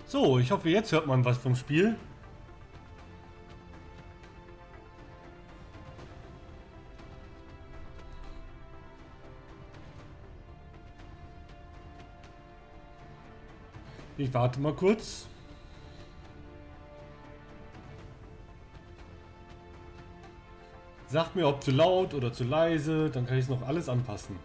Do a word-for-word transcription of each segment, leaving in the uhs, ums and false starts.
So, ich hoffe, jetzt hört man was vom Spiel. Ich warte mal kurz. Sagt mir, ob zu laut oder zu leise, dann kann ich es noch alles anpassen.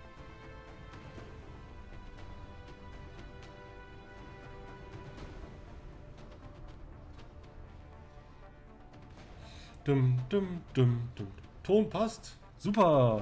Dum, dum, dum, dum. Ton passt. Super.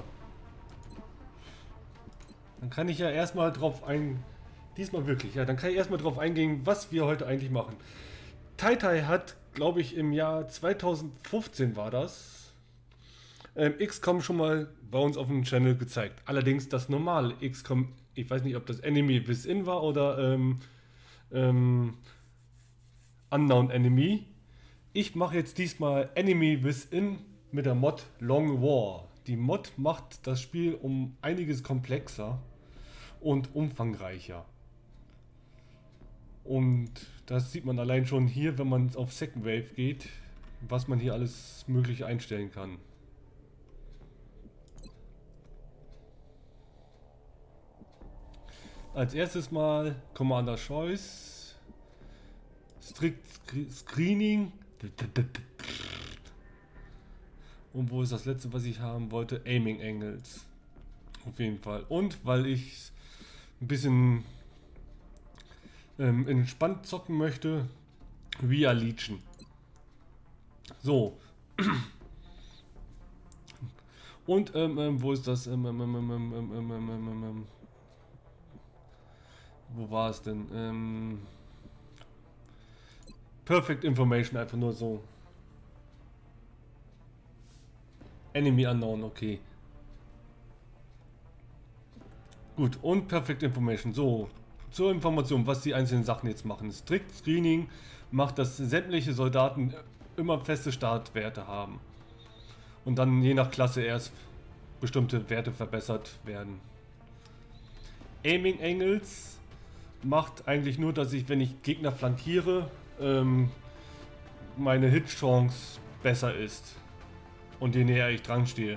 Dann kann ich ja erstmal drauf ein... Diesmal wirklich, ja. Dann kann ich erstmal drauf eingehen, was wir heute eigentlich machen. Taitai hat, glaube ich, im Jahr zweitausendfünfzehn war das, ähm, X COM schon mal bei uns auf dem Channel gezeigt. Allerdings das normale X COM, ich weiß nicht, ob das Enemy Within war oder ähm, ähm, Unknown Enemy. Ich mache jetzt diesmal Enemy Within mit der Mod Long War. Die Mod macht das Spiel um einiges komplexer und umfangreicher. Und das sieht man allein schon hier, wenn man auf Second Wave geht, was man hier alles möglich einstellen kann. Als erstes mal Commander Choice, Strict Screening. Und wo ist das letzte, was ich haben wollte? Aiming Angles. Auf jeden Fall. Und weil ich ein bisschen ähm, entspannt zocken möchte, via Legion. So. Und ähm, ähm, wo ist das? Ähm, ähm, ähm, ähm, ähm, ähm, ähm, ähm, wo war es denn? Ähm, Perfect Information, einfach nur so. Enemy Unknown, okay. Gut, und Perfect Information. So, zur Information, was die einzelnen Sachen jetzt machen. Strict Screening macht, dass sämtliche Soldaten immer feste Startwerte haben. Und dann je nach Klasse erst bestimmte Werte verbessert werden. Aiming Angles macht eigentlich nur, dass ich, wenn ich Gegner flankiere, ähm, meine Hitchance besser ist. Und je näher ich dran stehe.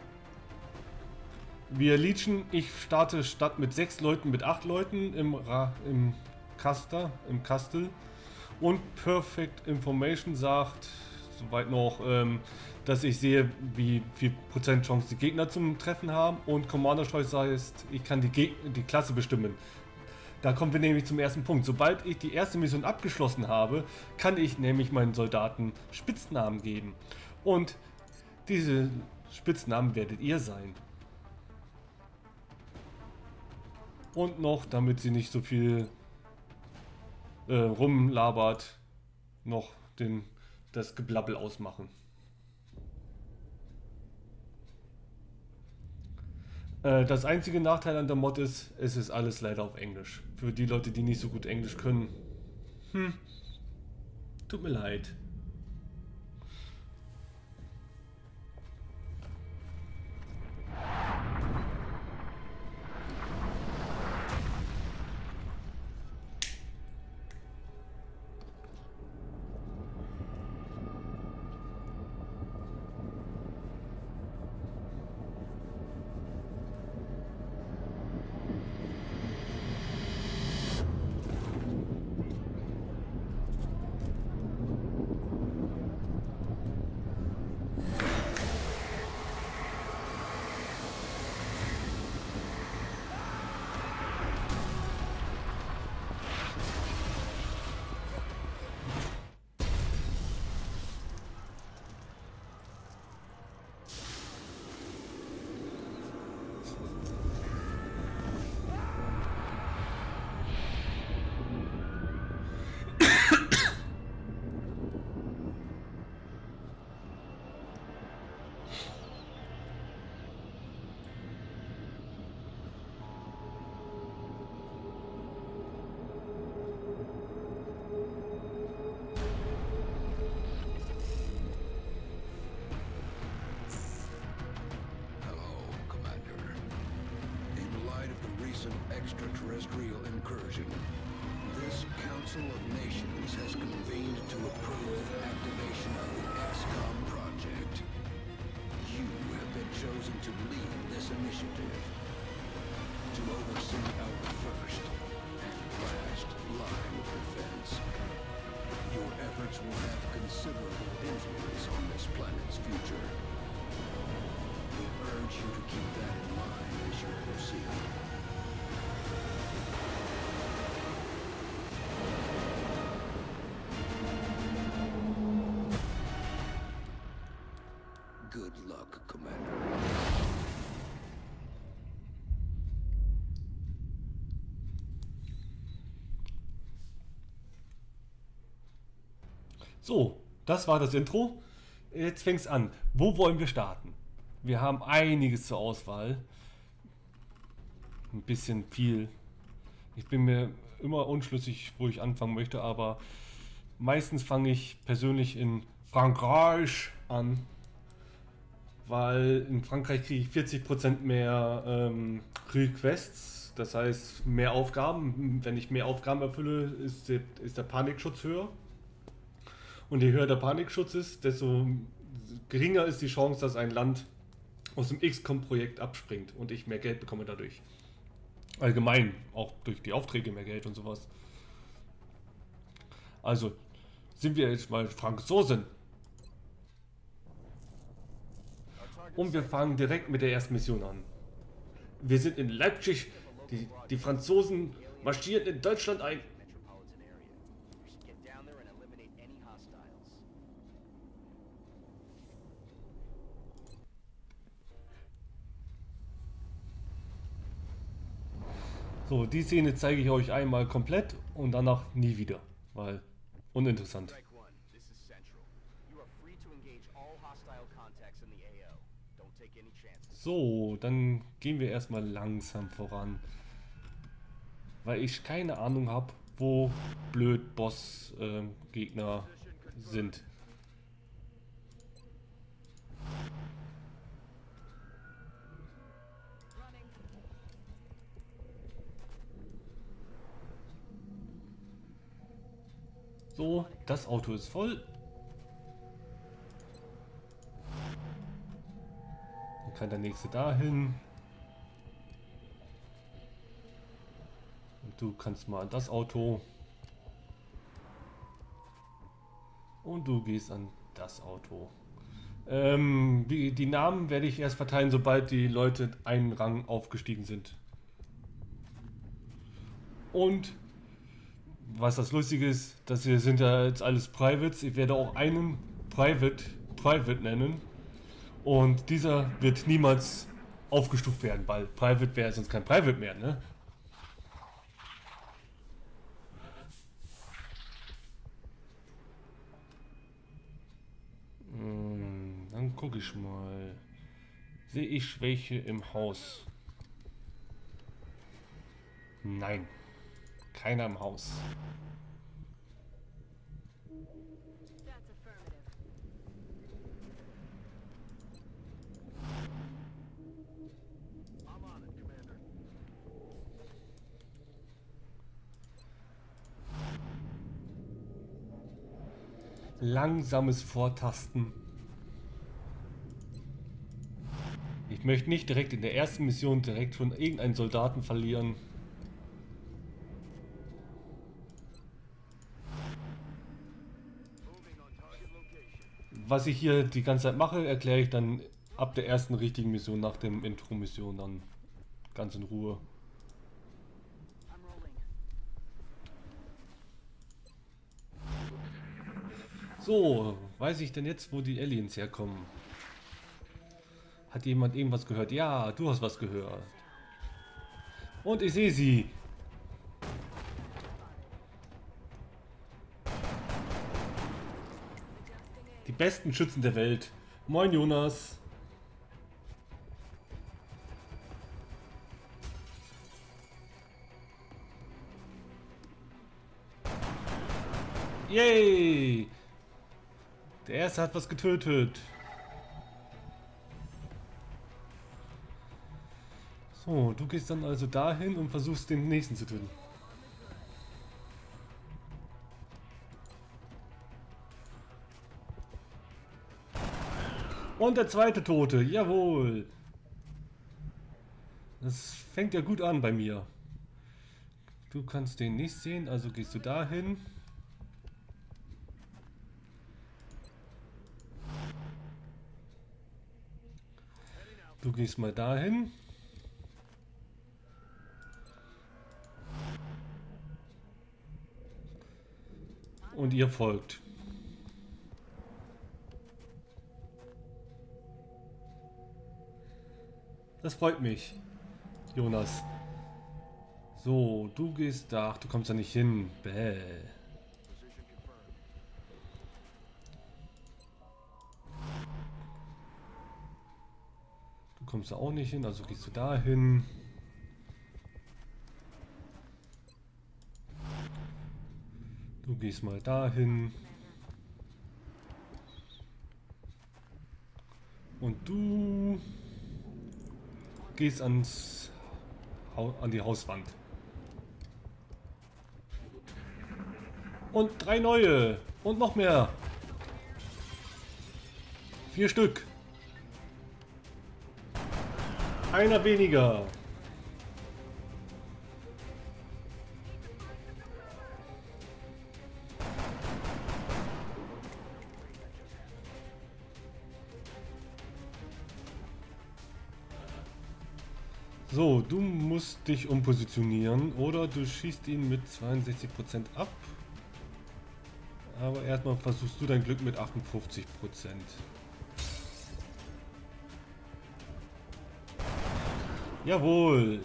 Wir Legion, ich starte statt mit sechs Leuten mit acht Leuten im, Ra im Caster, im Kastel. Und Perfect Information sagt, soweit noch, ähm, dass ich sehe, wie viel Prozent Chance die Gegner zum Treffen haben. Und Commander Choice heißt, ich kann die, Geg die Klasse bestimmen. Da kommen wir nämlich zum ersten Punkt. Sobald ich die erste Mission abgeschlossen habe, kann ich nämlich meinen Soldaten Spitznamen geben. Und diese Spitznamen werdet ihr sein. Und noch, damit sie nicht so viel äh, rumlabert, noch den, das Geblabbel ausmachen. Äh, das einzige Nachteil an der Mod ist, es ist alles leider auf Englisch. Für die Leute, die nicht so gut Englisch können. Hm, tut mir leid. Extraterrestrial incursion. this Council of Nations has convened to approve activation of the X COM project. You have been chosen to lead this initiative, to oversee our first and last line of defense. Your efforts will have considerable influence on this planet's future. We urge you to keep that in mind as you proceed. Good luck, Commander. So, das war das Intro. Jetzt fängt's an. Wo wollen wir starten? Wir haben einiges zur Auswahl. Ein bisschen viel. Ich bin mir immer unschlüssig, wo ich anfangen möchte, aber meistens fange ich persönlich in Frankreich an, weil in Frankreich kriege ich vierzig Prozent mehr ähm, Requests, das heißt mehr Aufgaben. Wenn ich mehr Aufgaben erfülle, ist der, ist der Panikschutz höher. Und je höher der Panikschutz ist, desto geringer ist die Chance, dass ein Land aus dem X COM-Projekt abspringt und ich mehr Geld bekomme dadurch. Allgemein, auch durch die Aufträge mehr Geld und sowas. Also, sind wir jetzt mal Franzosen. Und wir fangen direkt mit der ersten Mission an. Wir sind in Leipzig. Die, die Franzosen marschieren in Deutschland ein. So, die Szene zeige ich euch einmal komplett und danach nie wieder, weil uninteressant. So, dann gehen wir erstmal langsam voran, weil ich keine Ahnung habe, wo blöd Boss-Gegner äh, sind. So, das Auto ist voll. Dann kann der nächste dahin. Und du kannst mal an das Auto. Und du gehst an das Auto. Ähm, die, die Namen werde ich erst verteilen, sobald die Leute einen Rang aufgestiegen sind. Und was das Lustige ist, das hier sind ja jetzt alles Privates. Ich werde auch einen Private Private nennen. Und dieser wird niemals aufgestuft werden, weil Private wäre sonst kein Private mehr, ne? Hm, dann gucke ich mal. Sehe ich welche im Haus? Nein. Keiner im Haus. Langsames Vortasten. Ich möchte nicht direkt in der ersten Mission direkt von irgendeinen Soldaten verlieren. Was ich hier die ganze Zeit mache, erkläre ich dann ab der ersten richtigen Mission, nach dem Intro-Mission dann ganz in Ruhe. So, weiß ich denn jetzt, wo die Aliens herkommen? Hat jemand irgendwas gehört? Ja, du hast was gehört. Und ich sehe sie. Die besten Schützen der Welt. Moin Jonas. Yay! Der erste hat was getötet. So, du gehst dann also dahin und versuchst den nächsten zu töten. Und der zweite Tote, jawohl. Das fängt ja gut an bei mir. Du kannst den nicht sehen, also gehst du dahin. Du gehst mal dahin. Und ihr folgt. Das freut mich, Jonas. So, du gehst da. Ach, du kommst da nicht hin. Bäh. Du kommst da auch nicht hin, also gehst du da hin. Du gehst mal dahin. Und du gehst ans an die Hauswand. Und drei neue. Und noch mehr. Vier Stück. Einer weniger. So, du musst dich umpositionieren oder du schießt ihn mit zweiundsechzig Prozent ab. Aber erstmal versuchst du dein Glück mit achtundfünfzig Prozent. Jawohl.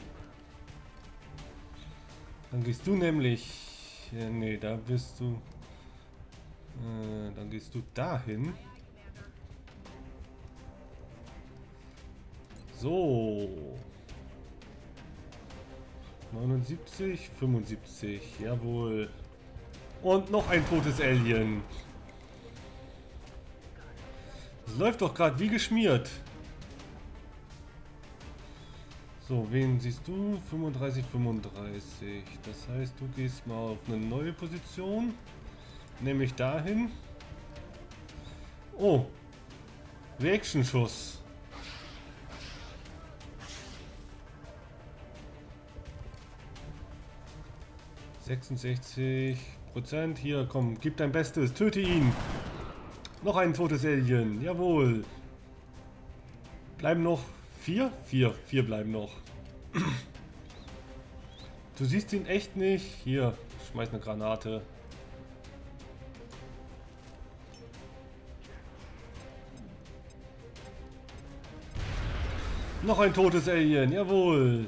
Dann gehst du nämlich... Ja, nee, da bist du... Äh, dann gehst du dahin. So. neunundsiebzig, fünfundsiebzig, jawohl. Und noch ein totes Alien. Das läuft doch gerade wie geschmiert. So, wen siehst du? fünfunddreißig, fünfunddreißig. Das heißt, du gehst mal auf eine neue Position. Nämlich dahin. Oh. Reaction-Schuss. sechsundsechzig Prozent. Hier, komm, gib dein Bestes. Töte ihn. Noch ein totes Alien. Jawohl. Bleiben noch vier? Vier. Vier bleiben noch. Du siehst ihn echt nicht. Hier, schmeiß eine Granate. Noch ein totes Alien. Jawohl.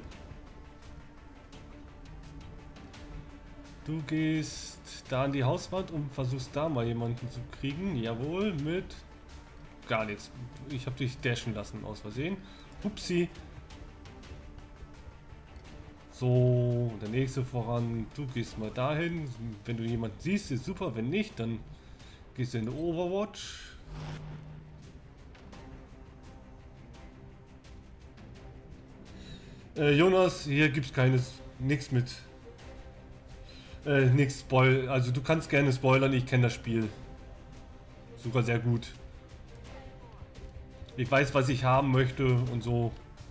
Du gehst da an die Hauswand und versuchst da mal jemanden zu kriegen. Jawohl, mit gar nichts. Ich habe dich dashen lassen aus Versehen. Upsi. So, der nächste voran. Du gehst mal dahin. Wenn du jemanden siehst, ist super. Wenn nicht, dann gehst du in Overwatch. Äh, Jonas, hier gibt es keines, nichts mit. Äh, nix Spoil. Also du kannst gerne spoilern, ich kenne das Spiel. Sogar sehr gut. Ich weiß, was ich haben möchte und so.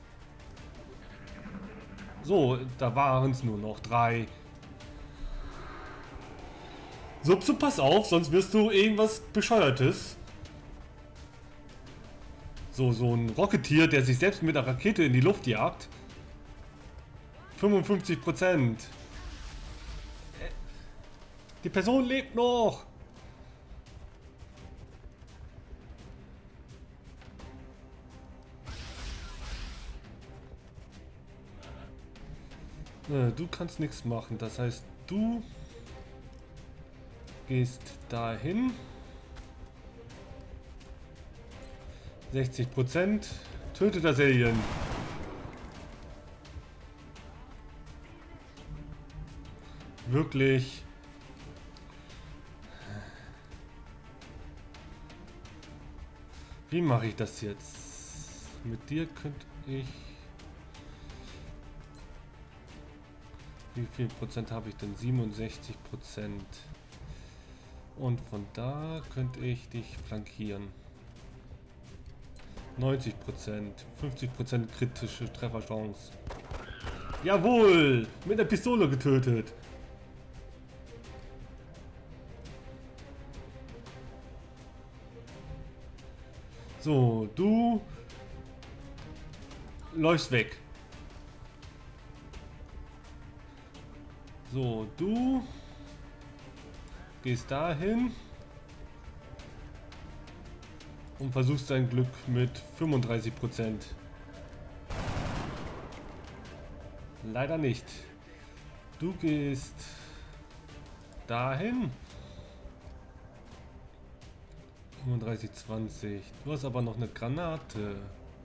So, da waren es nur noch drei. So, so, pass auf, sonst wirst du irgendwas Bescheuertes. So, so ein Rocketeer, der sich selbst mit einer Rakete in die Luft jagt. fünfundfünfzig Prozent. Die Person lebt noch. Du kannst nichts machen. Das heißt, du gehst dahin. sechzig Prozent. Töte das Alien. Wirklich. Wie mache ich das jetzt? Mit dir könnte ich... Wie viel Prozent habe ich denn? siebenundsechzig Prozent. Und von da könnte ich dich flankieren. neunzig Prozent. fünfzig Prozent kritische Trefferchance. Jawohl! Mit der Pistole getötet. So, du läufst weg. So, du gehst dahin und versuchst dein Glück mit fünfunddreißig Prozent. Leider nicht. Du gehst dahin. fünfunddreißig, zwanzig. Du hast aber noch eine Granate.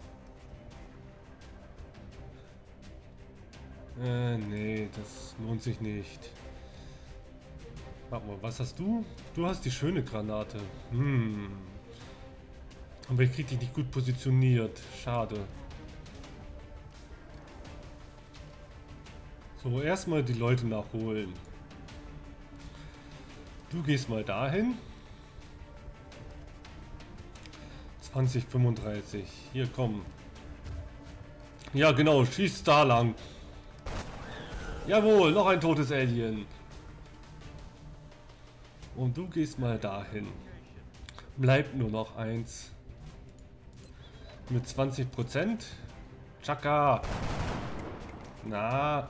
Äh, nee, das lohnt sich nicht. Warte mal, was hast du? Du hast die schöne Granate. Hm. Aber ich krieg dich nicht gut positioniert. Schade. So, erstmal die Leute nachholen. Du gehst mal dahin. zwanzig, fünfunddreißig. Hier, komm. Ja, genau. Schießt da lang. Jawohl, noch ein totes Alien. Und du gehst mal dahin. Bleibt nur noch eins. Mit zwanzig Prozent. Chaka. Na.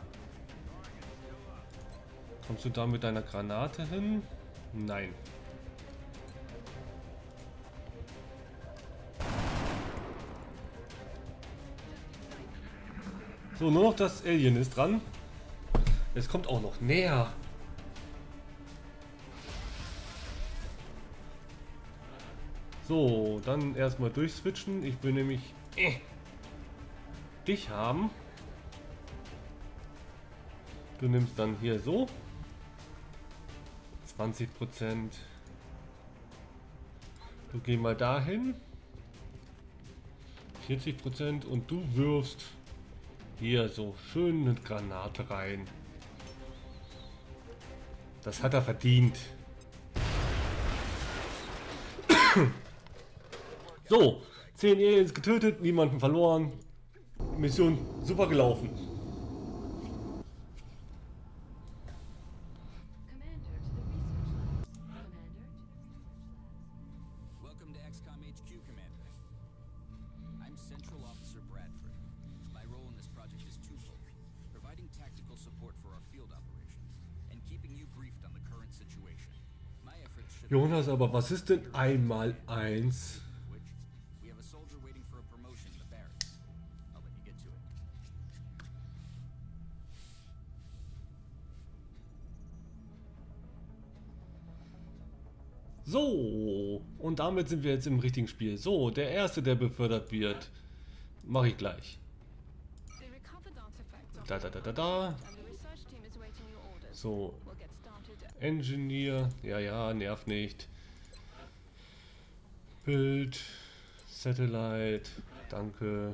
Kommst du da mit deiner Granate hin? Nein. So, nur noch das Alien ist dran. Es kommt auch noch näher. So, dann erstmal durchswitchen. Ich will nämlich äh, dich haben. Du nimmst dann hier so zwanzig Prozent. Du geh mal dahin. vierzig Prozent und du wirfst hier so schön eine Granate rein. Das hat er verdient. So, zehn Aliens getötet, niemanden verloren. Mission super gelaufen. Welcome to X COM H Q, Commander. I'm Central Officer Bradford. My role in this project is twofold: providing tactical support for our field operations and keeping you briefed on the current situation. My efforts should Jonas, aber was ist denn einmal eins? which we have a soldier waiting for a promotion in the barracks. I'll let you get to it. So, und damit sind wir jetzt im richtigen Spiel. So, der erste, der befördert wird, mache ich gleich. Da, da, da, da, da. So, Engineer, ja, ja, nervt nicht. Bild, Satellite, danke.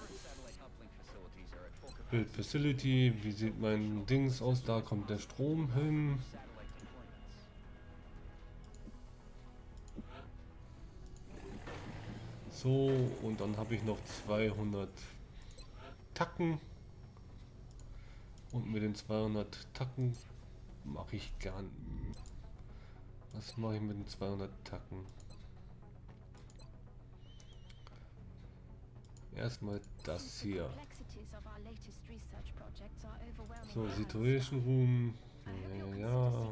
Bild Facility, wie sieht mein Dings aus? Da kommt der Strom hin. So, und dann habe ich noch zweihundert Tacken. Und mit den zweihundert Tacken mache ich gern. Was mache ich mit den zweihundert Tacken? Erstmal das hier. So, Situation Room. Ja, ja, ja.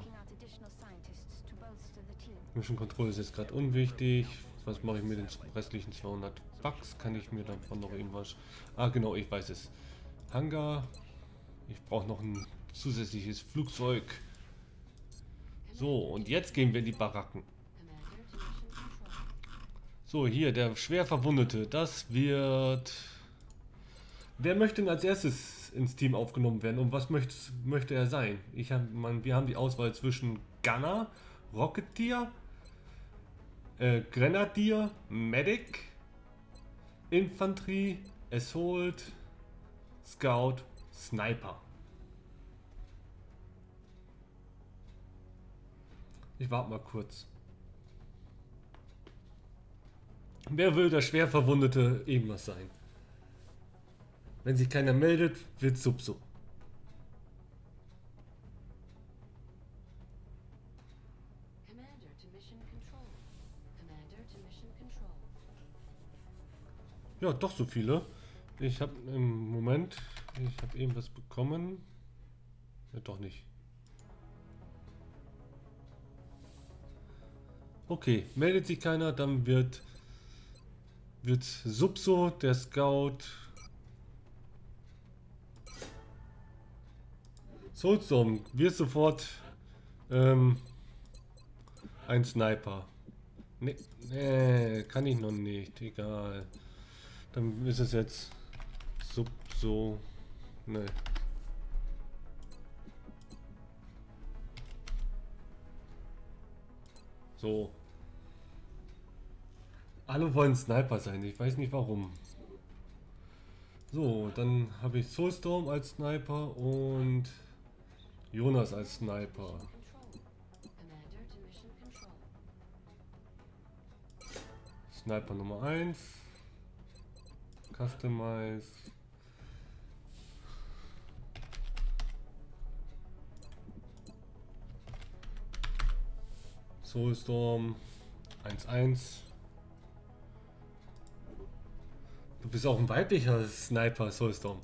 Mission Control ist jetzt gerade unwichtig. Was mache ich mit den restlichen zweihundert Bucks? Kann ich mir davon noch irgendwas... Ah, genau, ich weiß es. Hangar. Ich brauche noch ein zusätzliches Flugzeug. So, und jetzt gehen wir in die Baracken. So, hier, der schwer Verwundete. Das wird... Wer möchte denn als erstes ins Team aufgenommen werden? Und was möchte, möchte er sein? Ich hab, man, wir haben die Auswahl zwischen Gunner, Rocketeer, äh, Grenadier, Medic, Infanterie, Assault, Scout, Sniper. Ich warte mal kurz. Wer will der schwer verwundete irgendwas sein? Wenn sich keiner meldet, wird Subso. Ja, doch so viele. Ich habe im Moment, ich habe eben was bekommen. Ja, doch nicht. Okay, meldet sich keiner, dann wird wird Subso, der Scout, Soulstorm, wird sofort ähm, ein Sniper. Nee, nee, kann ich noch nicht, egal. Dann ist es jetzt Subso, ne. So. Alle wollen Sniper sein, ich weiß nicht warum. So, dann habe ich Soulstorm als Sniper und Jonas als Sniper. Sniper Nummer eins. Customize. Soulstorm eins eins. Du bist auch ein weiblicher Sniper, Soulstorm.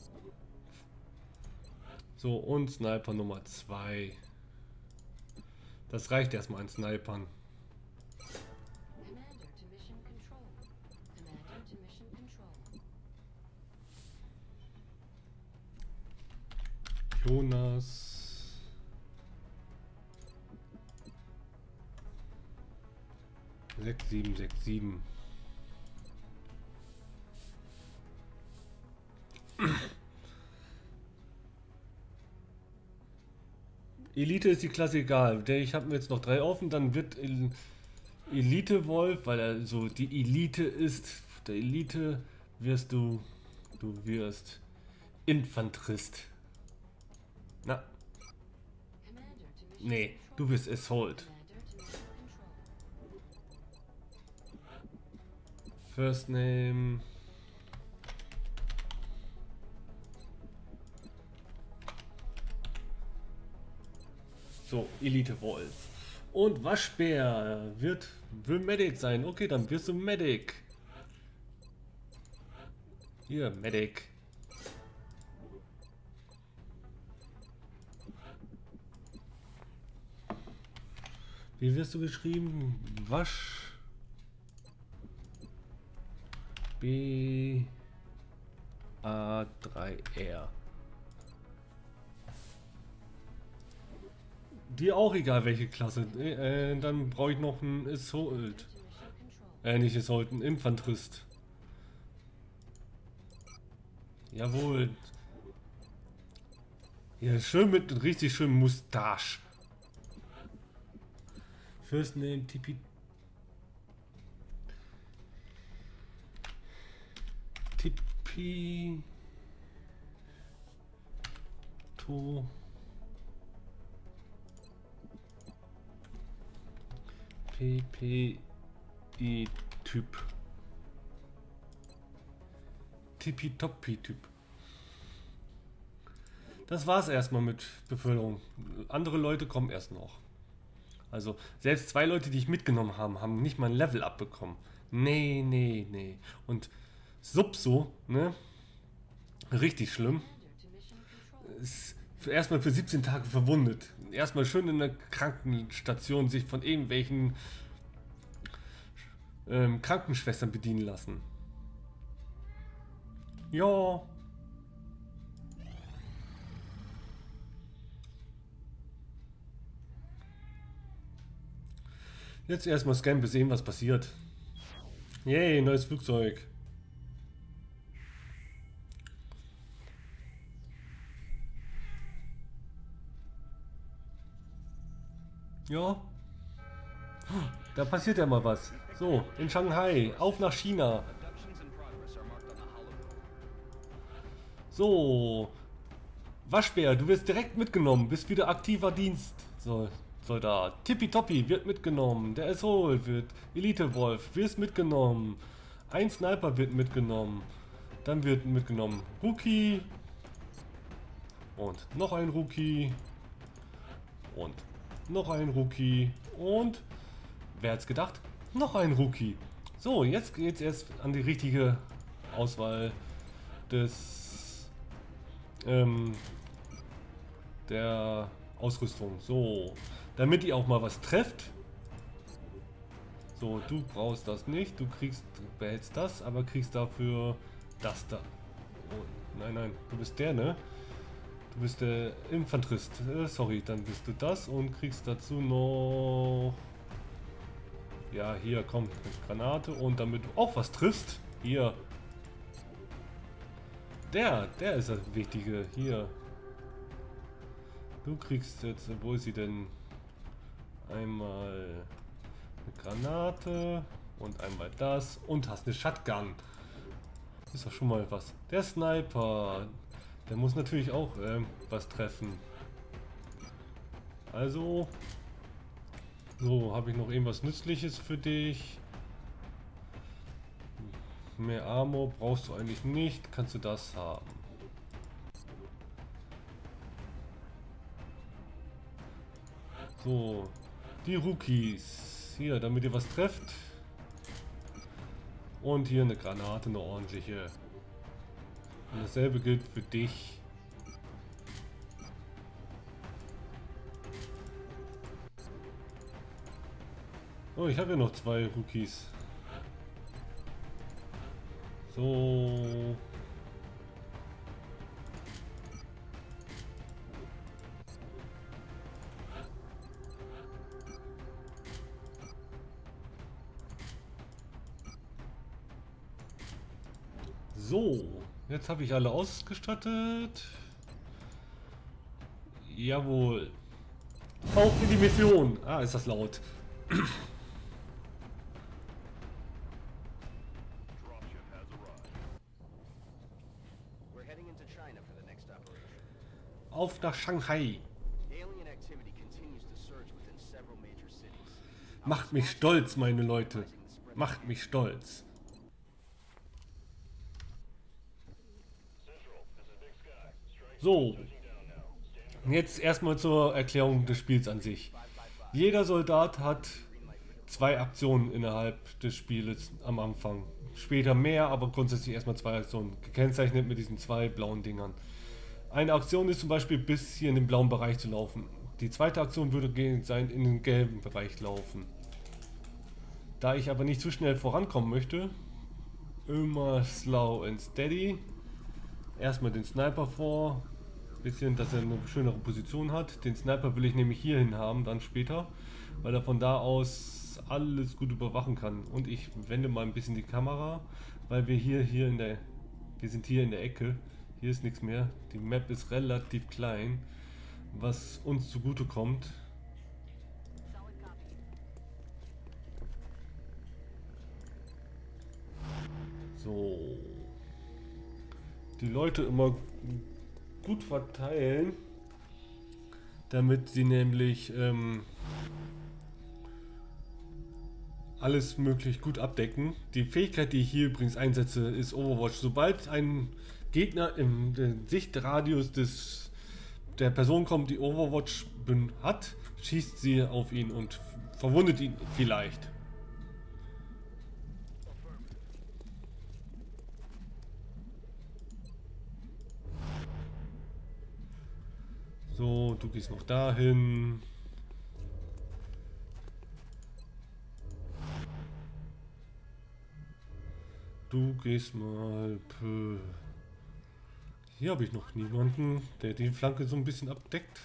So, und Sniper Nummer zwei. Das reicht erstmal an Snipern. Jonas. sechs sieben sechs sieben. Elite ist die Klasse egal. Ich habe mir jetzt noch drei offen, dann wird Elite Wolf, weil er so die Elite ist. Der Elite wirst du, du wirst Infanterist. Na. Nee, du wirst Assault. First Name. So, Elite Wolf. Und Waschbär wird, will Medic sein. Okay, dann wirst du Medic. Hier, Medic. Wie wirst du geschrieben? Wasch. B A drei R. Dir auch egal welche Klasse. Äh, dann brauche ich noch einen Assault. Äh, nicht Assault, einen Infanterist. Jawohl. Ja, schön mit richtig schönem Mustache. First Name Tipi. Tipi. To. P P I-Typ. Tippitoppi-Typ. Das war's erstmal mit Beförderung. Andere Leute kommen erst noch. Also, selbst zwei Leute, die ich mitgenommen habe, haben nicht mal ein Level abbekommen. Nee, nee, nee. Und Subso, ne? Richtig schlimm. Ist erstmal für siebzehn Tage verwundet. Erstmal schön in der Krankenstation sich von irgendwelchen ähm, Krankenschwestern bedienen lassen. Ja. Jetzt erstmal scannen, bis sehen, was passiert. Yay, neues Flugzeug. Ja. Da passiert ja mal was. So, in Shanghai. Auf nach China. So. Waschbär, du wirst direkt mitgenommen. Bist wieder aktiver Dienst. So, Soldat. Tippitoppi wird mitgenommen. Der Assault wird. Elite Wolf wirst mitgenommen. Ein Sniper wird mitgenommen. Dann wird mitgenommen Rookie. Und noch ein Rookie. Und noch ein Rookie. Und, wer hat's gedacht? Noch ein Rookie. So, jetzt geht's erst an die richtige Auswahl des ähm, der Ausrüstung. So, damit ihr auch mal was trefft. So, du brauchst das nicht. Du kriegst, behältst das, aber kriegst dafür das da. Oh, nein, nein, du bist der, ne? Du bist der Infanterist. Äh, sorry, dann bist du das und kriegst dazu noch... Ja, hier, komm, eine Granate. Und damit du auch was triffst, hier. Der, der ist das Wichtige. Hier. Du kriegst jetzt, wo ist sie denn? Einmal eine Granate und einmal das und hast eine Shotgun. Ist doch schon mal was. Der Sniper, der muss natürlich auch ähm, was treffen. Also, so, habe ich noch irgendwas Nützliches für dich? Mehr Armor brauchst du eigentlich nicht. Kannst du das haben? So, die Rookies. Hier, damit ihr was trefft. Und hier eine Granate, eine ordentliche. Und dasselbe gilt für dich. Oh, ich habe ja noch zwei Rookies. So. So, jetzt habe ich alle ausgestattet. Jawohl. Auf in die Mission. Ah, ist das laut. Auf nach Shanghai. Macht mich stolz, meine Leute. Macht mich stolz. So. Jetzt erstmal zur Erklärung des Spiels an sich. Jeder Soldat hat zwei Aktionen innerhalb des Spieles am Anfang. Später mehr, aber grundsätzlich erstmal zwei Aktionen. Gekennzeichnet mit diesen zwei blauen Dingern. Eine Aktion ist zum Beispiel bis hier in den blauen Bereich zu laufen. Die zweite Aktion würde sein, in den gelben Bereich laufen. Da ich aber nicht zu schnell vorankommen möchte, immer slow and steady. Erstmal den Sniper vor, bisschen, dass er eine schönere Position hat. Den Sniper will ich nämlich hierhin haben, dann später, weil er von da aus alles gut überwachen kann. Und ich wende mal ein bisschen die Kamera, weil wir hier hier in der, wir sind hier in der Ecke. Hier ist nichts mehr. Die Map ist relativ klein, was uns zugute kommt. So. Die Leute immer gut verteilen, damit sie nämlich ähm, alles möglich gut abdecken. Die Fähigkeit, die ich hier übrigens einsetze, ist Overwatch. Sobald ein Gegner im Sichtradius des der Person kommt, die Overwatch hat, schießt sie auf ihn und verwundet ihn vielleicht. So, du gehst noch dahin. Du gehst mal... Hier habe ich noch niemanden, der die Flanke so ein bisschen abdeckt.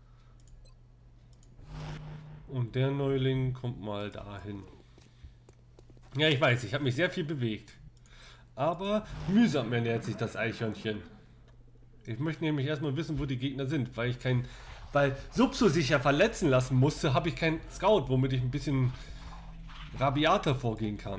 Und der Neuling kommt mal dahin. Ja, ich weiß, ich habe mich sehr viel bewegt. Aber mühsam ernährt sich das Eichhörnchen. Ich möchte nämlich erstmal wissen, wo die Gegner sind, weil ich kein... Weil Subso sich ja verletzen lassen musste, habe ich keinen Scout, womit ich ein bisschen rabiater vorgehen kann.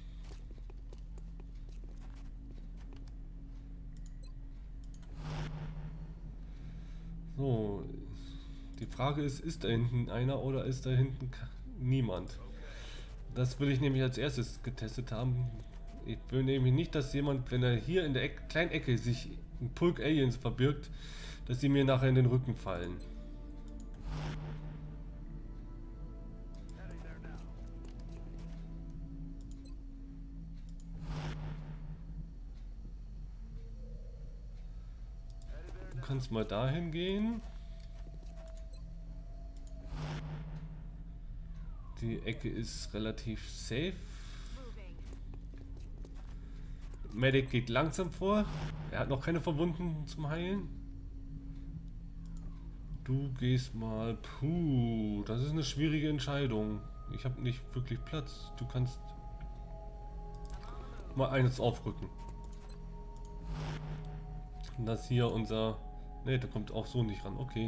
So, die Frage ist, ist da hinten einer oder ist da hinten niemand? Das will ich nämlich als erstes getestet haben. Ich will nämlich nicht, dass jemand, wenn er hier in der Ecke, kleinen Ecke sich ein Pulk Aliens verbirgt, dass sie mir nachher in den Rücken fallen. Du kannst mal dahin gehen. Die Ecke ist relativ safe. Medic geht langsam vor. Er hat noch keine Verwundeten zum Heilen. Du gehst mal... Puh, das ist eine schwierige Entscheidung. Ich habe nicht wirklich Platz. Du kannst mal eines aufrücken. Und das hier unser... Ne, der kommt auch so nicht ran. Okay.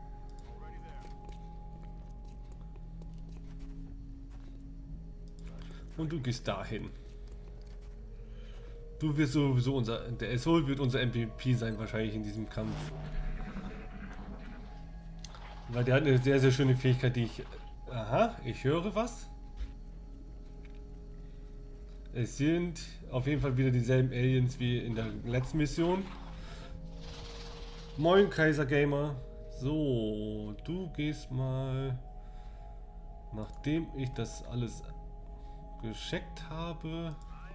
Und du gehst dahin. Du wirst sowieso unser... Der Asshole wird unser M V P sein wahrscheinlich in diesem Kampf. Weil der hat eine sehr, sehr schöne Fähigkeit, die ich... Aha, ich höre was. Es sind auf jeden Fall wieder dieselben Aliens wie in der letzten Mission. Moin Kaiser Gamer. So, du gehst mal... Nachdem ich das alles gescheckt habe...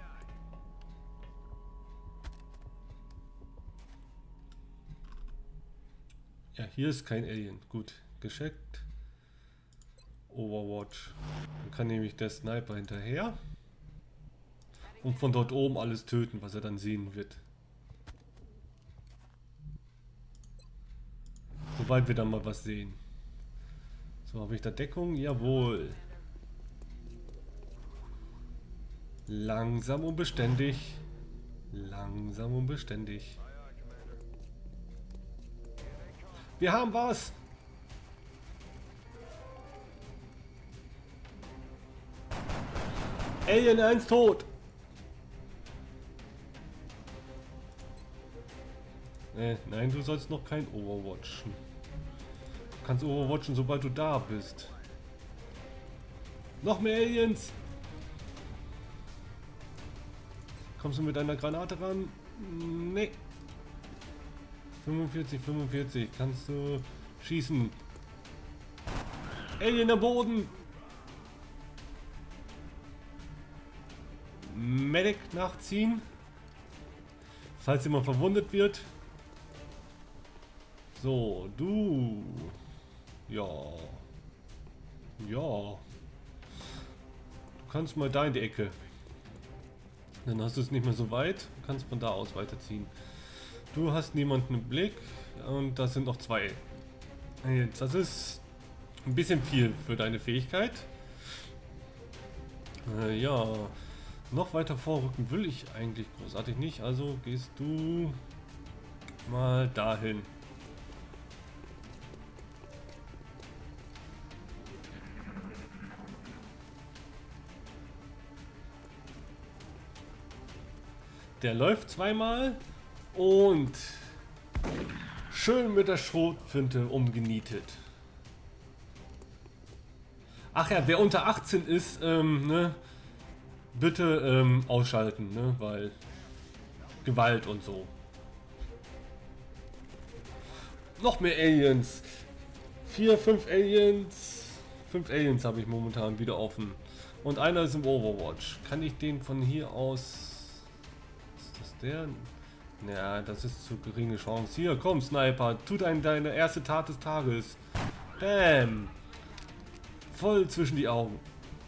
Ja, hier ist kein Alien. Gut, gescheckt. Overwatch. Dann kann nämlich der Sniper hinterher. Und von dort oben alles töten, was er dann sehen wird. Sobald wir dann mal was sehen. So, habe ich da Deckung? Jawohl. Langsam und beständig. Langsam und beständig. Wir haben was! Alien eins tot! Äh, nein, du sollst noch kein Overwatchen. Du kannst Overwatchen, sobald du da bist. Noch mehr Aliens! Kommst du mit einer Granate ran? Nee. fünfundvierzig, fünfundvierzig, kannst du schießen. Alien am Boden! Medic nachziehen. Falls jemand verwundet wird. So, du. Ja. Ja. Du kannst mal da in die Ecke. Dann hast du es nicht mehr so weit. Du kannst von da aus weiterziehen. Du hast niemanden im Blick und das sind noch zwei. Jetzt, das ist ein bisschen viel für deine Fähigkeit. Äh, ja, noch weiter vorrücken will ich eigentlich großartig nicht, also gehst du mal dahin. Der läuft zweimal. Und schön mit der Schrotflinte umgenietet. Ach ja, wer unter achtzehn ist, ähm, ne, bitte ähm, ausschalten, ne, weil Gewalt und so. Noch mehr Aliens. Vier, fünf Aliens. Fünf Aliens habe ich momentan wieder offen. Und einer ist im Overwatch. Kann ich den von hier aus... Ist das der? Ja, das ist zu geringe Chance. Hier, komm, Sniper. Tut einen deine erste Tat des Tages. Bam. Voll zwischen die Augen.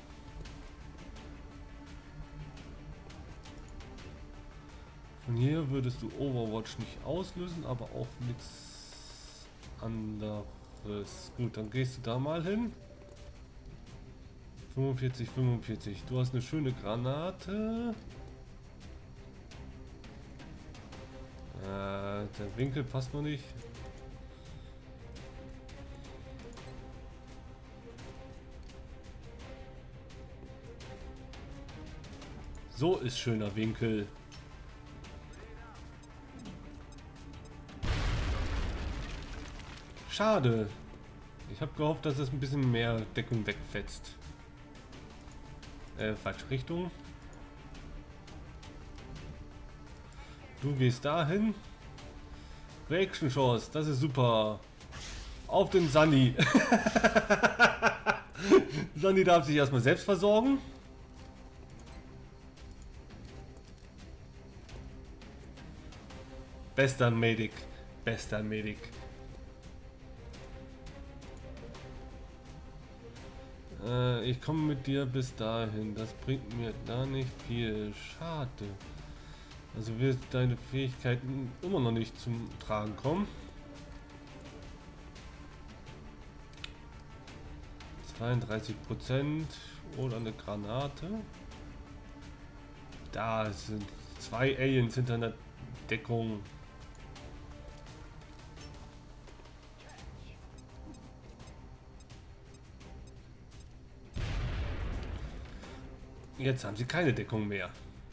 Von hier würdest du Overwatch nicht auslösen, aber auch nichts anderes. Gut, dann gehst du da mal hin. fünfundvierzig, fünfundvierzig. Du hast eine schöne Granate. Äh, der Winkel passt noch nicht. So ist schöner Winkel. Schade. Ich habe gehofft, dass es ein bisschen mehr Deckung wegfetzt. Äh, falsche Richtung. du gehst dahin. Reaction Chance, das ist super. Auf den Sunny. Sunny darf sich erstmal selbst versorgen. Bester Medic. Bester Medic. Äh, ich komme mit dir bis dahin. Das bringt mir da nicht viel. Schade. Also wird deine Fähigkeiten immer noch nicht zum Tragen kommen. zweiunddreißig Prozent oder eine Granate. Da sind zwei Aliens hinter einer Deckung. Jetzt haben sie keine Deckung mehr.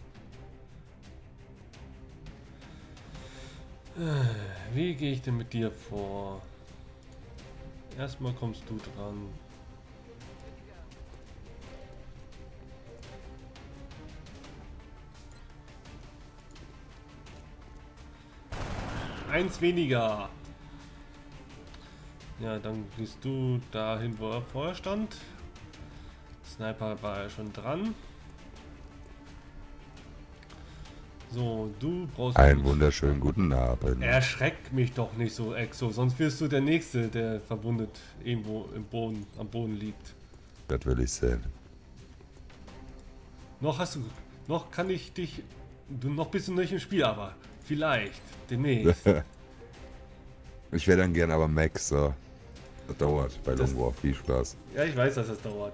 Wie gehe ich denn mit dir vor? Erstmal kommst du dran. Eins weniger. Ja, dann gehst du dahin, wo er vorher stand. Sniper war ja schon dran. So, du brauchst... Einen wunderschönen guten Abend. Erschreck mich doch nicht so, Exo, sonst wirst du der Nächste, der verwundet irgendwo im Boden, am Boden liegt. Das will ich sehen. Noch hast du... Noch kann ich dich... Du noch bist du nicht im Spiel, aber vielleicht demnächst. Ich wäre dann gern aber Max, so. Das dauert bei Das- Long War. Viel Spaß. Ja, ich weiß, dass das dauert.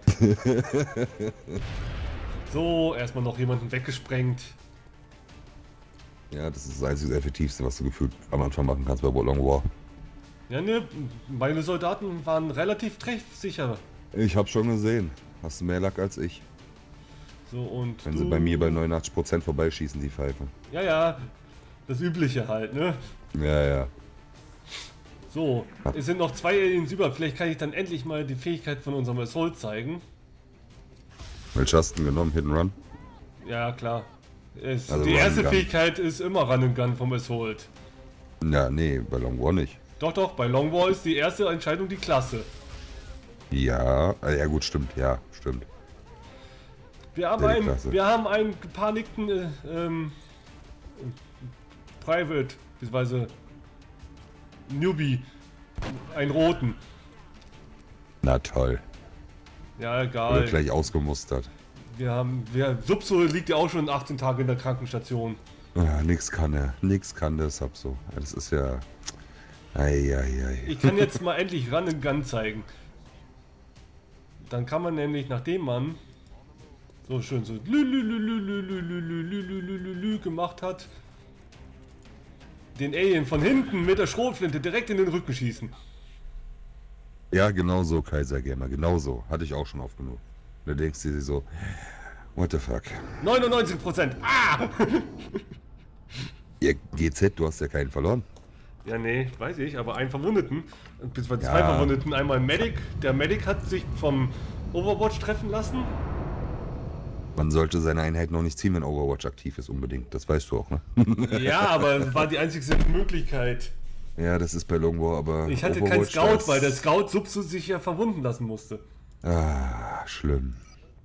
So, erstmal noch jemanden weggesprengt. Ja, das ist das einzige Effektivste, was du gefühlt am Anfang machen kannst bei Long War. Ja, ne, meine Soldaten waren relativ treffsicher. Ich hab schon gesehen. Hast du mehr Lack als ich. So, und Wenn du, sie bei mir bei neunundachtzig Prozent vorbeischießen, die Pfeife. Ja, ja, das Übliche halt, ne? Ja, ja. So, es sind noch zwei Aliens über. Vielleicht kann ich dann endlich mal die Fähigkeit von unserem Assault zeigen. Welche hast du denn genommen? Hit and Run? Ja, klar. Es, Also die Run erste and Gun. Fähigkeit ist immer Run and Gun vom Assault. Ja, nee, bei Long War nicht. Doch, doch, bei Long War ist die erste Entscheidung die Klasse. Ja, ah, ja gut, stimmt, ja, stimmt. Wir haben Ja, die einen, Klasse. wir haben einen gepanikten äh, ähm, Private, beziehungsweise Newbie, einen roten. Na toll. Ja, Oder egal. gleich ausgemustert. Wir haben, wir, Subso liegt ja auch schon achtzehn Tage in der Krankenstation. Ja, nix kann er. Nix kann der Sub so. Ja, das ist ja... Eieiei. Ich kann jetzt mal endlich Run and Gun zeigen. Dann kann man nämlich, nachdem man so schön so lü, lü, lü, lü, lü, lü, lü, lü, lü, lü, lü, lü, lü gemacht hat, den Alien von hinten mit der Schrotflinte direkt in den Rücken schießen. Ja, genau so, Kaiser Gamer. Genau so. Hatte ich auch schon oft genug. Da denkst du dir so... What the fuck? neunundneunzig Prozent. Ah! Ja, G Z, du hast ja keinen verloren. Ja, nee, weiß ich, aber einen Verwundeten, beziehungsweise Ja. zwei Verwundeten, einmal ein Medic. Der Medic hat sich vom Overwatch treffen lassen. Man sollte seine Einheit noch nicht ziehen, wenn Overwatch aktiv ist, unbedingt. Das weißt du auch, ne? Ja, aber war die einzige Möglichkeit. Ja, das ist bei Long War, aber... Ich hatte keinen Overwatch, Scout, das- weil der Scout Subsu sich ja verwunden lassen musste. Ah, schlimm.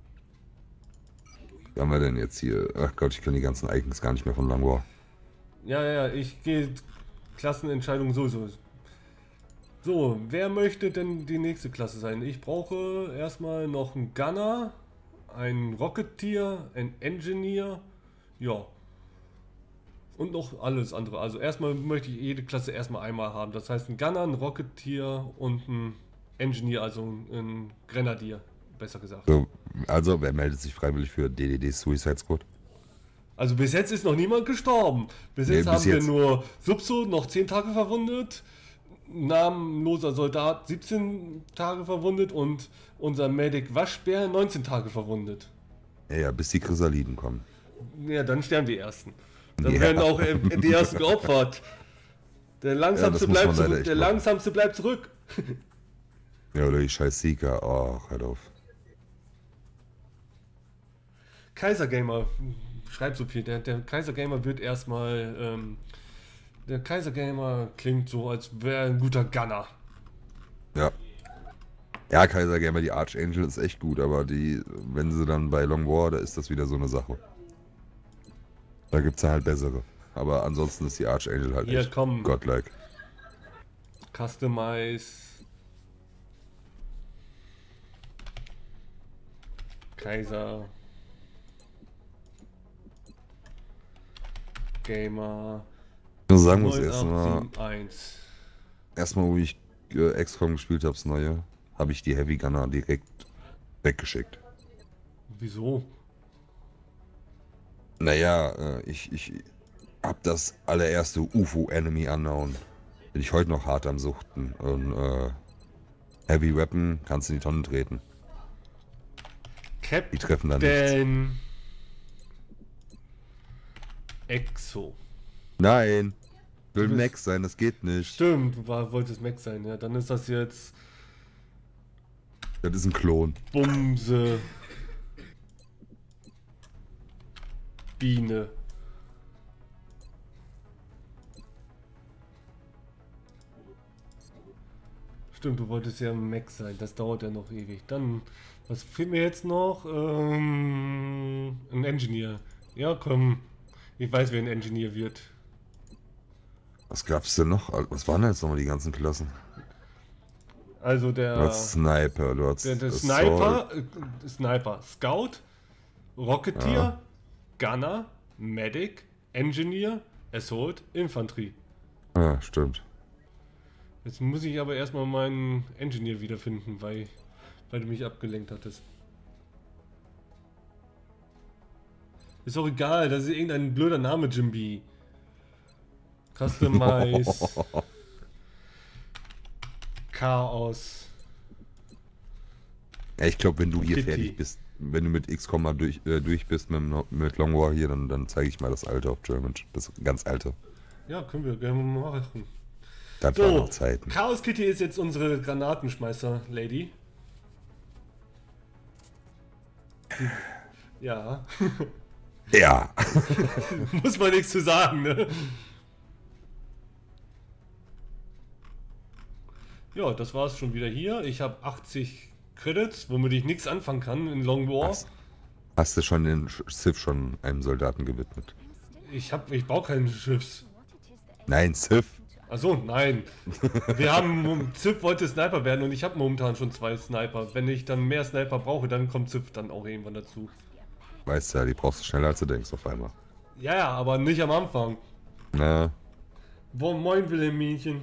Was haben wir denn jetzt hier? Ach Gott, ich kann die ganzen Icons gar nicht mehr von Long War. Ja, ja, ich gehe Klassenentscheidung sowieso. So, wer möchte denn die nächste Klasse sein? Ich brauche erstmal noch einen Gunner, einen Rocketeer, einen Engineer, ja. Und noch alles andere. Also erstmal möchte ich jede Klasse erstmal einmal haben. Das heißt ein Gunner, ein Rocketeer und ein Engineer, also ein Grenadier, besser gesagt. So, also, wer meldet sich freiwillig für D D D Suicide Squad? Also bis jetzt ist noch niemand gestorben. Bis Nee, jetzt bis haben wir jetzt- nur Subso noch zehn Tage verwundet, namenloser Soldat siebzehn Tage verwundet und unser Medic Waschbär neunzehn Tage verwundet. Ja, ja, bis die Chrysaliden kommen. Ja, dann sterben die Ersten. Dann Ja. werden auch äh, die Ersten geopfert. Der Langsamste, Ja, das muss bleibt, man leider zurück, echt der machen. Langsamste bleibt zurück. Ja, oder die scheiß Seeker. Oh, hört auf. Kaiser Gamer, schreib so viel. Der, der Kaiser Gamer wird erstmal. Ähm, der Kaiser Gamer klingt so, als wäre ein guter Gunner. Ja. Ja, Kaiser Gamer, die Archangel ist echt gut, aber die, wenn sie dann bei Long War, da ist das wieder so eine Sache. Da gibt's ja halt bessere. Aber ansonsten ist die Archangel halt Hier, echt komm. godlike. Customize. Kaiser. Gamer. Ich muss sagen, muss erstmal, eins. erstmal, wo ich äh, X COM gespielt habe, das neue, habe ich die Heavy Gunner direkt weggeschickt. Wieso? Naja, äh, ich, ich hab das allererste U F O Enemy Unknown. Bin ich heute noch hart am Suchten. Und äh, Heavy Weapon kannst du in die Tonne treten. Die treffen dann nichts. Exo. Nein! Will Max sein, das geht nicht. Stimmt, du war, wolltest Max sein, ja. Dann ist das jetzt. Das ist ein Klon. Bumse. Biene. Stimmt, du wolltest ja Max sein, das dauert ja noch ewig. Dann, was fehlt mir jetzt noch? Ähm, ein Engineer. Ja, komm. Ich weiß, wer ein Engineer wird. Was gab's denn noch? Was waren denn jetzt nochmal die ganzen Klassen? Also der... Du hast Sniper, du hast... Der, der Sniper, äh, Sniper, Scout, Rocketeer, ja. Gunner, Medic, Engineer, Assault, Infanterie. Ja, stimmt. Jetzt muss ich aber erstmal meinen Engineer wiederfinden, weil, weil du mich abgelenkt hattest. Ist doch egal, das ist irgendein blöder Name, Jimby. Customize. Chaos. Ja, ich glaube, wenn du hier Kitty. fertig bist, wenn du mit X COM mal durch, äh, durch bist mit, mit Long War hier, dann, dann zeige ich mal das alte auf German. Das ganz alte. Ja, können wir gerne mal machen. Das so, waren noch Zeiten. Chaos Kitty ist jetzt unsere Granatenschmeißer-Lady. Ja. Ja. Muss man nichts zu sagen, ne? Ja, das war's schon wieder hier. Ich habe achtzig Credits, womit ich nichts anfangen kann in Long War. Hast, hast du schon den Civ schon einem Soldaten gewidmet? Ich hab, ich baue keinen Schiffs. Nein, Civ. Achso, nein. Wir haben, Civ wollte Sniper werden und ich habe momentan schon zwei Sniper. Wenn ich dann mehr Sniper brauche, dann kommt Civ dann auch irgendwann dazu. Weißt ja, die brauchst du schneller als du denkst auf einmal. Ja, ja, aber nicht am Anfang. Na. Wo, moin Wilhelminchen.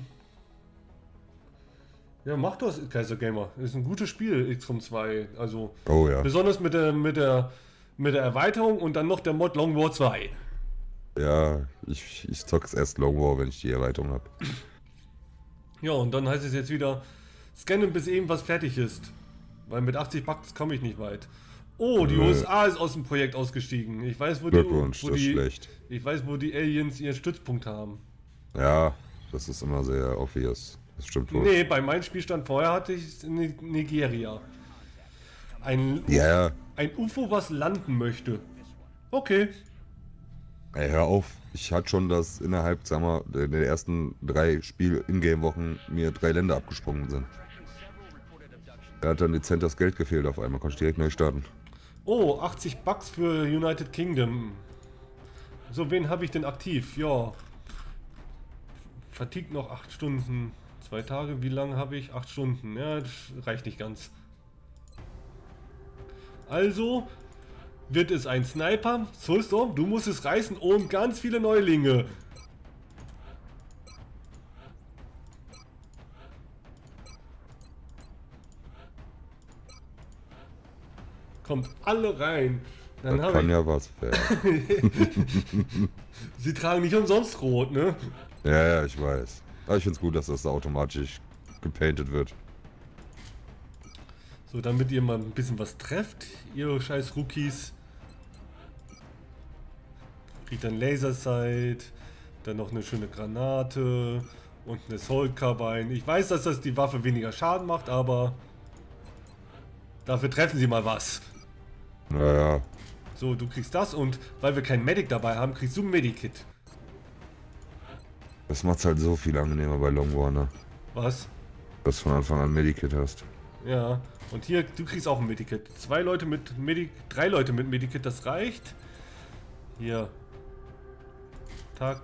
Ja, mach das, Kaiser Gamer. Ist ein gutes Spiel, X COM zwei. Also, oh ja. Besonders mit der, mit der, mit der Erweiterung und dann noch der Mod Long War zwei. Ja, ich, ich zock's erst Long War, wenn ich die Erweiterung habe. Ja, und dann heißt es jetzt wieder, scannen bis eben was fertig ist. Weil mit achtzig Bucks komme ich nicht weit. Oh, die Nö. U S A ist aus dem Projekt ausgestiegen. Ich weiß, wo die, Glückwunsch, wo das ist die, schlecht. ich weiß, wo die Aliens ihren Stützpunkt haben. Ja, das ist immer sehr obvious. Das stimmt wohl. Nee, bei meinem Spielstand vorher hatte ich Ni- Nigeria. Ein, Ja, ja. ein U F O, was landen möchte. Okay. Ey, hör auf. Ich hatte schon, dass innerhalb, sagen wir, der der ersten drei Spiel-Ingame-Wochen mir drei Länder abgesprungen sind. Da hat dann dezent das Geld gefehlt auf einmal. Konnte ich direkt neu starten. Oh, achtzig Bucks für United Kingdom. So, wen habe ich denn aktiv? Ja. Fatigue noch acht Stunden. Zwei Tage, wie lange habe ich? acht Stunden. Ja, das reicht nicht ganz. Also wird es ein Sniper. Soulstorm, du musst es reißen und ganz viele Neulinge. Kommt alle rein. Dann Das habe kann ich... ja was werden. Sie tragen nicht umsonst rot, ne? Ja, ja, ich weiß. Aber ich find's gut, dass das da automatisch gepainted wird. So, damit ihr mal ein bisschen was trefft, ihr scheiß Rookies. Kriegt dann Lasersight, dann noch eine schöne Granate und eine Soul Carbine. Ich weiß, dass das die Waffe weniger Schaden macht, aber dafür treffen sie mal was. Naja, So, du kriegst das und weil wir keinen Medic dabei haben, kriegst du ein Medikit. Das macht's halt so viel angenehmer bei Long War, ne? Was? Dass du von Anfang an Medikit hast. Ja, und hier, du kriegst auch ein Medikit. Zwei Leute mit Medic, drei Leute mit Medikit, das reicht. Hier. Tack.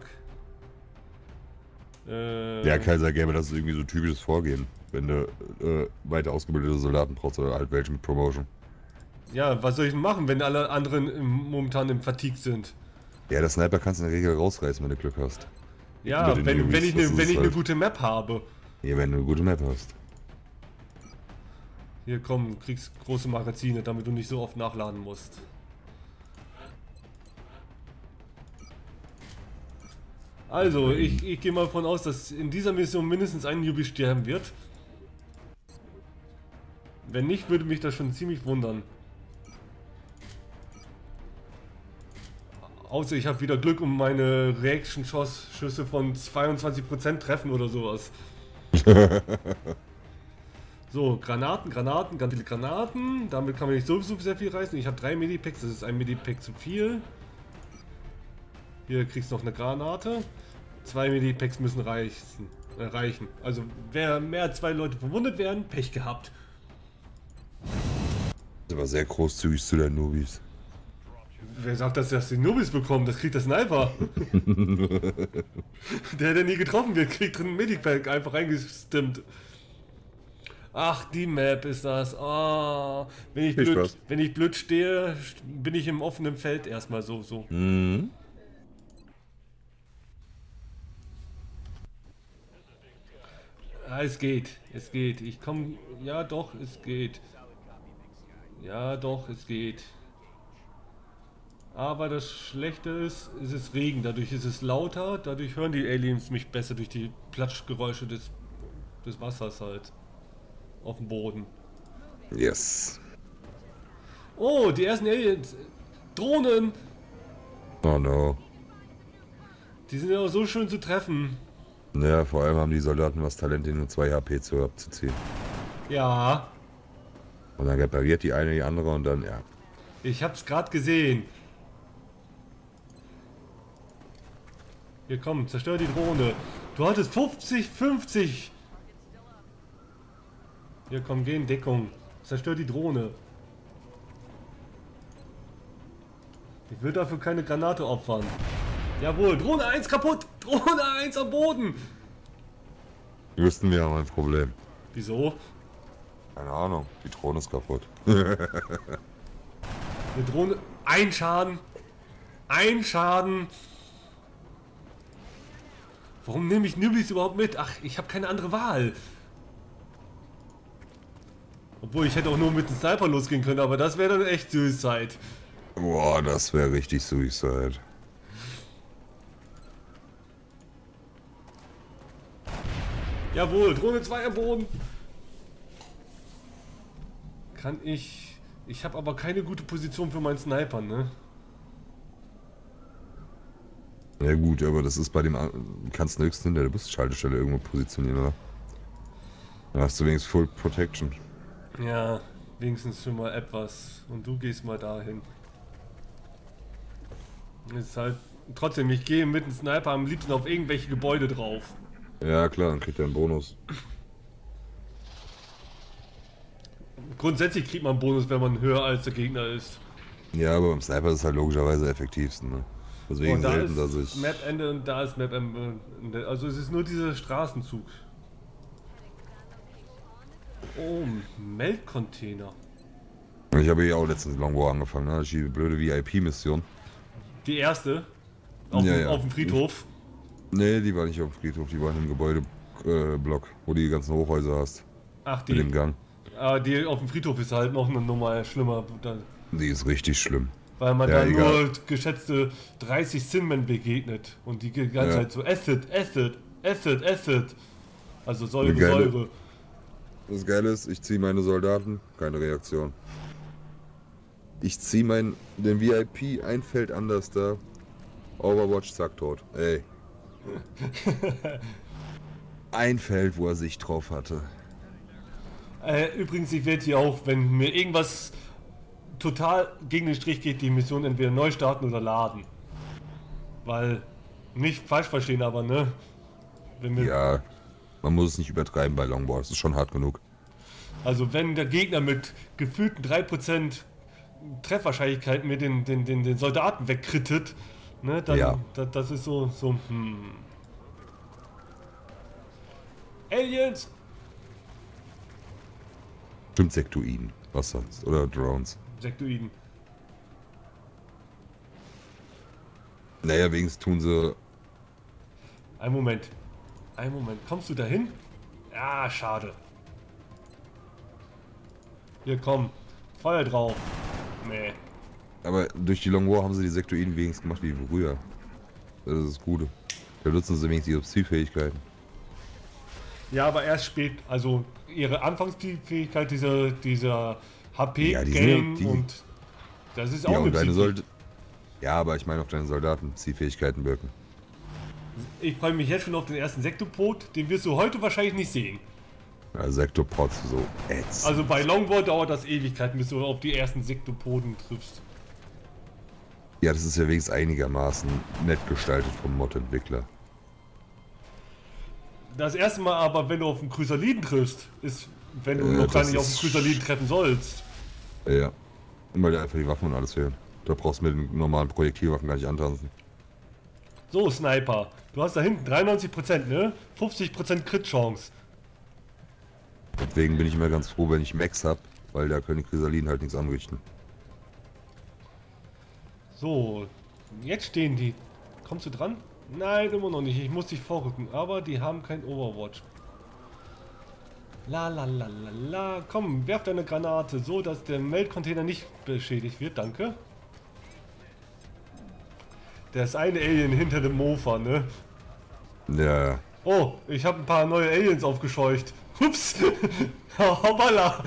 Äh, Ja, Kaiser gäbe das ist irgendwie so typisches Vorgehen, wenn du äh, weiter ausgebildete Soldaten brauchst oder halt welche mit Promotion. Ja, was soll ich denn machen, wenn alle anderen im, momentan im Fatigue sind? Ja, der Sniper kannst du in der Regel rausreißen, wenn du Glück hast. Ja, Mit den wenn, Newbies, wenn ich, das ne, ist wenn ich halt- eine gute Map habe. Ja, wenn du eine gute Map hast. Hier komm, kriegst große Magazine, damit du nicht so oft nachladen musst. Also, ich, ich gehe mal davon aus, dass in dieser Mission mindestens ein Newbie sterben wird. Wenn nicht, würde mich das schon ziemlich wundern. Außer ich habe wieder Glück und meine Reaction-Schüsse von zweiundzwanzig Prozent treffen oder sowas. So, Granaten, Granaten, ganz viele Granaten. Damit kann man nicht sowieso sehr viel reißen. Ich habe drei Medipacks, das ist ein Medipack zu viel. Hier kriegst du noch eine Granate. Zwei Medipacks müssen reichen. Äh, reichen. Also, wer mehr als zwei Leute verwundet werden, Pech gehabt. Das war sehr großzügig zu den Nubis. Wer sagt, dass das die Nubis bekommen? Das kriegt der Sniper. Der, der nie getroffen wird, kriegt ein Medipack einfach reingestimmt. Ach, die Map ist das. Oh, wenn ich Viel blöd, Spaß. wenn ich blöd stehe, bin ich im offenen Feld erstmal so. so. Mhm. Ja, es geht, es geht. Ich komme. Ja, doch, es geht. Ja, doch, es geht. Aber das Schlechte ist, es ist Regen. Dadurch ist es lauter. Dadurch hören die Aliens mich besser durch die Platschgeräusche des, des Wassers halt. Auf dem Boden. Yes. Oh, die ersten Aliens. Drohnen. Oh no. Die sind ja auch so schön zu treffen. Ja, vor allem haben die Soldaten was Talent, den nur zwei H P zu abzuziehen. Ja, Und dann repariert die eine die andere und dann, ja. ich hab's gerade gesehen. Hier komm, zerstör die Drohne. Du hattest fünfzig, fünfzig. Hier komm, geh in Deckung. Zerstör die Drohne. Ich will dafür keine Granate opfern. Jawohl, Drohne eins kaputt. Drohne eins am Boden. Wüssten wir haben ein Problem. Wieso? Keine Ahnung, die Drohne ist kaputt. Eine Drohne. Ein Schaden. Ein Schaden. Warum nehme ich Newbies überhaupt mit? Ach, ich habe keine andere Wahl. Obwohl, ich hätte auch nur mit dem Sniper losgehen können, aber das wäre dann echt Suicide. Boah, das wäre richtig Suicide. Jawohl, Drohne zwei am Boden. Kann ich... Ich habe aber keine gute Position für meinen Sniper, ne? Ja gut, aber das ist bei dem... an- Kannst du höchstens hinter der Bushaltestelle irgendwo positionieren, oder? Dann hast du wenigstens Full Protection. Ja, wenigstens schon mal etwas. Und du gehst mal dahin. Ist halt... Trotzdem, ich gehe mit dem Sniper am liebsten auf irgendwelche Gebäude drauf. Ja klar, dann kriegt er einen Bonus. Grundsätzlich kriegt man einen Bonus, wenn man höher als der Gegner ist. Ja, aber beim Sniper ist es halt logischerweise effektivsten, ne? Deswegen Und da selten, dass ist ich... Map-Ende und da ist Map-Ende. Also es ist nur dieser Straßenzug. Oh, Meldcontainer. Ich habe hier auch letztens Long War angefangen, ne? Die blöde V I P-Mission. Die erste. Auf, Ja, dem, ja. auf dem Friedhof. Nee, die war nicht auf dem Friedhof, die war in dem Gebäudeblock, wo du die ganzen Hochhäuser hast. Ach, Mit dem die. Gang. Ah, die auf dem Friedhof ist halt noch eine Nummer schlimmer. Da, Die ist richtig schlimm. weil man Ja, da egal. nur geschätzte dreißig Sinmen begegnet. Und die ganze Ja. Zeit so Acid, Acid, Acid, Acid. Also Säure, Eine geile- Säure. Das Geile ist, ich ziehe meine Soldaten, keine Reaktion. Ich ziehe mein, den V I P ein Feld anders da. Overwatch, zack, tot. Ey. Ein Feld, wo er sich drauf hatte. Äh, übrigens, ich werde hier auch, wenn mir irgendwas total gegen den Strich geht, die Mission entweder neu starten oder laden. Weil, nicht falsch verstehen, aber ne? Wenn wir, Ja, man muss es nicht übertreiben bei Longbow, das ist schon hart genug. Also wenn der Gegner mit gefühlten drei Prozent Treffwahrscheinlichkeit mir den, den, den, den Soldaten wegkrittet, ne, dann Ja. das, das ist so, so, hm. Aliens! Stimmt, Sektoiden, was sonst? Oder Drones. Sektoiden. Naja, wenigstens tun sie... Ein Moment. Ein Moment. Kommst du dahin? Ja, schade. Hier, komm. Feuer drauf. Nee. Aber durch die Long War haben sie die Sektoiden wenigstens gemacht wie früher. Das ist das Gute. Da nutzen sie wenigstens ihre Zielfähigkeiten. Ja, aber erst spät. Also ihre Anfangsfähigkeit, dieser, dieser H Ja, die P-Gain sind- die- und das ist Ja, auch und eine deine Zielfähigkeit. Soldaten... Ja, aber ich meine auf deine Soldaten Zielfähigkeiten wirken. Ich freue mich jetzt schon auf den ersten Sektopod. Den wirst du heute wahrscheinlich nicht sehen. Ja, Sektopods so ätzend. Also bei Longbow dauert das Ewigkeiten, bis du auf die ersten Sektopoden triffst. Ja, das ist ja wenigstens einigermaßen nett gestaltet vom Mod-Entwickler. Das erste Mal aber, wenn du auf einen Chrysaliden triffst, ist, wenn du Äh, noch gar das nicht auf einen ist- Chrysaliden treffen sollst. Ja. Und weil dir einfach die Waffen und alles fehlen. Da brauchst du mit den normalen Projektilwaffen gar nicht antanzen. So, Sniper. Du hast da hinten dreiundneunzig Prozent, ne? fünfzig Prozent Crit-Chance. Deswegen bin ich immer ganz froh, wenn ich Max hab, weil da können die Chrysaliden halt nichts anrichten. So, jetzt stehen die. Kommst du dran? Nein, immer noch nicht. Ich muss dich vorrücken. Aber die haben kein Overwatch. La la la la la. Komm, werf deine Granate, so dass der Meldcontainer nicht beschädigt wird. Danke. Der ist eine Alien hinter dem Mofa, ne? Ja, Oh, ich habe ein paar neue Aliens aufgescheucht. Ups. Hoppala.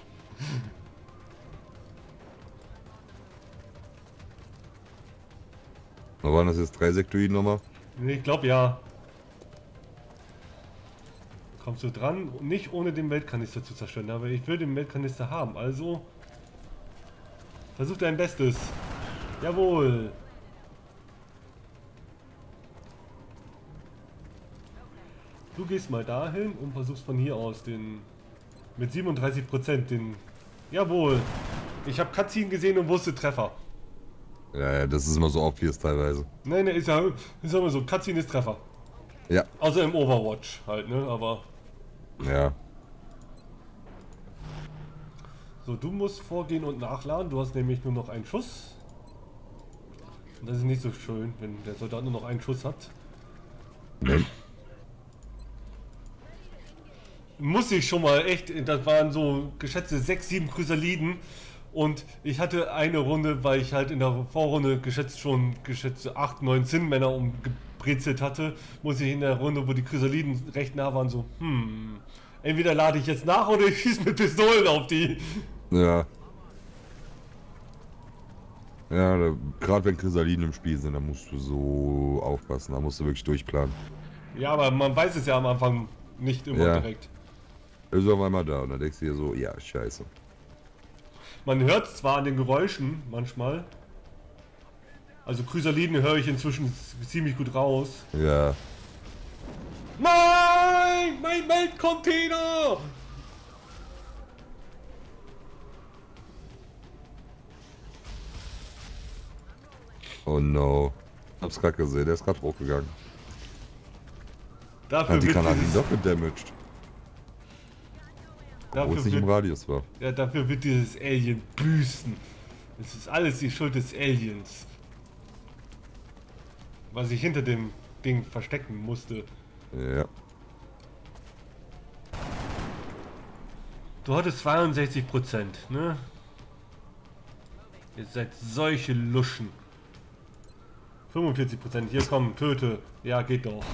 da waren das jetzt drei Sektoiden nochmal? Nee, ich glaube ja. Kommst du dran? Nicht ohne den Weltkanister zu zerstören, aber ich will den Weltkanister haben, also versuch dein Bestes. Jawohl. Du gehst mal dahin und versuchst von hier aus den mit siebenunddreißig Prozent den. Jawohl. Ich habe Cutscene gesehen und wusste Treffer. Ja, ja, das ist immer so obvious teilweise. Nein, nein, ist ja, ist ja immer so. Cutscene ist Treffer. Ja, Außer im Overwatch halt, ne? Aber. ja. So, du musst vorgehen und nachladen. Du hast nämlich nur noch einen Schuss. Und das ist nicht so schön, wenn der Soldat nur noch einen Schuss hat. Nee. Muss ich schon mal echt, das waren so geschätzte sechs, sieben Chrysaliden. Und ich hatte eine Runde, weil ich halt in der Vorrunde geschätzt schon geschätzte acht, neun Zinnmänner umgebrezelt hatte, muss ich in der Runde, wo die Chrysaliden recht nah waren, so, hm, entweder lade ich jetzt nach oder ich schieße mit Pistolen auf die. Ja. Ja, da, gerade wenn Chrysaliden im Spiel sind, dann musst du so aufpassen, da musst du wirklich durchplanen. Ja, aber man weiß es ja am Anfang nicht immer Ja. direkt. Er ist auf einmal da und dann denkst du dir so, ja, scheiße. Man hört zwar an den Geräuschen manchmal. Also Chrysaliden höre ich inzwischen ziemlich gut raus. Ja. Nein! Mein Meldcontainer! Oh no. Hab's grad gesehen, der ist gerade hochgegangen. Dafür Hat die wird Granaten dieses, doch gedamaged, obwohl dafür es nicht im wird, Radius war. ja, dafür wird dieses Alien büßen. Es ist alles die Schuld des Aliens. Was ich hinter dem Ding verstecken musste. Ja. Du hattest zweiundsechzig Prozent, ne? Ihr seid solche Luschen. fünfundvierzig Prozent, hier komm, töte. Ja, geht doch.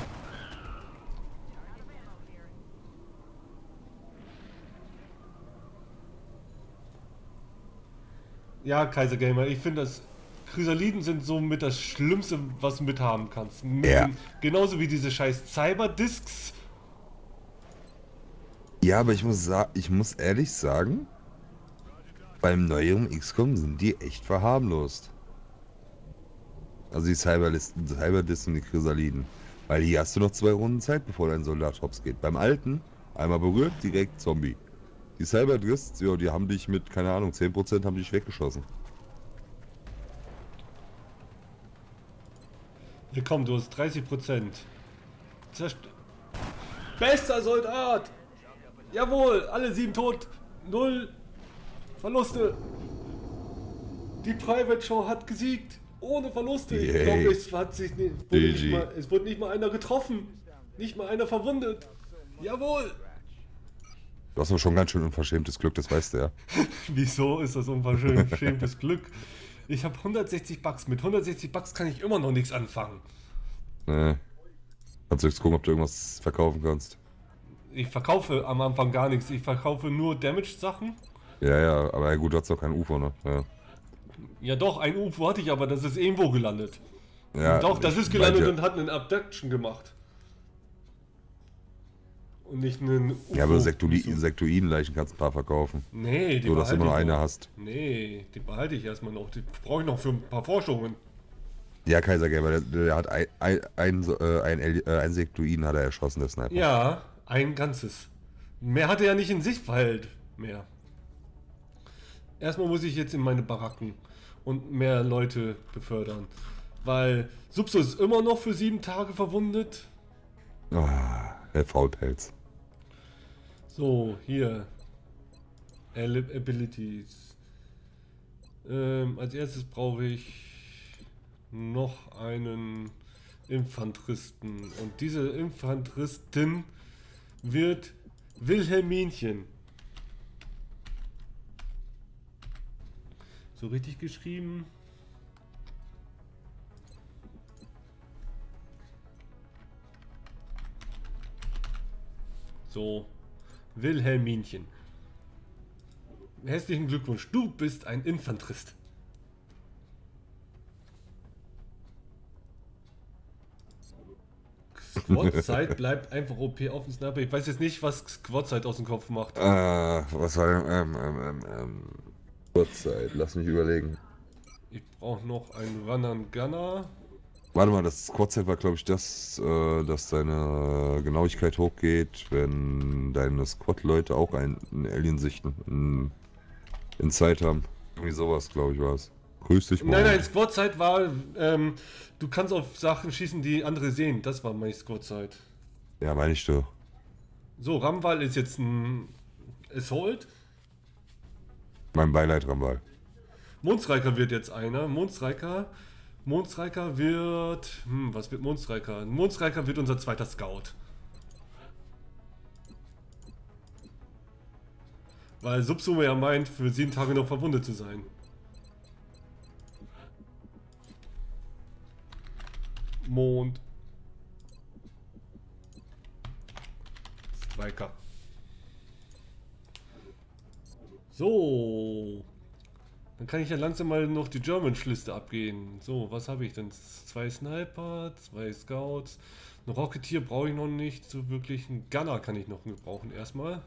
Ja, Kaiser Gamer, ich finde, das Chrysaliden sind somit das Schlimmste, was du mithaben kannst. Mit Ja. den, genauso wie diese scheiß Cyberdiscs. Ja, aber ich muss, sa ich muss ehrlich sagen, beim neueren X COM sind die echt verharmlost. Also die Cyberlisten, Cyberdis und die Chrysaliden. Weil hier hast du noch zwei Runden Zeit, bevor dein Soldat hops geht. Beim alten, einmal berührt, direkt Zombie. Die Cyberdrists, ja, die haben dich mit, keine Ahnung, zehn Prozent haben dich weggeschossen. Ja komm, du hast dreißig Prozent. Zerst Bester Soldat! Jawohl, alle sieben tot. Null Verluste. Die Private Show hat gesiegt. Ohne Verluste. Ich Yay. glaube, es hat sich nicht, wurde nicht mal, es wurde nicht mal einer getroffen. Nicht mal einer verwundet. Jawohl. Du hast aber schon ganz schön unverschämtes Glück, das weißt du ja. Wieso ist das unverschämtes Glück? Ich habe hundertsechzig Bucks. Mit hundertsechzig Bucks kann ich immer noch nichts anfangen. Nee. Kannst du jetzt gucken, ob du irgendwas verkaufen kannst. Ich verkaufe am Anfang gar nichts. Ich verkaufe nur Damage-Sachen. Ja, ja, aber ja, gut, du hast doch kein U F O, ne? Ja, Ja doch, ein U F O hatte ich, aber das ist irgendwo gelandet. ja Doch, das ich ist gelandet meinte- und hat einen Abduction gemacht. Und nicht einen U F O. Ja, aber Sektuli Sektoidenleichen kannst du ein paar verkaufen. Nee, die So, dass du behalte immer noch ich eine noch. hast. Nee, die behalte ich erstmal noch. Die brauche ich noch für ein paar Forschungen. Ja, Kaisergamer, der, der hat ein, ein, ein, äh, ein, El- äh, ein Sektoiden hat er erschossen, der Sniper. Ja, ein ganzes. Mehr hat er ja nicht in Sichtfeld mehr. Erstmal muss ich jetzt in meine Baracken und mehr Leute befördern. Weil Subso ist immer noch für sieben Tage verwundet. Ah, der Faulpelz. So, hier. Al- Abilities. Ähm, als erstes brauche ich noch einen Infanteristen. Und diese Infanteristin wird Wilhelminchen. So richtig geschrieben. So. Wilhelminchen. Herzlichen Glückwunsch, du bist ein Infanterist. Squad-Zeit bleibt einfach O P auf dem Sniper. Ich weiß jetzt nicht, was Squad-Zeit aus dem Kopf macht. Äh, was war denn, ähm, ähm, ähm, ähm, Kurzzeit, lass mich überlegen. Ich brauche noch einen Runner and Gunner. Warte mal, das Squad-Set war, glaube ich, das, äh, dass deine Genauigkeit hochgeht, wenn deine Squad-Leute auch einen, einen Alien sichten, in, in Zeit haben. Irgendwie sowas, glaube ich, war es. Grüß dich, Nein, Mann. nein, Squad-Zeit war, ähm, du kannst auf Sachen schießen, die andere sehen. Das war meine Squad-Zeit. Ja, meine ich doch. So, Ramwal ist jetzt ein Assault. Mein Beileid, Rambal. Mondstreiker wird jetzt einer. Mondstreiker. Mondstreiker wird. Hm, was wird Mondstreiker? Mondstreiker wird unser zweiter Scout. Weil Subsume ja meint, für sieben Tage noch verwundet zu sein. Mond. Striker. So. Dann kann ich ja langsam mal noch die German-Liste abgehen. So, was habe ich denn? Zwei Sniper, zwei Scouts. Ein Rocketeer brauche ich noch nicht. So wirklich einen Gunner kann ich noch gebrauchen erstmal.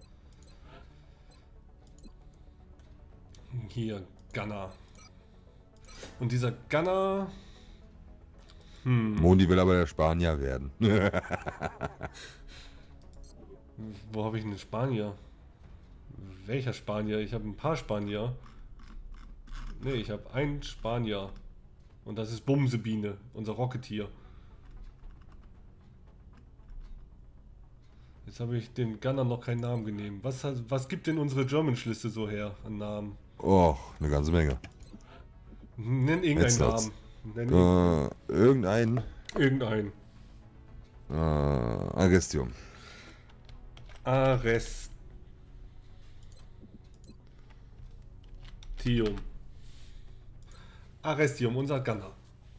Hier, Gunner. Und dieser Gunner... Hm, Mondi will aber der Spanier werden. wo habe ich einen Spanier? Welcher Spanier? Ich habe ein paar Spanier. Ne, ich habe einen Spanier. Und das ist Bumsebiene, unser Rocketeer. Jetzt habe ich den Gunner noch keinen Namen gegeben. Was, hat- was gibt denn unsere German-Liste so her an Namen? Och, eine ganze Menge. Nenn irgendeinen Headshots. Namen. Nenn irg- Äh, irgendein irgendeinen. äh, Agestium. Arrestium. Arrestium, unser Gunner.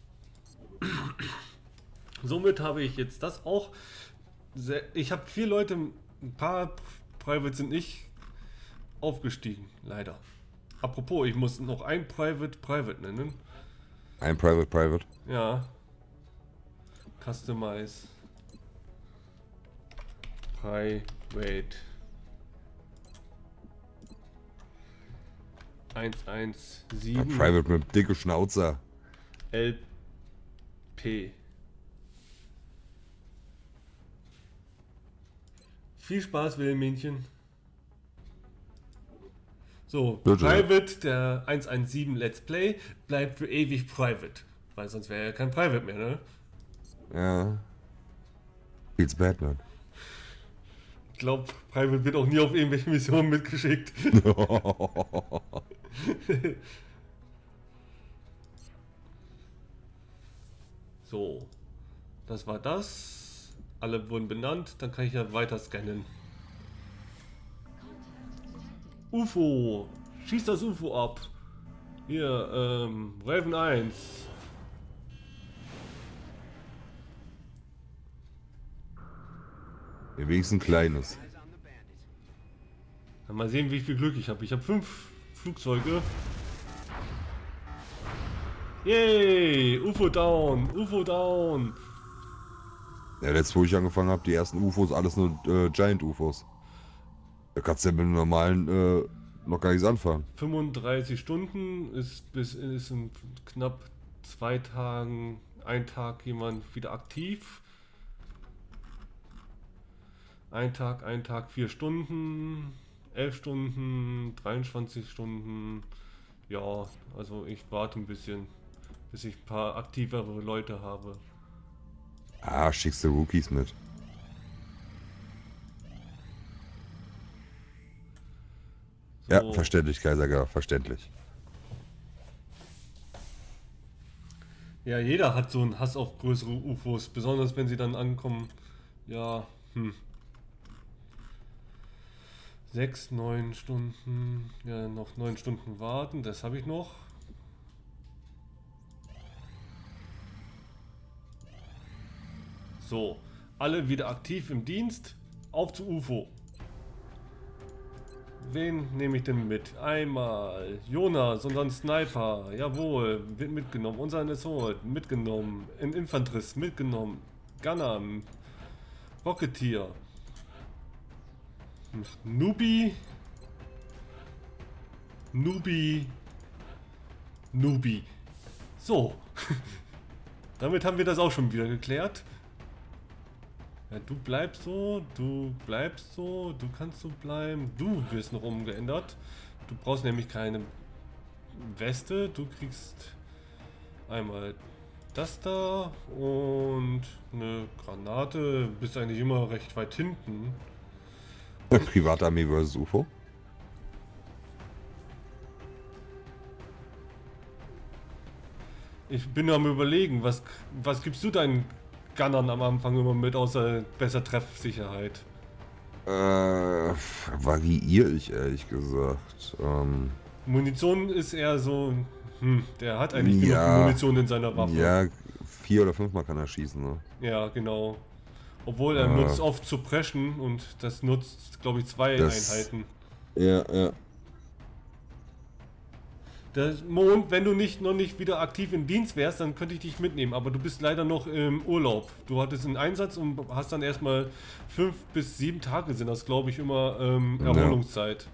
Somit habe ich jetzt das auch. Sehr, ich habe vier Leute, ein paar Privates sind nicht aufgestiegen, leider. Apropos, ich muss noch ein Private Private nennen. Ein Private Private. Ja. Customize. Private. eins eins Ein sieben Private mit dicke Schnauzer. L P. Viel Spaß, Wilhelminchen. So, Bitte. Private, der eins eins sieben Let's Play, bleibt für ewig Private. Weil sonst wäre ja kein Private mehr, ne? Ja. Feels bad, man. Ich glaube, Private wird auch nie auf irgendwelche Missionen mitgeschickt. So, das war das. Alle wurden benannt, dann kann ich ja weiter scannen. U F O, schieß das U F O ab. Hier, ähm, Raven eins. Wenigstens ein kleines. Mal sehen, wie viel Glück ich habe. Ich habe fünf Flugzeuge. Yay! U F O down! U F O down! Ja, letztes, wo ich angefangen habe, die ersten U F Os, alles nur äh, Giant U F Os. Da kannst du ja mit dem normalen äh, noch gar nichts anfangen. fünfunddreißig Stunden ist bis ist in knapp zwei Tagen, ein Tag jemand wieder aktiv. Ein Tag, ein Tag, vier Stunden, elf Stunden, dreiundzwanzig Stunden. Ja, also ich warte ein bisschen, bis ich ein paar aktivere Leute habe. Ah, schickst du Rookies mit. So. Ja, verständlich, Kaisergar, verständlich. Ja, jeder hat so einen Hass auf größere U F Os, besonders wenn sie dann ankommen. Ja, hm. Sechs, neun Stunden, ja, noch neun Stunden warten, das habe ich noch. So, alle wieder aktiv im Dienst, auf zu U F O. Wen nehme ich denn mit? Einmal Jonas, unseren Sniper, jawohl, wird mitgenommen. Unseren Assault, mitgenommen. In Infanterist, mitgenommen. Gunner, Rocketeer. Nubi. Nubi. Nubi. So. Damit haben wir das auch schon wieder geklärt. Ja, du bleibst so, du bleibst so, du kannst so bleiben, du wirst noch umgeändert. Du brauchst nämlich keine Weste, du kriegst einmal das da und eine Granate, bist eigentlich immer recht weit hinten. Privatarmee versus U F O? Ich bin am überlegen, was, was gibst du deinen Gunnern am Anfang immer mit, außer besser Treffsicherheit? Äh, variiere ich ehrlich gesagt. Ähm, Munition ist eher so, hm, der hat eigentlich Ja. genug Munition in seiner Waffe. ja, vier oder fünfmal kann er schießen, ne? Ja, genau. Obwohl er Äh. nutzt oft Suppression und das nutzt, glaube ich, zwei Das- Einheiten. Ja, ja. Das Mond, wenn du nicht noch nicht wieder aktiv im Dienst wärst, dann könnte ich dich mitnehmen, aber du bist leider noch im Urlaub. Du hattest einen Einsatz und hast dann erstmal fünf bis sieben Tage sind das, glaube ich, immer ähm, Ja. Erholungszeit.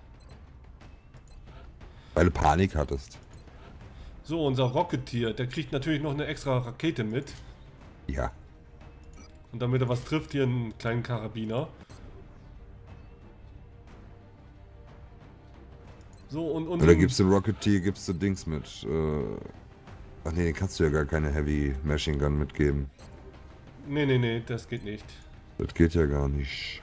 Weil du Panik hattest. So, unser Rocketeer, der kriegt natürlich noch eine extra Rakete mit. Ja. Und damit er was trifft, hier einen kleinen Karabiner. So, und, und Oder gibst du Rocketeer, gibst du Dings mit. Äh, ach nee, den kannst du ja gar keine Heavy Machine Gun mitgeben. Nee, nee, nee, das geht nicht. Das geht ja gar nicht.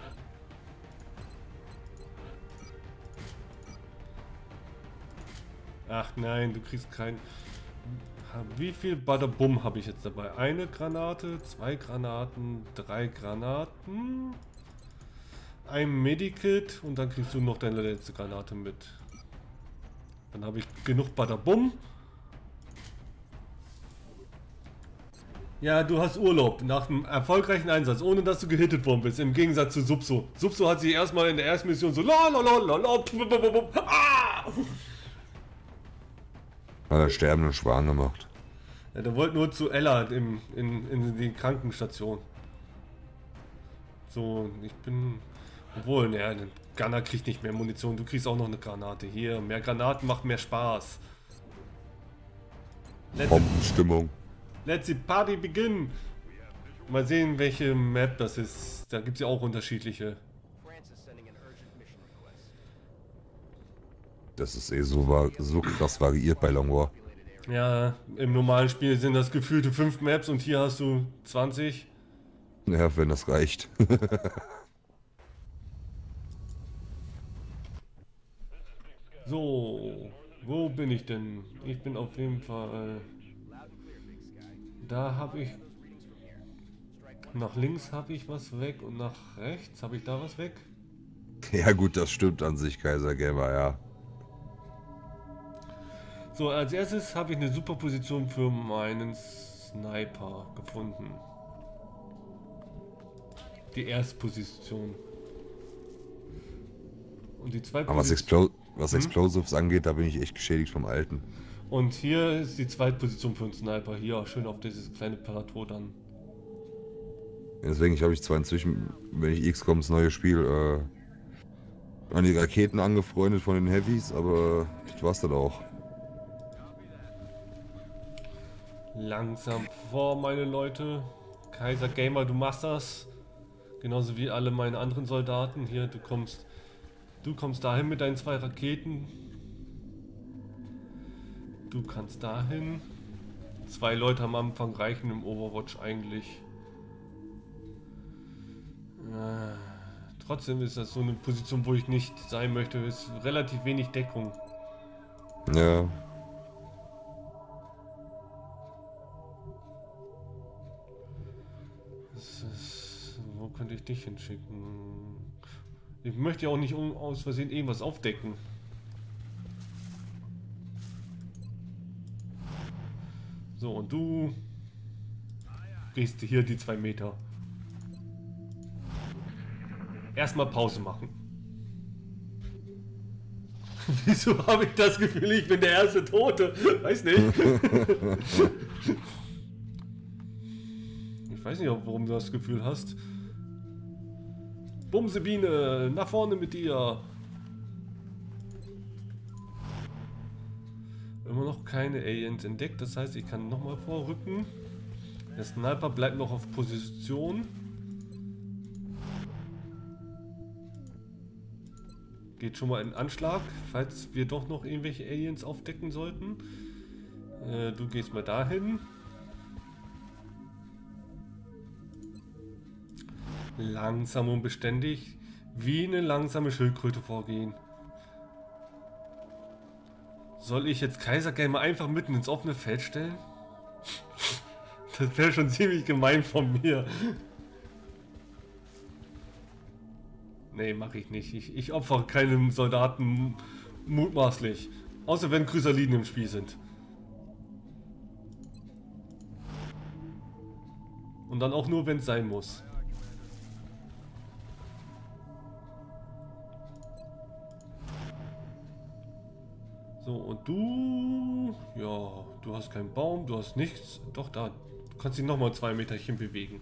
Ach nein, du kriegst kein... Wie viel Badabum habe ich jetzt dabei? Eine Granate, zwei Granaten, drei Granaten, ein Medikit und dann kriegst du noch deine letzte Granate mit. Dann habe ich genug Badabum. Ja, du hast Urlaub nach einem erfolgreichen Einsatz, ohne dass du gehittet worden bist, im Gegensatz zu Subso. Subso hat sich erstmal in der ersten Mission so la la la la la ah! Hat er sterbenden Schwan gemacht. Ja, der wollte nur zu Ella im, in, in die Krankenstation. So, ich bin Obwohl, ne, ein Gunner kriegt nicht mehr Munition. Du kriegst auch noch eine Granate. Hier, mehr Granaten macht mehr Spaß. Let's, Bombenstimmung. let's the party begin. Mal sehen, welche Map das ist. Da gibt es ja auch unterschiedliche. Das ist eh so, war, so krass variiert bei Long War. Ja, im normalen Spiel sind das gefühlte fünf Maps und hier hast du zwanzig. Ja, wenn das reicht. So, wo bin ich denn? Ich bin auf jeden Fall... Da habe ich... Nach links habe ich was weg und nach rechts habe ich da was weg. Ja gut, das stimmt an sich, Kaiser Gamer, ja. So, als erstes habe ich eine super Position für meinen Sniper gefunden. Die erste Position. Und die zweite Aber was, Position. Explo was Hm? Explosives angeht, da bin ich echt geschädigt vom Alten. Und hier ist die zweite Position für einen Sniper. Hier auch schön auf dieses kleine Plateau dann. Deswegen, ich habe ich zwar inzwischen, wenn ich X COMs neue Spiel, äh, an die Raketen angefreundet von den Heavies, aber das war's dann auch. Langsam vor, meine Leute. Kaiser Gamer, du machst das. Genauso wie alle meine anderen Soldaten. Hier, du kommst, du kommst dahin mit deinen zwei Raketen. Du kannst dahin. Zwei Leute am Anfang reichen im Overwatch eigentlich. Äh, trotzdem ist das so eine Position, wo ich nicht sein möchte. Es ist relativ wenig Deckung. Ja. Das ist, wo könnte ich dich hinschicken? Ich möchte ja auch nicht um, aus Versehen irgendwas aufdecken. So, und du gehst hier die zwei Meter. Erstmal Pause machen. Wieso habe ich das Gefühl, ich bin der erste Tote? Weiß nicht. Ich weiß nicht, warum du das Gefühl hast. Bumsebiene, nach vorne mit dir. Immer noch keine Aliens entdeckt, das heißt, ich kann nochmal vorrücken. Der Sniper bleibt noch auf Position. Geht schon mal in Anschlag, falls wir doch noch irgendwelche Aliens aufdecken sollten. Äh, du gehst mal dahin. Langsam und beständig, wie eine langsame Schildkröte vorgehen. Soll ich jetzt Kaiser Gamer einfach mitten ins offene Feld stellen? Das wäre schon ziemlich gemein von mir. Nee, mache ich nicht. Ich, ich opfere keinen Soldaten mutmaßlich. Außer wenn Chrysaliden im Spiel sind. Und dann auch nur, wenn es sein muss. So, und du... Ja, du hast keinen Baum, du hast nichts. Doch, da. Du kannst dich nochmal zwei Meterchen bewegen.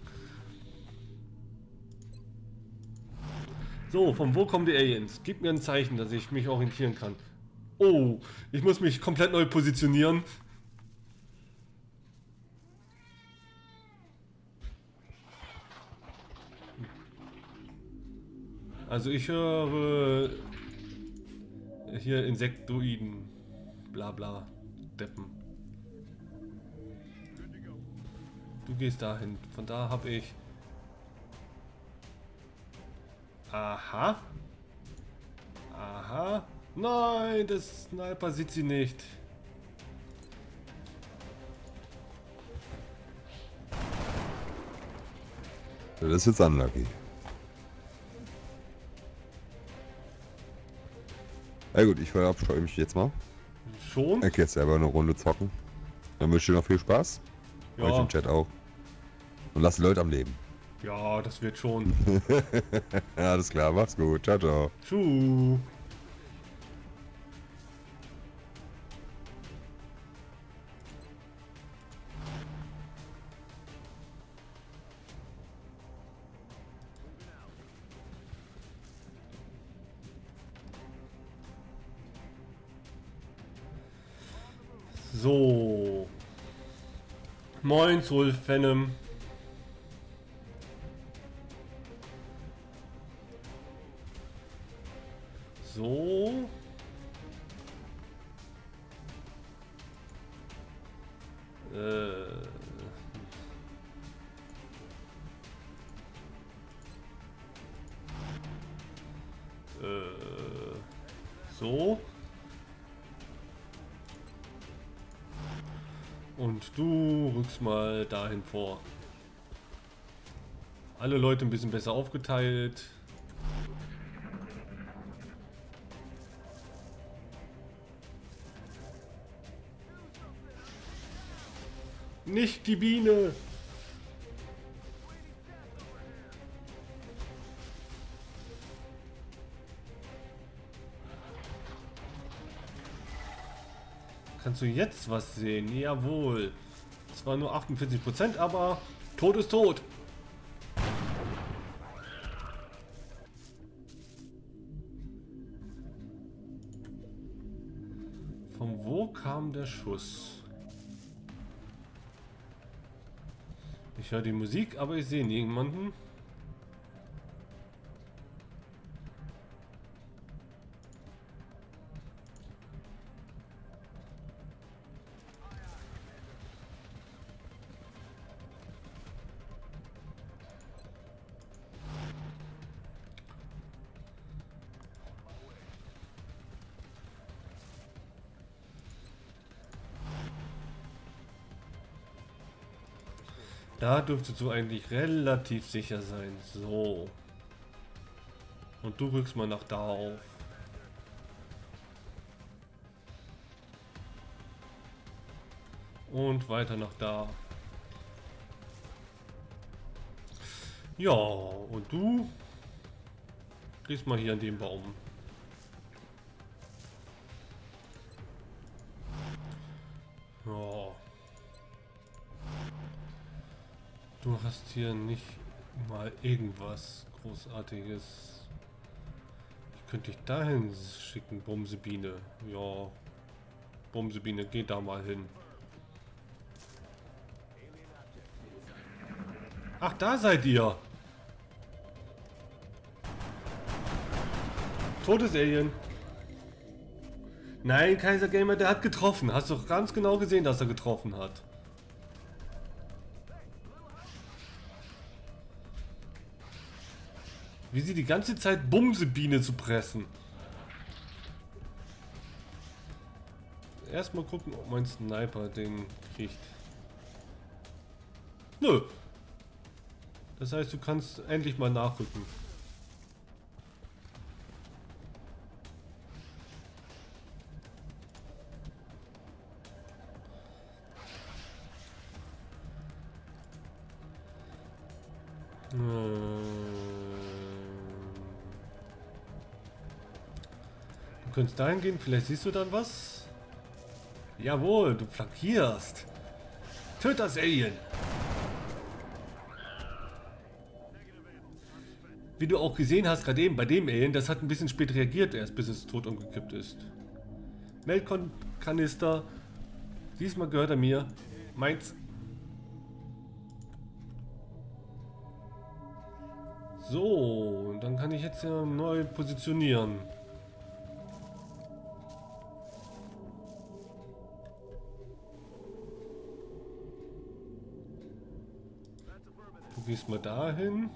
So, von wo kommen die Aliens? Gib mir ein Zeichen, dass ich mich orientieren kann. Oh, ich muss mich komplett neu positionieren. Also ich höre hier Insektoiden, bla bla, Deppen. Du gehst dahin, von da habe ich... Aha. Aha. Nein, der Sniper sieht sie nicht. Das ist jetzt unlucky. Na gut, ich verabscheue mich jetzt mal. Schon? Ich gehe jetzt selber eine Runde zocken. Dann wünsche ich dir noch viel Spaß. Ja. Euch im Chat auch. Und lasst die Leute am Leben. Ja, das wird schon. Ja, alles klar, mach's gut. Ciao, ciao. Tschuh. So. Moin, Soul Venom. So. Äh. Äh. So. Und du rückst mal dahin vor. Alle Leute ein bisschen besser aufgeteilt. Nicht die Biene! Kannst du jetzt was sehen? Jawohl. Zwar nur achtundvierzig Prozent, aber tot ist tot. Von wo kam der Schuss? Ich höre die Musik, aber ich sehe niemanden. Da dürftest du eigentlich relativ sicher sein. So. Und du rückst mal nach da auf. Und weiter nach da. Ja, und du gehst mal hier an den Baum. Ja. Du hast hier nicht mal irgendwas Großartiges. Ich könnte dich dahin schicken, Bumsebiene. Ja. Bumsebiene, geh da mal hin. Ach, da seid ihr. Totes Alien. Nein, Kaiser Gamer, der hat getroffen. Hast doch ganz genau gesehen, dass er getroffen hat. Wie sie die ganze Zeit Bumsebiene zu pressen. Erstmal gucken, ob mein Sniper den kriegt. Nö. Das heißt, du kannst endlich mal nachrücken. Du könntest dahin gehen, vielleicht siehst du dann was. Jawohl, du flankierst. Töt das Alien. Wie du auch gesehen hast, gerade eben bei dem Alien, das hat ein bisschen spät reagiert erst, bis es tot umgekippt ist. Melkkanister. Diesmal gehört er mir. Meins. So, und dann kann ich jetzt ja neu positionieren. Du gehst mal dahin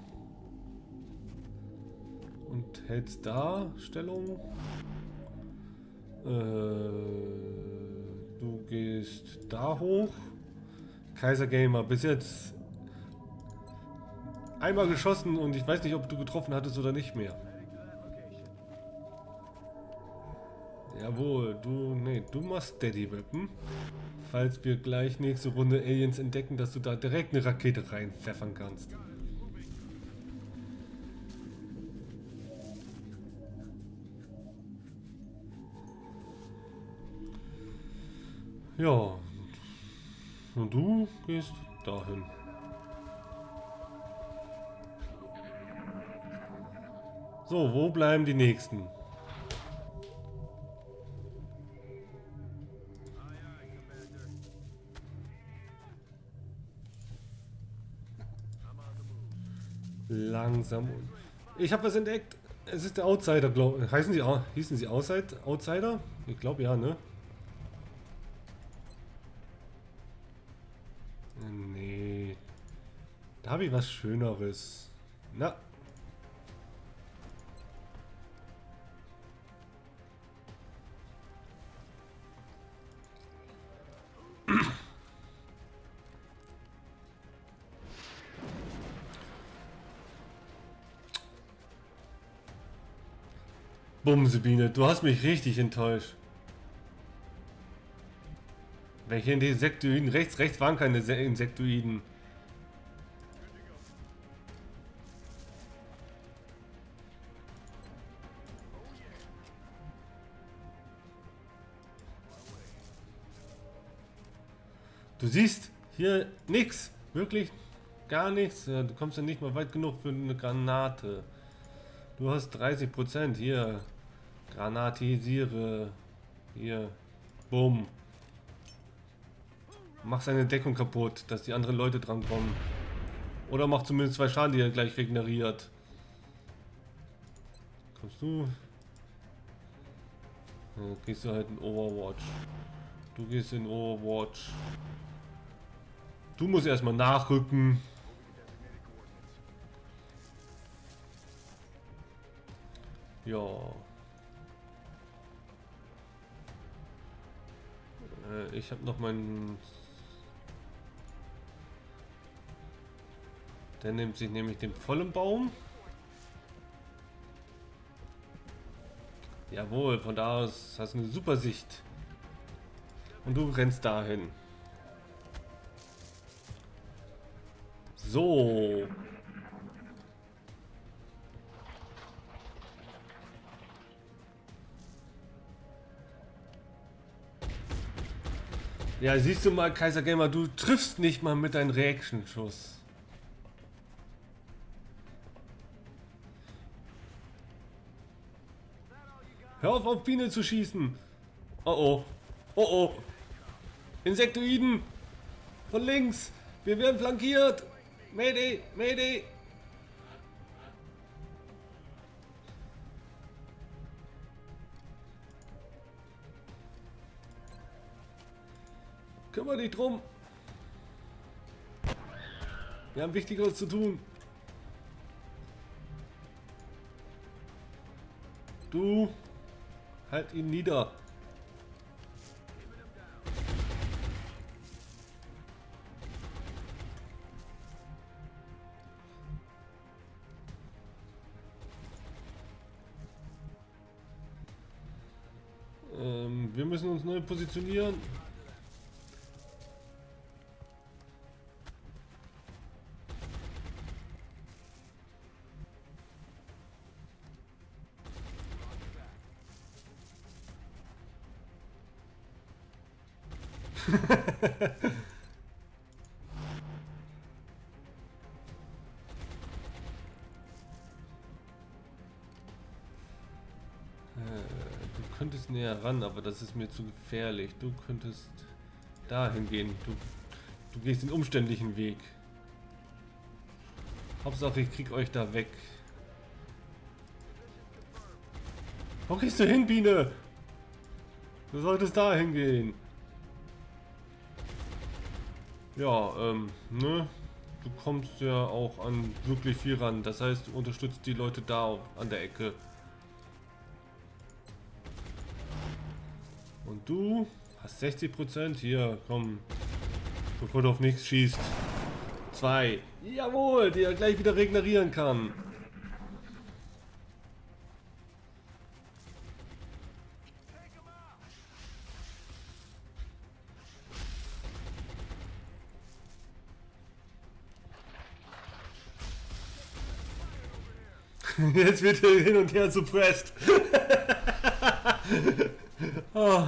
und hältst da Stellung. Äh, du gehst da hoch. Kaiser Gamer, bis jetzt einmal geschossen und ich weiß nicht, ob du getroffen hattest oder nicht mehr. Jawohl, du, nee, du machst Steady Weapon. Falls wir gleich nächste Runde Aliens entdecken, dass du da direkt eine Rakete reinpfeffern kannst. Ja. Und du gehst dahin. So, wo bleiben die nächsten? langsam. Ich habe was entdeckt. Es ist der Outsider, glaube heißen sie auch, hießen sie Outside, Outsider? Ich glaube ja, ne? Nee. Da habe ich was Schöneres. Na. Bumsebine, du hast mich richtig enttäuscht. Welche Insektoiden? Rechts, rechts waren keine Insektoiden. Du siehst hier nichts, wirklich gar nichts. Du kommst ja nicht mal weit genug für eine Granate. Du hast dreißig Prozent hier. Granatisiere. Hier. Bumm. Mach seine Deckung kaputt, dass die anderen Leute dran kommen. Oder mach zumindest zwei Schaden, die er gleich regeneriert. Kommst du? Ja, gehst du halt in Overwatch. Du gehst in Overwatch. Du musst erstmal nachrücken. Ja. Äh, ich habe noch meinen... Der nimmt sich nämlich den vollen Baum. Jawohl, von da aus hast du eine super Sicht. Und du rennst dahin. So. Ja, siehst du mal, Kaiser Gamer, du triffst nicht mal mit deinem Reaction-Schuss. Hör auf, auf Biene zu schießen. Oh oh. Oh oh. Insektoiden. Von links. Wir werden flankiert. Mayday. Mayday. Kümmere dich drum. Wir haben Wichtigeres zu tun. Du. Halt ihn nieder. Ähm, wir müssen uns neu positionieren. Du könntest näher ran, aber das ist mir zu gefährlich. Du könntest dahin gehen. Du, du gehst den umständlichen Weg. Hauptsache ich krieg euch da weg. Wo gehst du hin, Biene? Du solltest dahin gehen. Ja, ähm, ne? Du kommst ja auch an wirklich viel ran. Das heißt, du unterstützt die Leute da auf, an der Ecke. Und du hast sechzig Prozent hier, komm. Bevor du auf nichts schießt. Zwei. Jawohl, die er gleich wieder regenerieren kann. Jetzt wird er hin und her suppressed. Oh.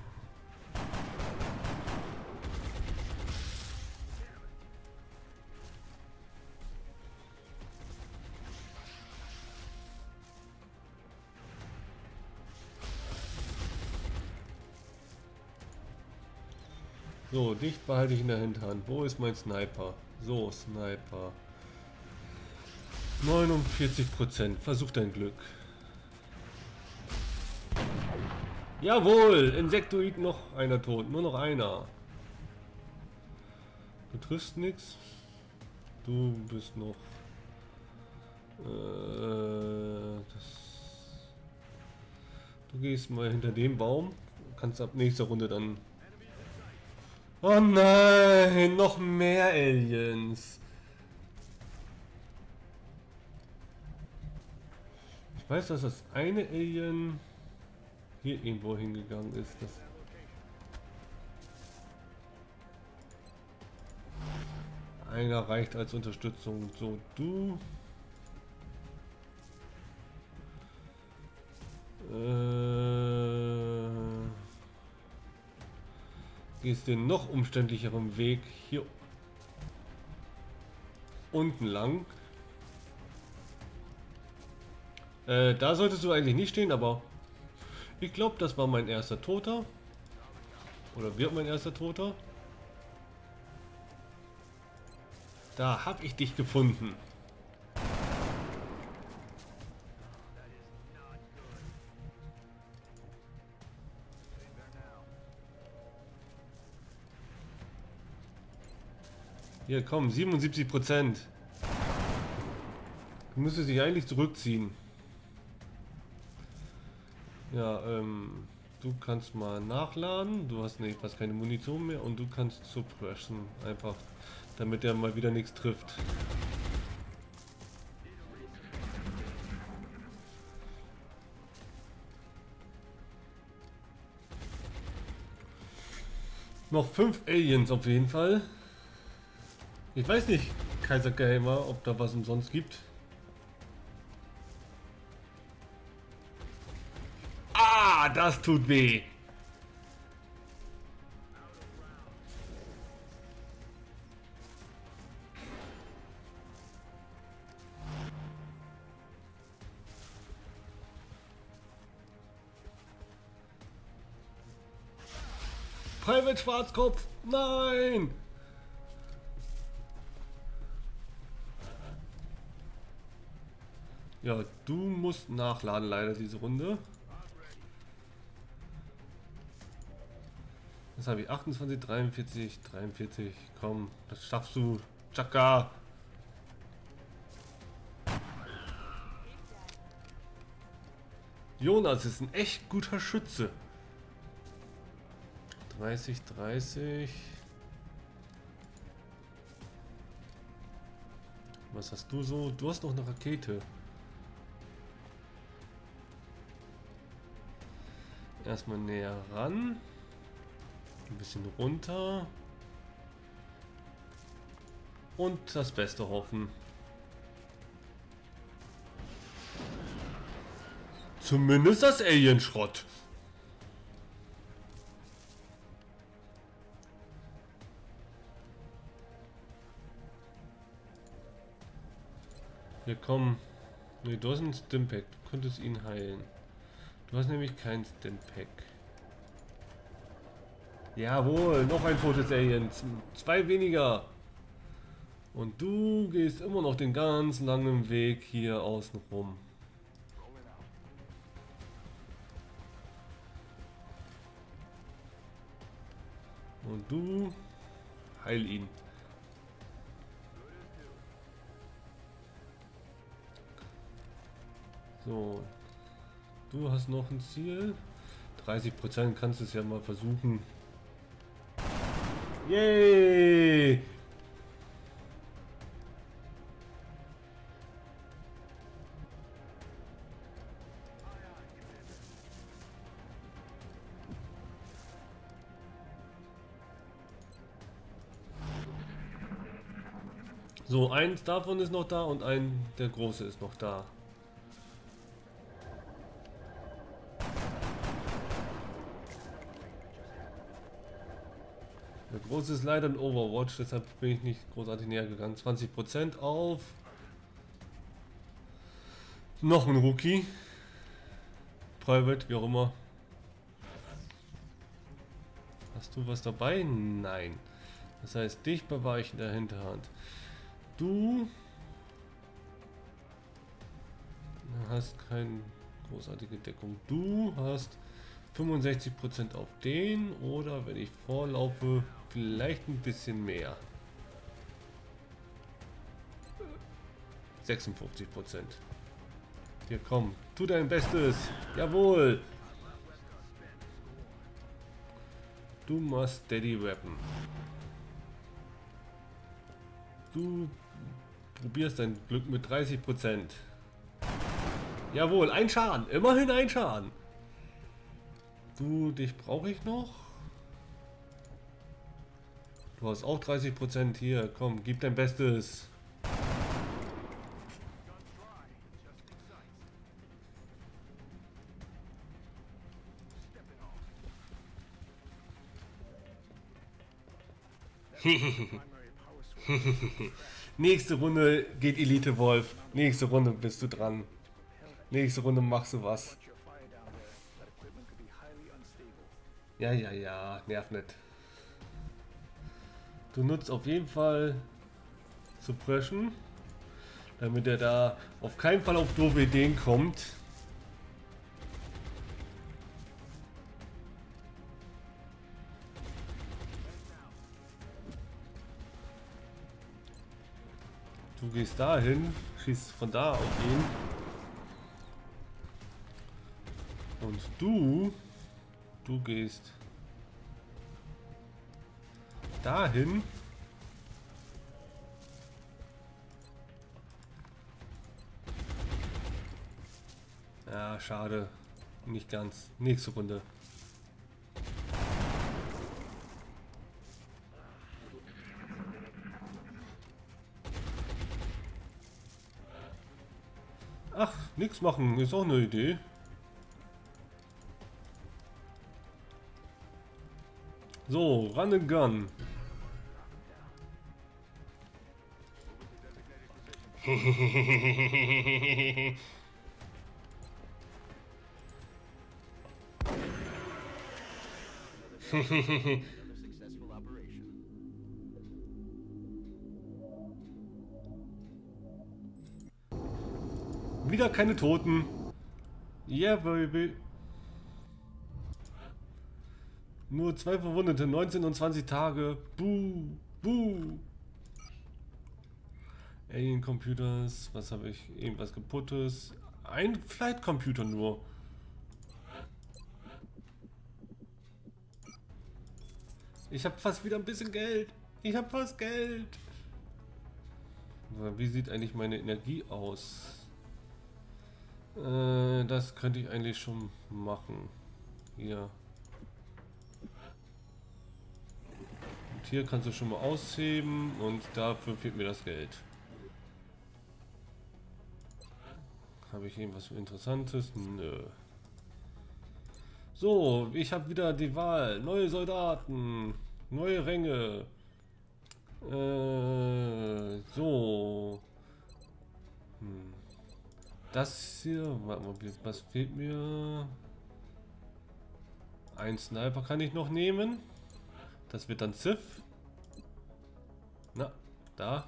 So, dich behalte ich in der Hinterhand. Wo ist mein Sniper? So, Sniper. neunundvierzig Prozent. Versuch dein Glück. Jawohl! Insektoid, noch einer tot. Nur noch einer. Du triffst nichts. Du bist noch... Äh, das, du gehst mal hinter dem Baum. Kannst ab nächster Runde dann... Oh nein! Noch mehr Aliens! Ich weiß, dass das eine Alien hier irgendwo hingegangen ist. Das einer reicht als Unterstützung. So, du äh, gehst den noch umständlicheren Weg hier unten lang. Äh, da solltest du eigentlich nicht stehen, aber ich glaube, das war mein erster Toter. Oder wird mein erster Toter. Da habe ich dich gefunden. Hier, komm, siebenundsiebzig Prozent. Du müsstest dich eigentlich zurückziehen. Ja, ähm, du kannst mal nachladen. Du hast nicht, hast keine Munition mehr und du kannst suppressen. Einfach, damit er mal wieder nichts trifft. Noch fünf Aliens auf jeden Fall. Ich weiß nicht, Kaiser Gamer, ob da was umsonst gibt. Ah, das tut weh. Private Schwarzkopf, nein! Ja, du musst nachladen leider diese Runde. Das habe ich achtundzwanzig, dreiundvierzig, dreiundvierzig. Komm, das schaffst du. Chaka. Jonas ist ein echt guter Schütze. dreißig, dreißig. Was hast du so? Du hast noch eine Rakete. Erstmal näher ran. Ein bisschen runter. Und das Beste hoffen. Zumindest das Alien-Schrott. Wir kommen. Ne, du hast ein Stimpack. Du könntest ihn heilen. Du hast nämlich kein Stimpack. Jawohl, noch ein totes Alien. Zwei weniger. Und du gehst immer noch den ganz langen Weg hier außen rum. Und du heil ihn. So. Du hast noch ein Ziel. dreißig Prozent kannst du es ja mal versuchen. Yay! So, eins davon ist noch da und ein, der große ist noch da. Der große ist leider ein Overwatch, deshalb bin ich nicht großartig näher gegangen. zwanzig Prozent auf. Noch ein Rookie. Private, wie auch immer. Hast du was dabei? Nein. Das heißt, dich bewahre ich in der Hinterhand. Du hast keine großartige Deckung. Du hast fünfundsechzig Prozent auf den, oder wenn ich vorlaufe, vielleicht ein bisschen mehr. sechsundfünfzig Prozent. Hier, komm, tu dein Bestes. Jawohl. Du machst Steady Weapon. Du probierst dein Glück mit dreißig Prozent. Jawohl, ein Schaden. Immerhin ein Schaden. Du, dich brauche ich noch. Du hast auch dreißig Prozent hier. Komm, gib dein Bestes. Nächste Runde geht Elite Wolf. Nächste Runde bist du dran. Nächste Runde machst du was. Ja, ja, ja. Nerv nicht. Du nutzt auf jeden Fall Suppression, damit er da auf keinen Fall auf doofe Ideen kommt. Du gehst dahin, schießt von da auf ihn. Und du, du gehst dahin. Ja, schade. Nicht ganz. Nächste Runde. Ach, nichts machen, ist auch eine Idee. So, Run and Gun. Wieder keine Toten. Yeah, baby. Nur zwei Verwundete, neunzehn und zwanzig Tage. Buh, buh. Alien Computers, was habe ich? Irgendwas kaputtes. Ein Flight Computer nur. Ich habe fast wieder ein bisschen Geld. Ich habe fast Geld. Wie sieht eigentlich meine Energie aus? Äh, das könnte ich eigentlich schon machen. Hier. Und hier kannst du schon mal ausheben und dafür fehlt mir das Geld. Habe ich irgendwas Interessantes? Nö. So, ich habe wieder die Wahl. Neue Soldaten. Neue Ränge. Äh, so. Hm. Das hier. Warte mal, was fehlt mir? Ein Sniper kann ich noch nehmen. Das wird dann Sith. Na, da.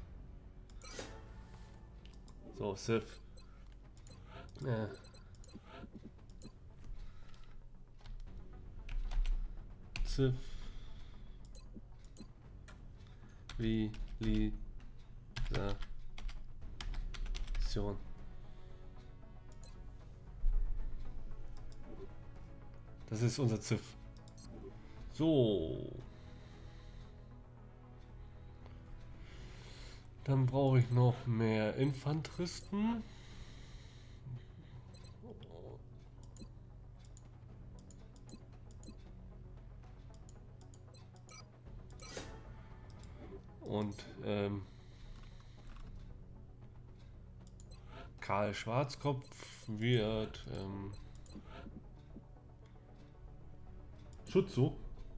So, Sith. Ja. Sith. Zivilisation. Das ist unser Ziff. So. Dann brauche ich noch mehr Infanteristen. Und ähm, Karl Schwarzkopf wird ähm, Schutzo.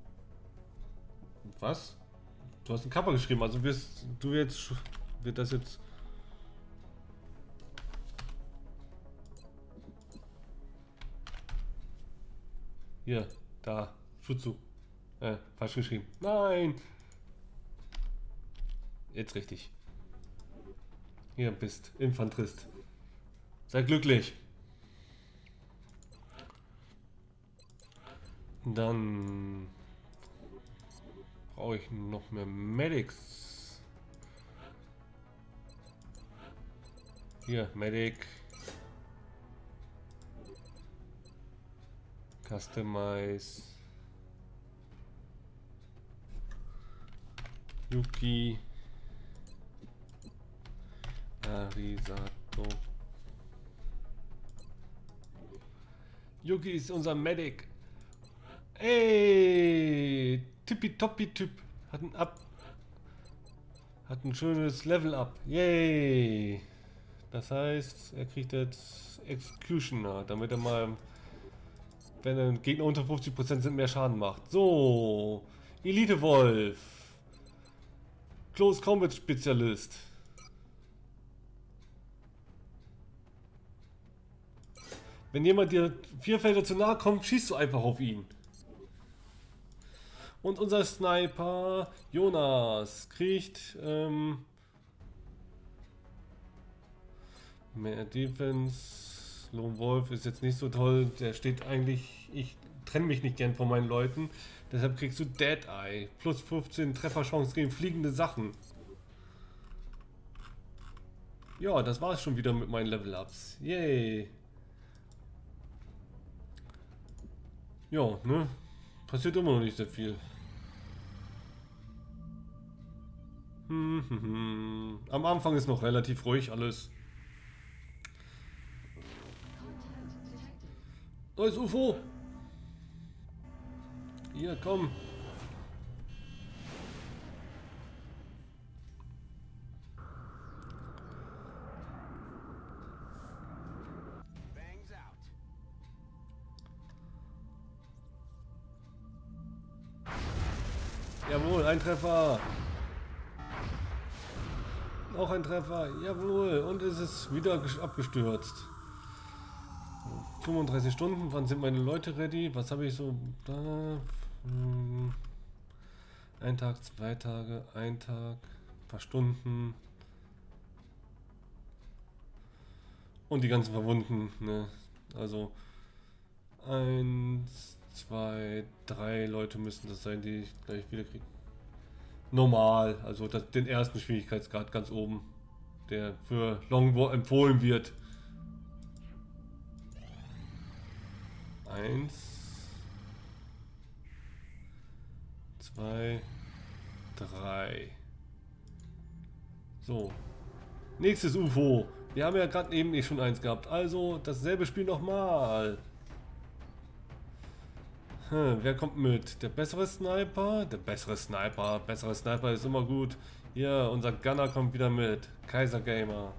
Was? Du hast einen Kappa geschrieben, also wirst du jetzt wird das jetzt hier, da, Schutzo. Äh, falsch geschrieben. Nein! Jetzt richtig. Hier bist Infanterist. Sei glücklich. Dann brauche ich noch mehr Medics. Hier, Medic. Customize. Yuki. Arisato. Yuki ist unser Medic. Ey, tippitoppi-typ. Hat ein Up. Hat ein schönes Level Up. Yay. Das heißt, er kriegt jetzt Executioner, damit er mal, wenn ein Gegner unter fünfzig Prozent sind, mehr Schaden macht. So. Elite Wolf. Close Combat Spezialist. Wenn jemand dir vier Felder zu nahe kommt, schießt du einfach auf ihn. Und unser Sniper Jonas kriegt ähm, mehr Defense. Lone Wolf ist jetzt nicht so toll. Der steht eigentlich. Ich trenne mich nicht gern von meinen Leuten. Deshalb kriegst du Dead Eye. Plus fünfzehn Trefferchance gegen fliegende Sachen. Ja, das war es schon wieder mit meinen Level-Ups. Yay. Ja, ne? Passiert immer noch nicht sehr viel. Hm, hm, hm. Am Anfang ist noch relativ ruhig alles. Neues U F O! Hier, komm! Jawohl, ein Treffer. Auch ein Treffer. Jawohl. Und es ist wieder abgestürzt. fünfunddreißig Stunden. Wann sind meine Leute ready? Was habe ich so da? Hm. Ein Tag, zwei Tage, ein Tag, ein paar Stunden. Und die ganzen Verwundeten. Ne? Also eins, zwei, drei Leute müssen das sein, die ich gleich wieder kriege. Normal, also das, den ersten Schwierigkeitsgrad ganz oben, der für Longbow empfohlen wird. Eins, zwei, drei. So, nächstes U F O. Wir haben ja gerade eben eh schon eins gehabt, also dasselbe Spiel nochmal. Hm, wer kommt mit? Der bessere Sniper? Der bessere Sniper. Bessere Sniper ist immer gut. Hier, unser Gunner kommt wieder mit. Kaiser Gamer.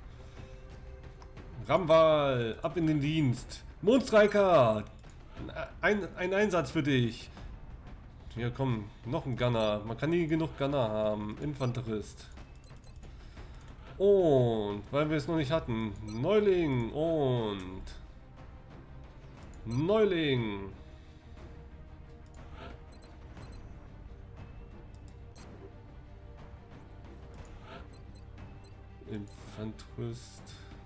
Ramwal, ab in den Dienst. Mondstriker, ein, ein Einsatz für dich. Hier, komm, noch ein Gunner. Man kann nie genug Gunner haben. Infanterist. Und, weil wir es noch nicht hatten, Neuling und Neuling. Infanterist.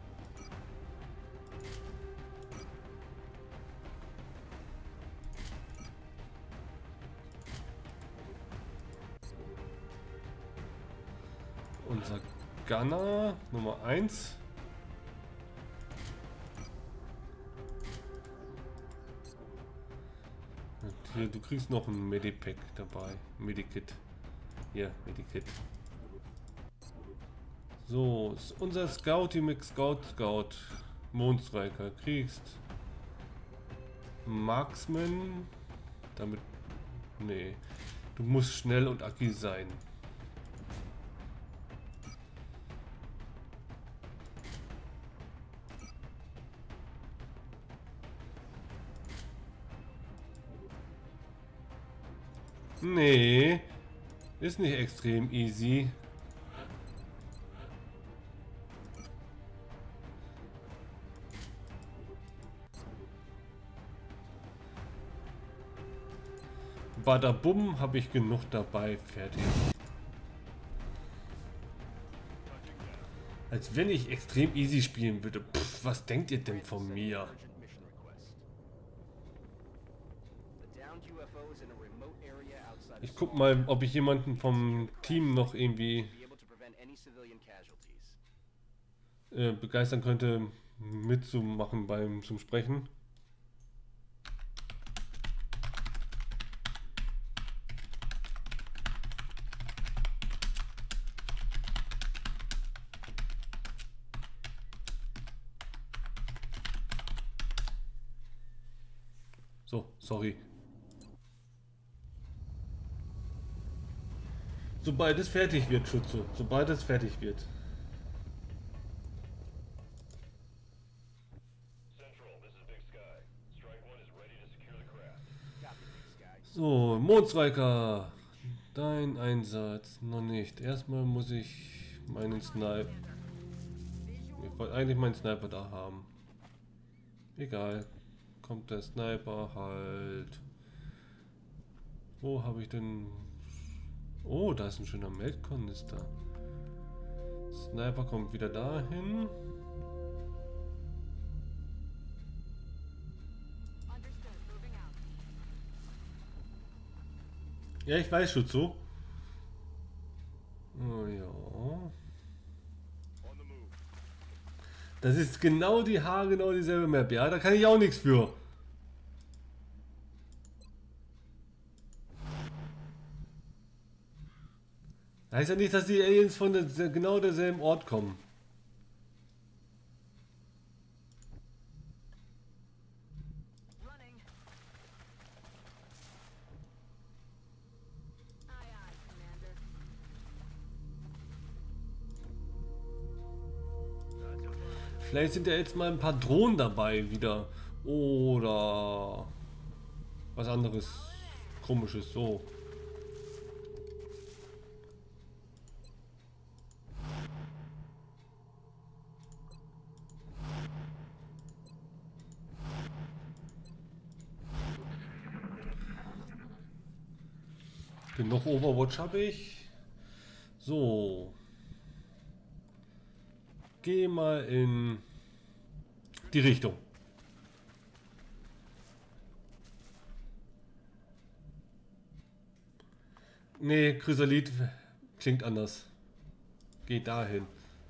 Unser Gunner Nummer eins. Hier, du kriegst noch ein Medipack dabei. Medikit. Hier, Medikit. So, ist unser Scouty mit Scout Scout. Mondstriker. Kriegst Marksman. Damit. Nee. Du musst schnell und agil sein. Nee, ist nicht extrem easy. Badabum, habe ich genug dabei, fertig. Als wenn ich extrem easy spielen würde. Pff, was denkt ihr denn von mir? Ich guck mal, ob ich jemanden vom Team noch irgendwie äh, begeistern könnte, mitzumachen beim zum Sprechen. So, sorry. Sobald es fertig wird, Schutze. Sobald es fertig wird. So, Mondstriker. Dein Einsatz. Noch nicht. Erstmal muss ich meinen Sniper. Ich wollte eigentlich meinen Sniper da haben. Egal. Kommt der Sniper halt. Wo habe ich denn... Oh, da ist ein schöner Melkkanister. Sniper kommt wieder dahin. Ja, ich weiß schon so. Oh ja. Das ist genau die haargenau dieselbe Map. Ja, da kann ich auch nichts für. Heißt ja nicht, dass die Aliens von der, genau derselben Ort kommen. Vielleicht sind ja jetzt mal ein paar Drohnen dabei wieder. Oder was anderes Komisches. So. Genug Overwatch habe ich. So. Geh mal in die Richtung. Nee, Chrysalit klingt anders. Geh dahin.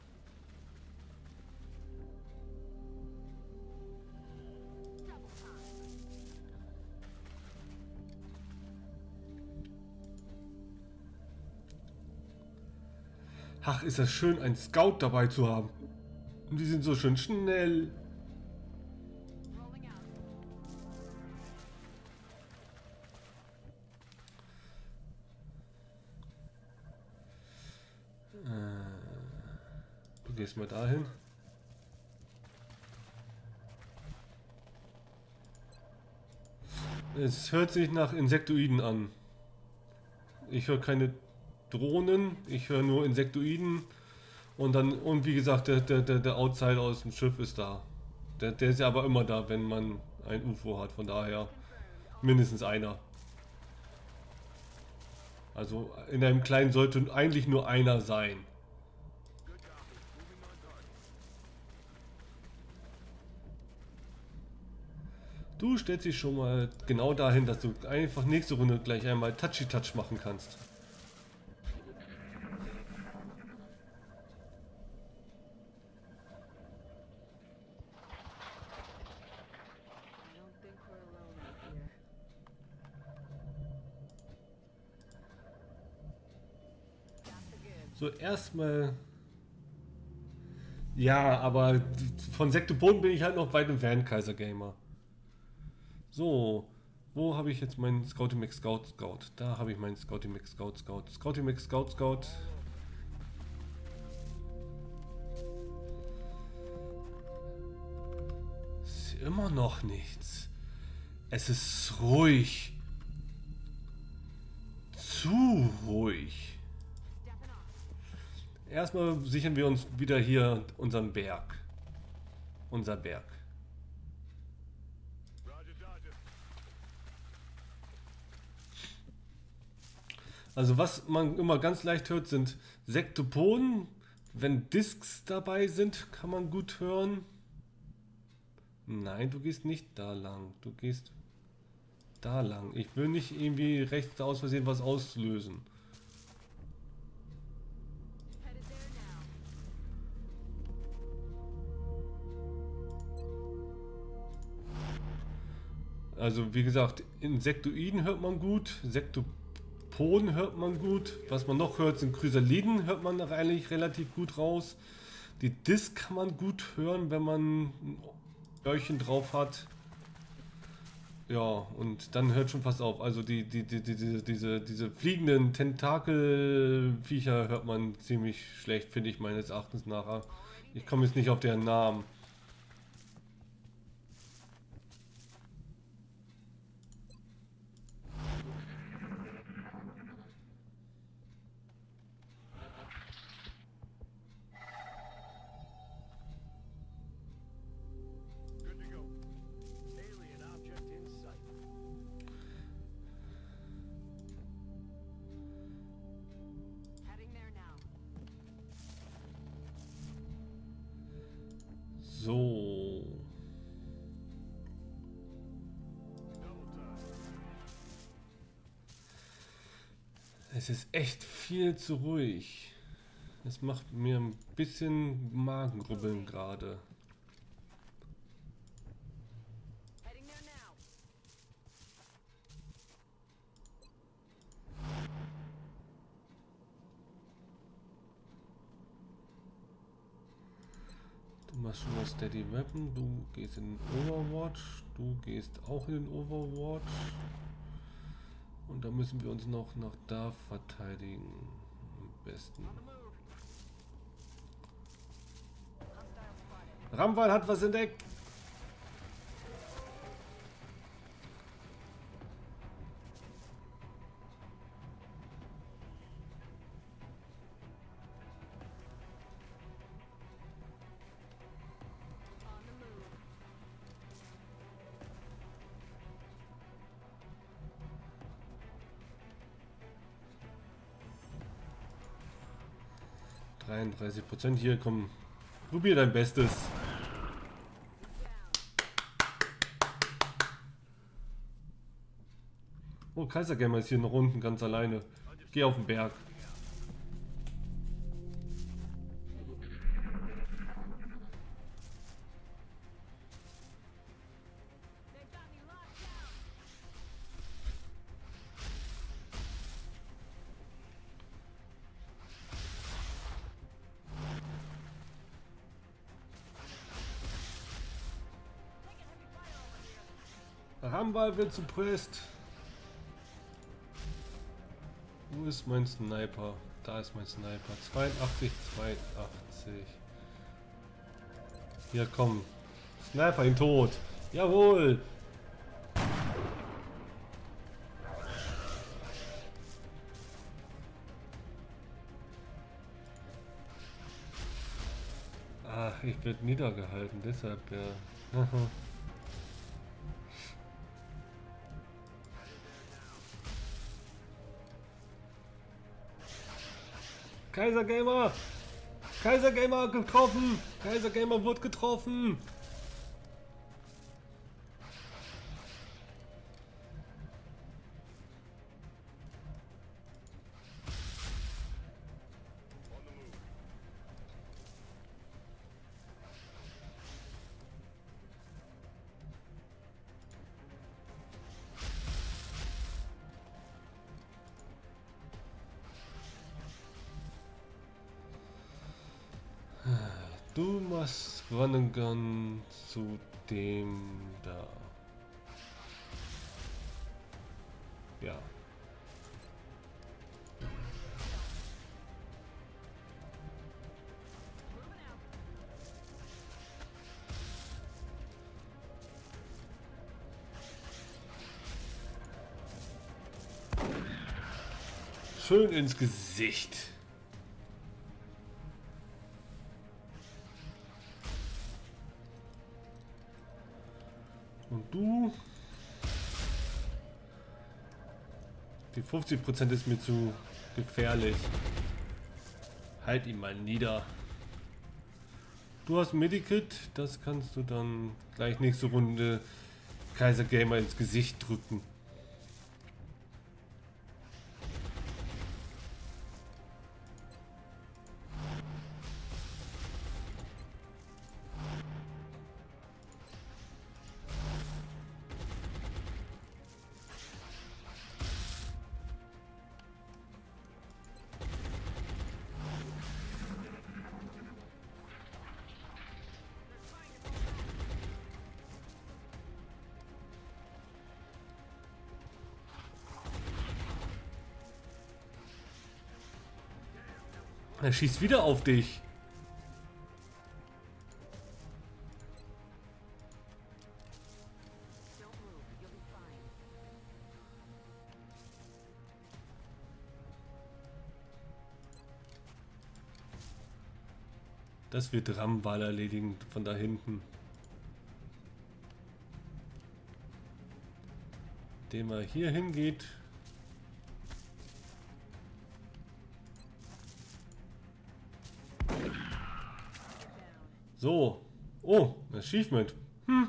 Ach, ist das schön, einen Scout dabei zu haben. Und die sind so schön schnell. Du gehst mal dahin. Es hört sich nach Insektoiden an. Ich höre keine Drohnen, ich höre nur Insektoiden und dann, und wie gesagt, der, der, der Outsider aus dem Schiff ist da. Der, der ist ja aber immer da, wenn man ein U F O hat, von daher mindestens einer. Also in einem kleinen sollte eigentlich nur einer sein. Du stellst dich schon mal genau dahin, dass du einfach nächste Runde gleich einmal Touchy-Touch machen kannst. So, erstmal... Ja, aber von Sektoboden bin ich halt noch weit entfernt, Kaiser Gamer. So, wo habe ich jetzt meinen Scouting Max Scout Scout? Da habe ich meinen Scouting Max Scout Scout. Scouting Max Scout Scout. Ist immer noch nichts. Es ist ruhig. Zu ruhig. Erstmal sichern wir uns wieder hier unseren Berg. Unser Berg. Also was man immer ganz leicht hört, sind Sektopoden, wenn Discs dabei sind, kann man gut hören. Nein, du gehst nicht da lang. Du gehst da lang. Ich will nicht irgendwie rechts aus Versehen was auslösen. Also wie gesagt, Insektoiden hört man gut, Sektopoden hört man gut. Was man noch hört, sind Chrysaliden, hört man eigentlich relativ gut raus. Die Disc kann man gut hören, wenn man ein Öhrchen drauf hat. Ja, und dann hört schon fast auf. Also die, die, die, die, diese, diese, diese fliegenden Tentakelviecher hört man ziemlich schlecht, finde ich meines Erachtens nachher. Ich komme jetzt nicht auf deren Namen. So. Es ist echt viel zu ruhig. Es macht mir ein bisschen Magengrübbeln gerade. Du machst schon mal Steady Weapon, du gehst in den Overwatch, du gehst auch in den Overwatch. Und da müssen wir uns noch nach da verteidigen. Am besten. Ramwal hat was entdeckt. dreiunddreißig Prozent hier, komm, probier dein Bestes. Oh, Kaisergamer ist hier noch unten ganz alleine. Geh auf den Berg. Ramwal wird suppressed. Wo ist mein Sniper? Da ist mein Sniper. zweiundachtzig, zweiundachtzig. Ja, komm. Sniper ihn tot. Jawohl. Ach, ich werde niedergehalten, deshalb ja. Kaisergamer! Kaisergamer getroffen! Kaisergamer wird getroffen! Du machst Run and Gun zu dem da. Ja. Schön ins Gesicht. Und du? Die fünfzig Prozent ist mir zu gefährlich. Halt ihn mal nieder. du hast Medikit, das kannst du dann gleich nächste Runde Kaiser Gamer ins Gesicht drücken. Er schießt wieder auf dich. Das wird Ramwal erledigen von da hinten. Indem er hier hingeht. So. Oh, Achievement. Hm.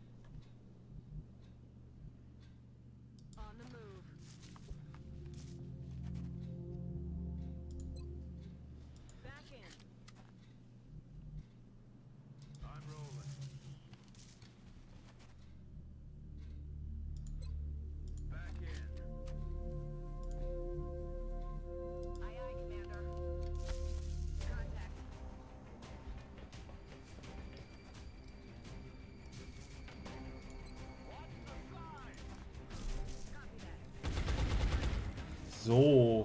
So.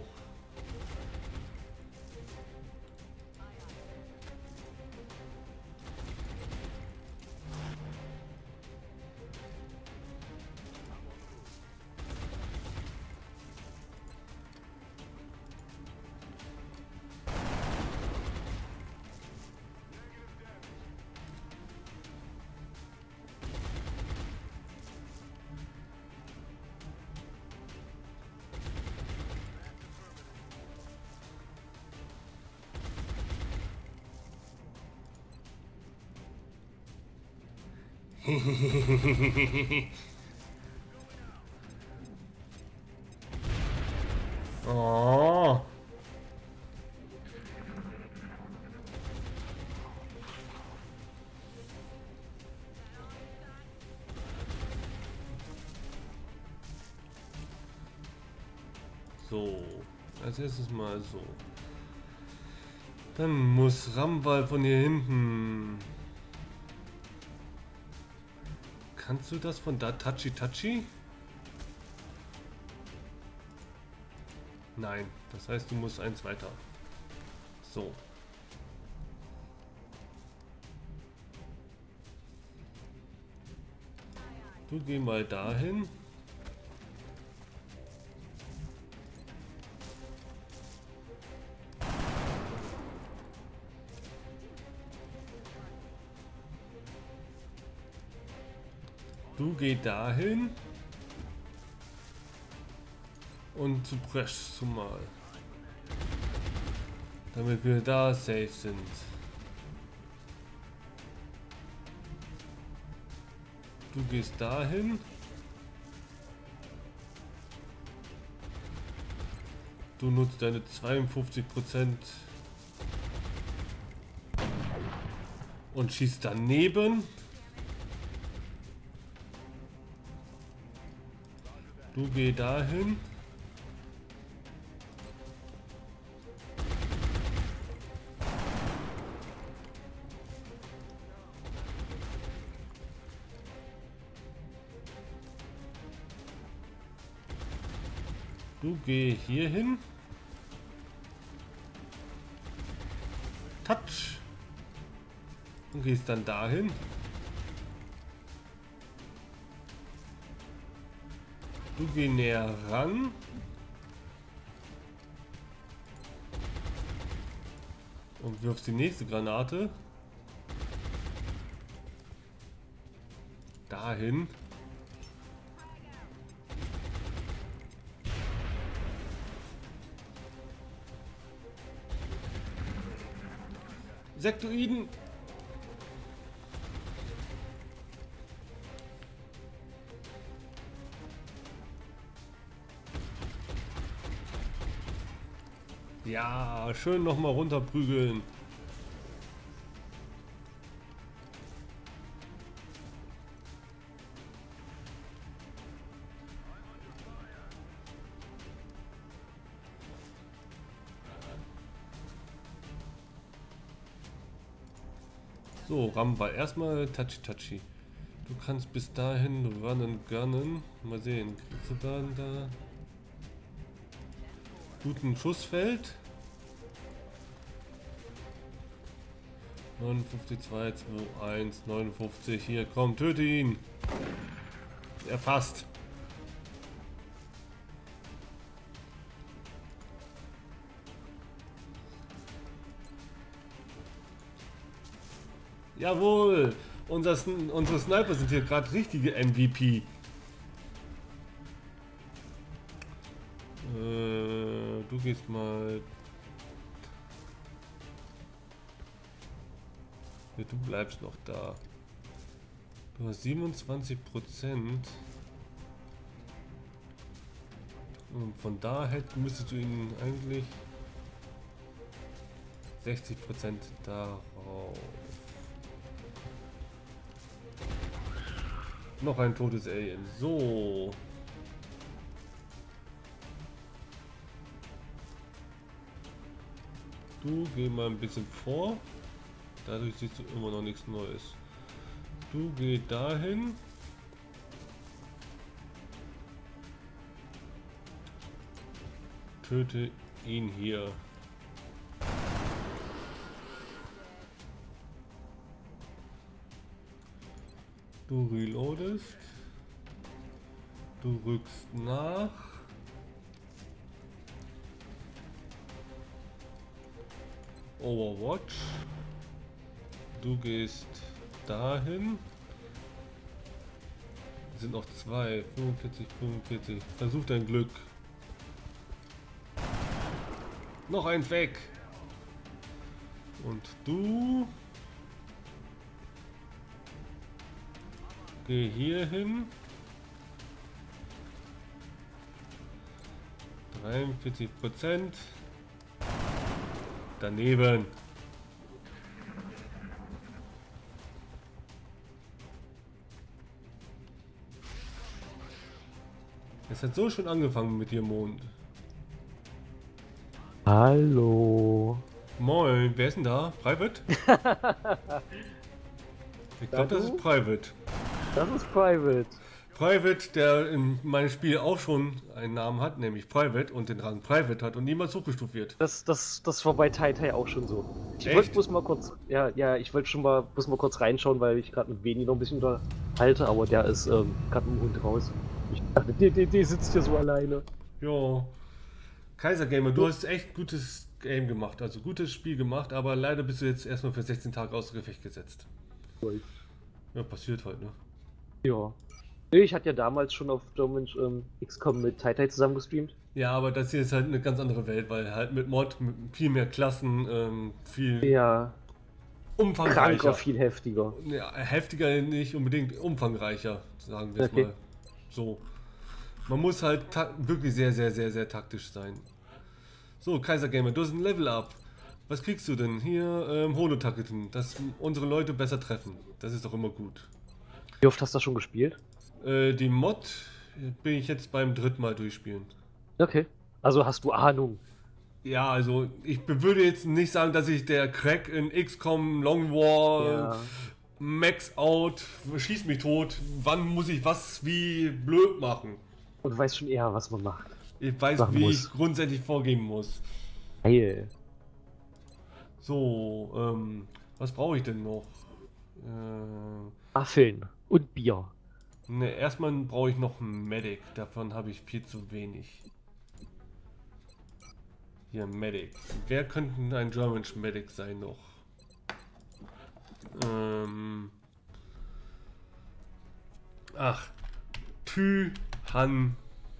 Oh. So, als erstes mal so. Dann muss Ramwal von hier hinten. Kannst du das von da Tachi Tachi? Nein, das heißt, du musst eins weiter. So. Du geh mal dahin. Du geh dahin und zu Bresch zumal, damit wir da safe sind. Du gehst dahin. Du nutzt deine zweiundfünfzig Prozent und schießt daneben. Du geh dahin. Du geh hier hin. Touch. Und gehst dann dahin. Du geh näher ran. Und wirfst die nächste Granate. Dahin. Sektoiden. Ja, schön nochmal runterprügeln. So, Ramba, erstmal Touchy Touchy. Du kannst bis dahin runnen, gunnen. Mal sehen, kriegst du dann da guten Schussfeld? neunundfünfzig, zwei, zwei, eins, neunundfünfzig. Hier, komm, töte ihn. Erfasst. Jawohl! Unser, unsere Sniper sind hier gerade richtige M V P. Äh, du gehst mal. Ja, du bleibst noch da. Du hast siebenundzwanzig Prozent. Und von daher müsstest du ihn eigentlich sechzig Prozent darauf. Noch ein totes Alien. So. Du geh mal ein bisschen vor. Dadurch siehst du immer noch nichts Neues. Du geh dahin. Töte ihn hier. Du reloadest. Du rückst nach. Overwatch. Du gehst dahin. Es sind noch zwei. fünfundvierzig, fünfundvierzig. Versuch dein Glück. Noch eins weg. Und du... Geh hier hin. dreiundvierzig Prozent. Daneben. Es hat so schon angefangen mit dir, Mond. Hallo. Moin, wer ist denn da? Private? Ich glaube, das ist Private. Das ist Private. Private, der in meinem Spiel auch schon einen Namen hat, nämlich Private und den Rang Private hat und niemals hochgestuft wird. Das, das, das war bei Tai Tai auch schon so. Ich Echt? wollte bloß mal kurz, ja, ja, ich wollte schon mal, bloß mal kurz reinschauen, weil ich gerade mit Veni noch ein bisschen unterhalte, aber der ist ähm, gerade mit dem Hund raus. Ich dachte, der, der, der sitzt hier so alleine. Jo. Kaiser Gamer, du hast echt gutes Game gemacht, also gutes Spiel gemacht, aber leider bist du jetzt erstmal für sechzehn Tage außer Gefecht gesetzt. Cool. Ja, passiert halt, ne? Ja. Ich hatte ja damals schon auf German ähm, X COM mit Tai Tai zusammen gestreamt. Ja, aber das hier ist halt eine ganz andere Welt, weil halt mit Mod mit viel mehr Klassen, ähm, viel Ja. umfangreicher. Kranker, viel heftiger. Ja, heftiger nicht unbedingt, umfangreicher, sagen wir es Okay. mal. So. Man muss halt ta- wirklich sehr, sehr, sehr, sehr taktisch sein. So, Kaiser Gamer, du hast ein Level Up. Was kriegst du denn? Hier, ähm, Holo-Targeting, dass unsere Leute besser treffen. Das ist doch immer gut. Wie oft hast du das schon gespielt? Äh, die Mod bin ich jetzt beim dritten Mal durchspielen. Okay. Also hast du Ahnung. Ja, also ich be- würde jetzt nicht sagen, dass ich der Crack in X COM, Long War, Ja. Max Out, schieß mich tot, wann muss ich was wie blöd machen. Und du weißt schon eher, was man macht. Ich weiß, Machen wie muss. ich grundsätzlich vorgehen muss. Geil. So, ähm, was brauche ich denn noch? Äh, Waffeln und Bier. ne, erstmal brauche ich noch einen Medic, davon habe ich viel zu wenig. Hier, Medic. Wer könnte denn ein German Medic sein noch? Ähm. Ach. Tü Han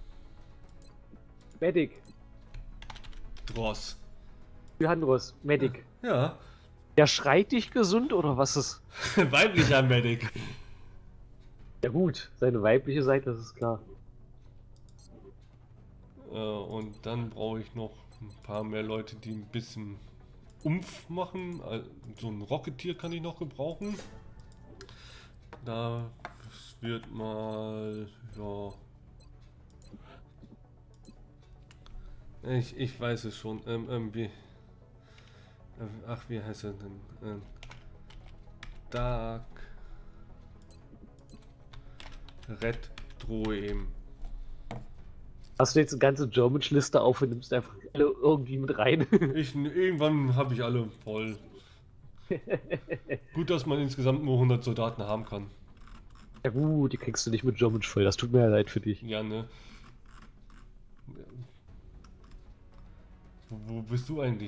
Medic. Dross. Johannes, Medic. Ja, Der schreit dich gesund oder was ist? weiblicher Medic. Ja gut, seine weibliche Seite, das ist klar. Äh, und dann brauche ich noch ein paar mehr Leute, die ein bisschen Umf machen. So ein Rocketeer kann ich noch gebrauchen. Da wird mal, ja. Ich, ich weiß es schon. Ähm, ähm, wie, ach, wie heißt er denn? Ähm, Dark Red Droem. Hast du jetzt eine ganze German-Liste auf und nimmst einfach alle irgendwie mit rein? Ich, irgendwann habe ich alle voll. Gut, dass man insgesamt nur hundert Soldaten haben kann. Ja gut, die kriegst du nicht mit German voll, das tut mir ja leid für dich. Ja, ne? Wo, wo bist du eigentlich?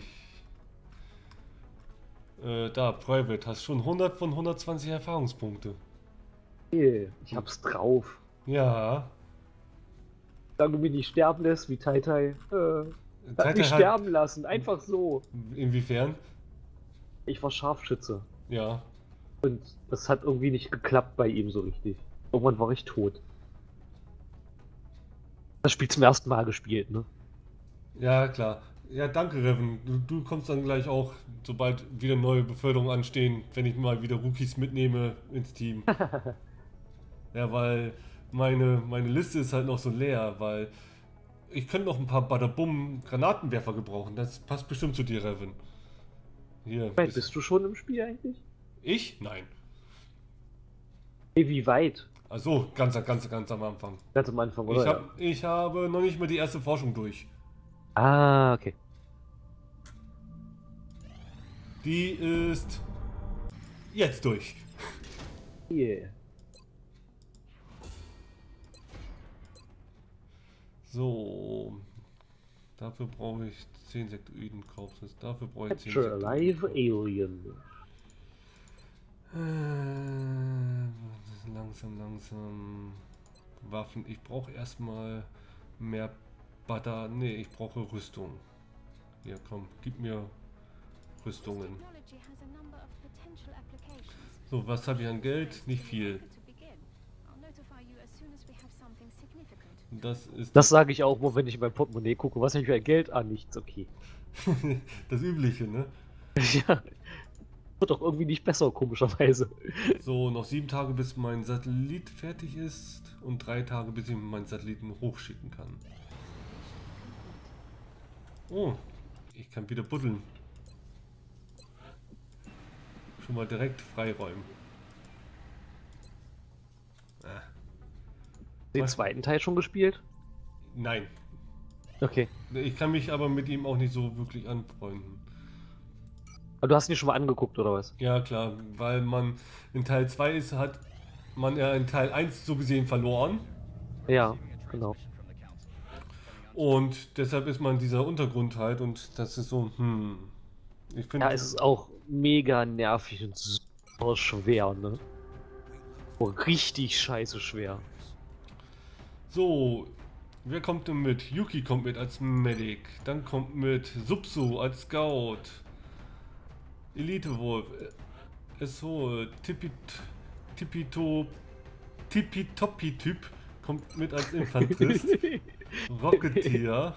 Äh, da, Private, hast schon hundert von hundertzwanzig Erfahrungspunkte. Hey, ich hab's drauf. Ja. Solange du mich nicht sterben lässt, wie Tai Tai. Äh, Tai hat mich Tai hat- sterben lassen, einfach so. Inwiefern? Ich war Scharfschütze. Ja. Und das hat irgendwie nicht geklappt bei ihm so richtig. Irgendwann war ich tot. Das Spiel zum ersten Mal gespielt, ne? Ja, klar. Ja, danke, Reven. Du, du kommst dann gleich auch, sobald wieder neue Beförderungen anstehen, wenn ich mal wieder Rookies mitnehme ins Team. Ja, weil meine, meine Liste ist halt noch so leer, weil ich könnte noch ein paar Badabum Granatenwerfer gebrauchen. Das passt bestimmt zu dir, Reven. Hier. Weit bist du schon im Spiel eigentlich? Ich? Nein. Hey, wie weit? Also ganz, ganz, ganz am Anfang. Ganz am Anfang, oder? Ich, hab, ich habe noch nicht mal die erste Forschung durch. Ah, okay. Die ist jetzt durch. Yeah. So. Dafür brauche ich zehn Sektoiden-Korpses. Dafür brauche ich zehn Capture a live Sektoiden. alien. Äh, langsam, langsam. Waffen. Ich brauche erstmal mehr Butter. Nee, ich brauche Rüstung. Hier, komm, gib mir Rüstungen. So, was habe ich an Geld? Nicht viel. Das ist Das sage ich auch, nur wenn ich in mein Portemonnaie gucke. Was habe ich für ein Geld? Ah, nichts, okay. das Übliche, ne? Ja. Wird doch irgendwie nicht besser, komischerweise. So, noch sieben Tage, bis mein Satellit fertig ist und drei Tage, bis ich meinen Satelliten hochschicken kann. Oh, ich kann wieder buddeln. Schon mal direkt freiräumen. Ah, Den Was? zweiten Teil schon gespielt? nein, Okay. ich kann mich aber mit ihm auch nicht so wirklich anfreunden. Aber du hast ihn dir schon mal angeguckt, oder was? Ja klar, weil man in Teil zwei ist, hat man ja in Teil eins so gesehen verloren. Ja, genau. Und deshalb ist man dieser Untergrund halt und das ist so, hm. Ich finde. Ja, es ist auch mega nervig und super schwer, ne? Oh, richtig scheiße schwer. So, wer kommt denn mit? Yuki kommt mit als Medic. Dann kommt mit Subso als Scout. Elite Wolf. So, Tippit, Tippito, Tippitoppi-Typ kommt mit als Infanterist. Rocketeer.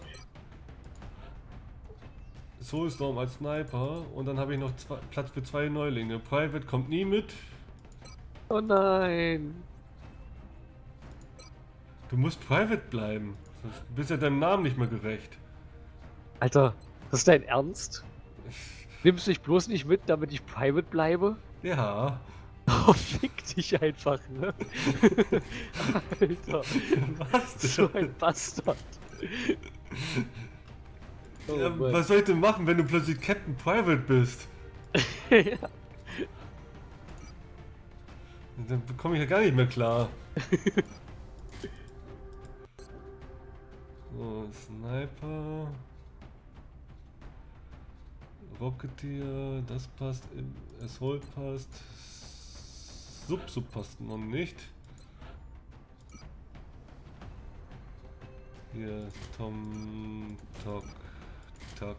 Soulstorm als Sniper. Und dann habe ich noch zwei, Platz für zwei Neulinge. Private kommt nie mit. Oh nein. Du musst Private bleiben. Sonst bist ja deinem Namen nicht mehr gerecht. Alter, das ist dein Ernst? Nimmst du dich bloß nicht mit, damit ich private bleibe? Ja. Oh, fick dich einfach, ne? Alter, Was denn? so ein Bastard. Oh, Ja, Mann. was soll ich denn machen, wenn du plötzlich Captain Private bist? Ja. Dann bekomme ich ja gar nicht mehr klar. So, Sniper. Rocketeer, das passt, Assault passt. Sub-Sub passt noch nicht. Hier, Tom, Tok, Tok.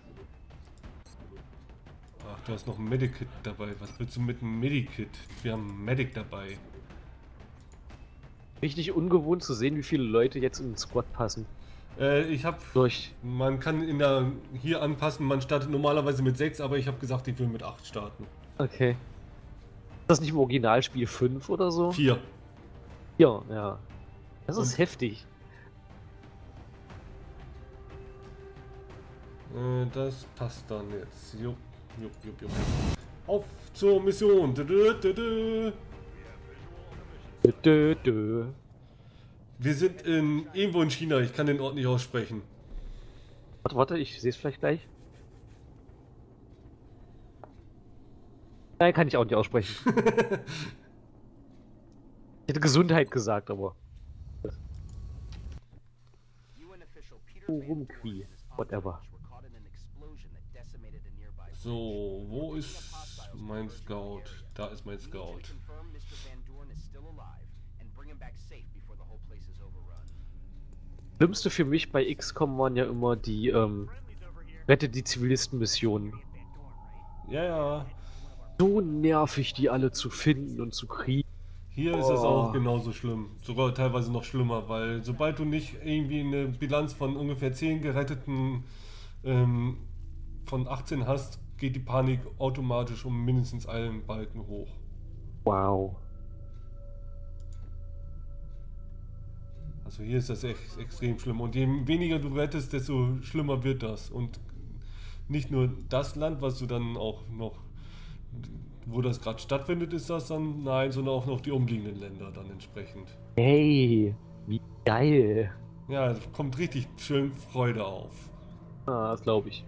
Ach, du hast noch ein Medikit dabei. Was willst du mit einem Medikit? Wir haben einen Medic dabei. Richtig ungewohnt zu sehen, wie viele Leute jetzt in den Squad passen. Äh, ich habe, Durch. man kann in der hier anpassen, man startet normalerweise mit sechs, aber ich habe gesagt, ich will mit acht starten. Okay. Ist das nicht im Originalspiel fünf oder so? vier. Ja, ja. Das ist Und- heftig. Äh, das passt dann jetzt. Jupp, jupp, jupp, jupp. Auf zur Mission. Dö, dö, dö, dö. Dö, dö, dö. Wir sind in irgendwo in China, ich kann den Ort nicht aussprechen. Warte, warte, ich sehe es vielleicht gleich. Nein, kann ich auch nicht aussprechen. Ich hätte Gesundheit gesagt, aber. Urumqi, whatever. So, wo ist mein Scout? Da ist mein Scout. Schlimmste für mich bei X COM waren ja immer die ähm, Rette die Zivilisten-Missionen. Ja, ja. So nervig, die alle zu finden und zu kriegen. Hier ist es Oh. auch genauso schlimm. Sogar teilweise noch schlimmer, weil sobald du nicht irgendwie eine Bilanz von ungefähr zehn geretteten ähm, von achtzehn hast, geht die Panik automatisch um mindestens einen Balken hoch. Wow. Also hier ist das echt extrem schlimm. Und je weniger du rettest, desto schlimmer wird das. Und nicht nur das Land, was du dann auch noch, wo das gerade stattfindet, ist das dann, nein, sondern auch noch die umliegenden Länder dann entsprechend. Hey, wie geil. Ja, es kommt richtig schön Freude auf. Ah, das glaube ich.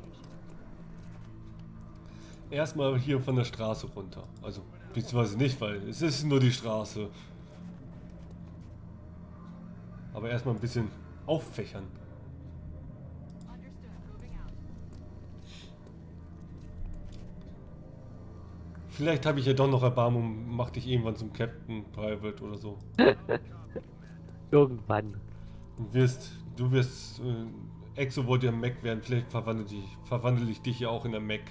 Erstmal hier von der Straße runter. Also, beziehungsweise nicht, weil es ist nur die Straße. Aber erstmal ein bisschen auffächern. Vielleicht habe ich ja doch noch Erbarmung und mach dich irgendwann zum Captain Private oder so. Irgendwann. Du wirst, du wirst äh, Exo wollte ja Mac werden, vielleicht verwandle ich, verwandle ich dich ja auch in der Mac.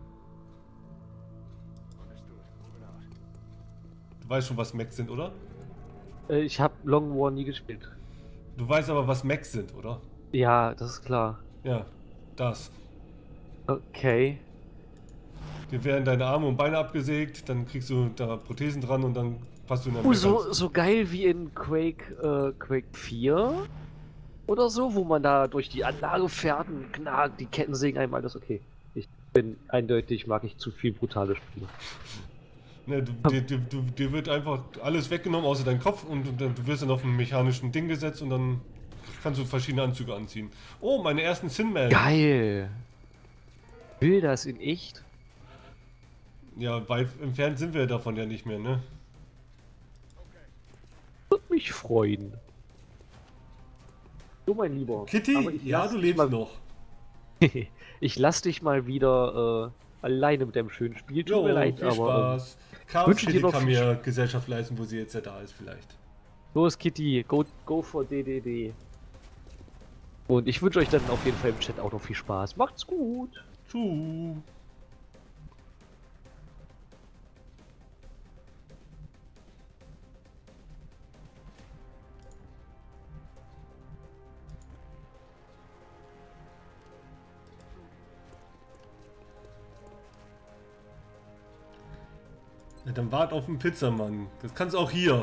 Du weißt schon, was Macs sind, oder? Äh, ich habe Long War nie gespielt. Du weißt aber, was Macs sind, oder? Ja, das ist klar. Ja, das. Okay. Dir werden deine Arme und Beine abgesägt, dann kriegst du da Prothesen dran und dann passt du in der Oh, Mac so, an. so geil wie in Quake, äh, Quake vier oder so, wo man da durch die Anlage fährt und knackt, die Ketten sägen einem alles. Okay. Ich bin eindeutig, mag ich zu viel brutale Spiele. Ne, du, dir, dir, du, dir wird einfach alles weggenommen, außer dein Kopf und, und du wirst dann auf ein mechanischen Ding gesetzt und dann kannst du verschiedene Anzüge anziehen. Oh, meine ersten Sinman. Geil! Will das in echt? Ja, weit entfernt sind wir davon ja nicht mehr, ne? Würde mich freuen. So, mein Lieber. Aber Kitty, ich ja, lass du dich lebst mal, noch. Ich lass dich mal wieder äh, alleine mit deinem schönen Spiel. Tut Jo, mir leid, viel aber. Ähm, Spaß. Chaos wünsche dir Kitty noch kann viel mir Gesellschaft leisten, wo sie jetzt ja da ist vielleicht. los, Kitty, go, go for D D D. Und ich wünsche euch dann auf jeden Fall im Chat auch noch viel Spaß. Macht's gut! Tschüss. Ja, dann wart auf den Pizzamann. Das kannst auch hier.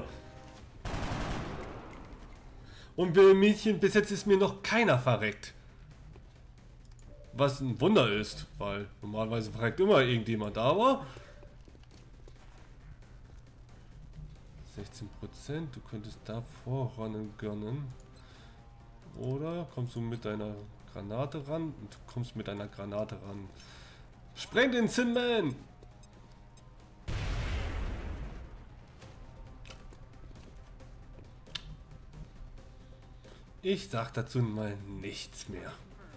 Und Wilhelm Mädchen, bis jetzt ist mir noch keiner verreckt. Was ein Wunder ist, weil normalerweise verreckt immer irgendjemand, aber... sechzehn Prozent, du könntest da vorrannen gönnen. Oder kommst du mit deiner Granate ran und du kommst mit deiner Granate ran. Spreng den Sinman! Ich sag dazu mal nichts mehr.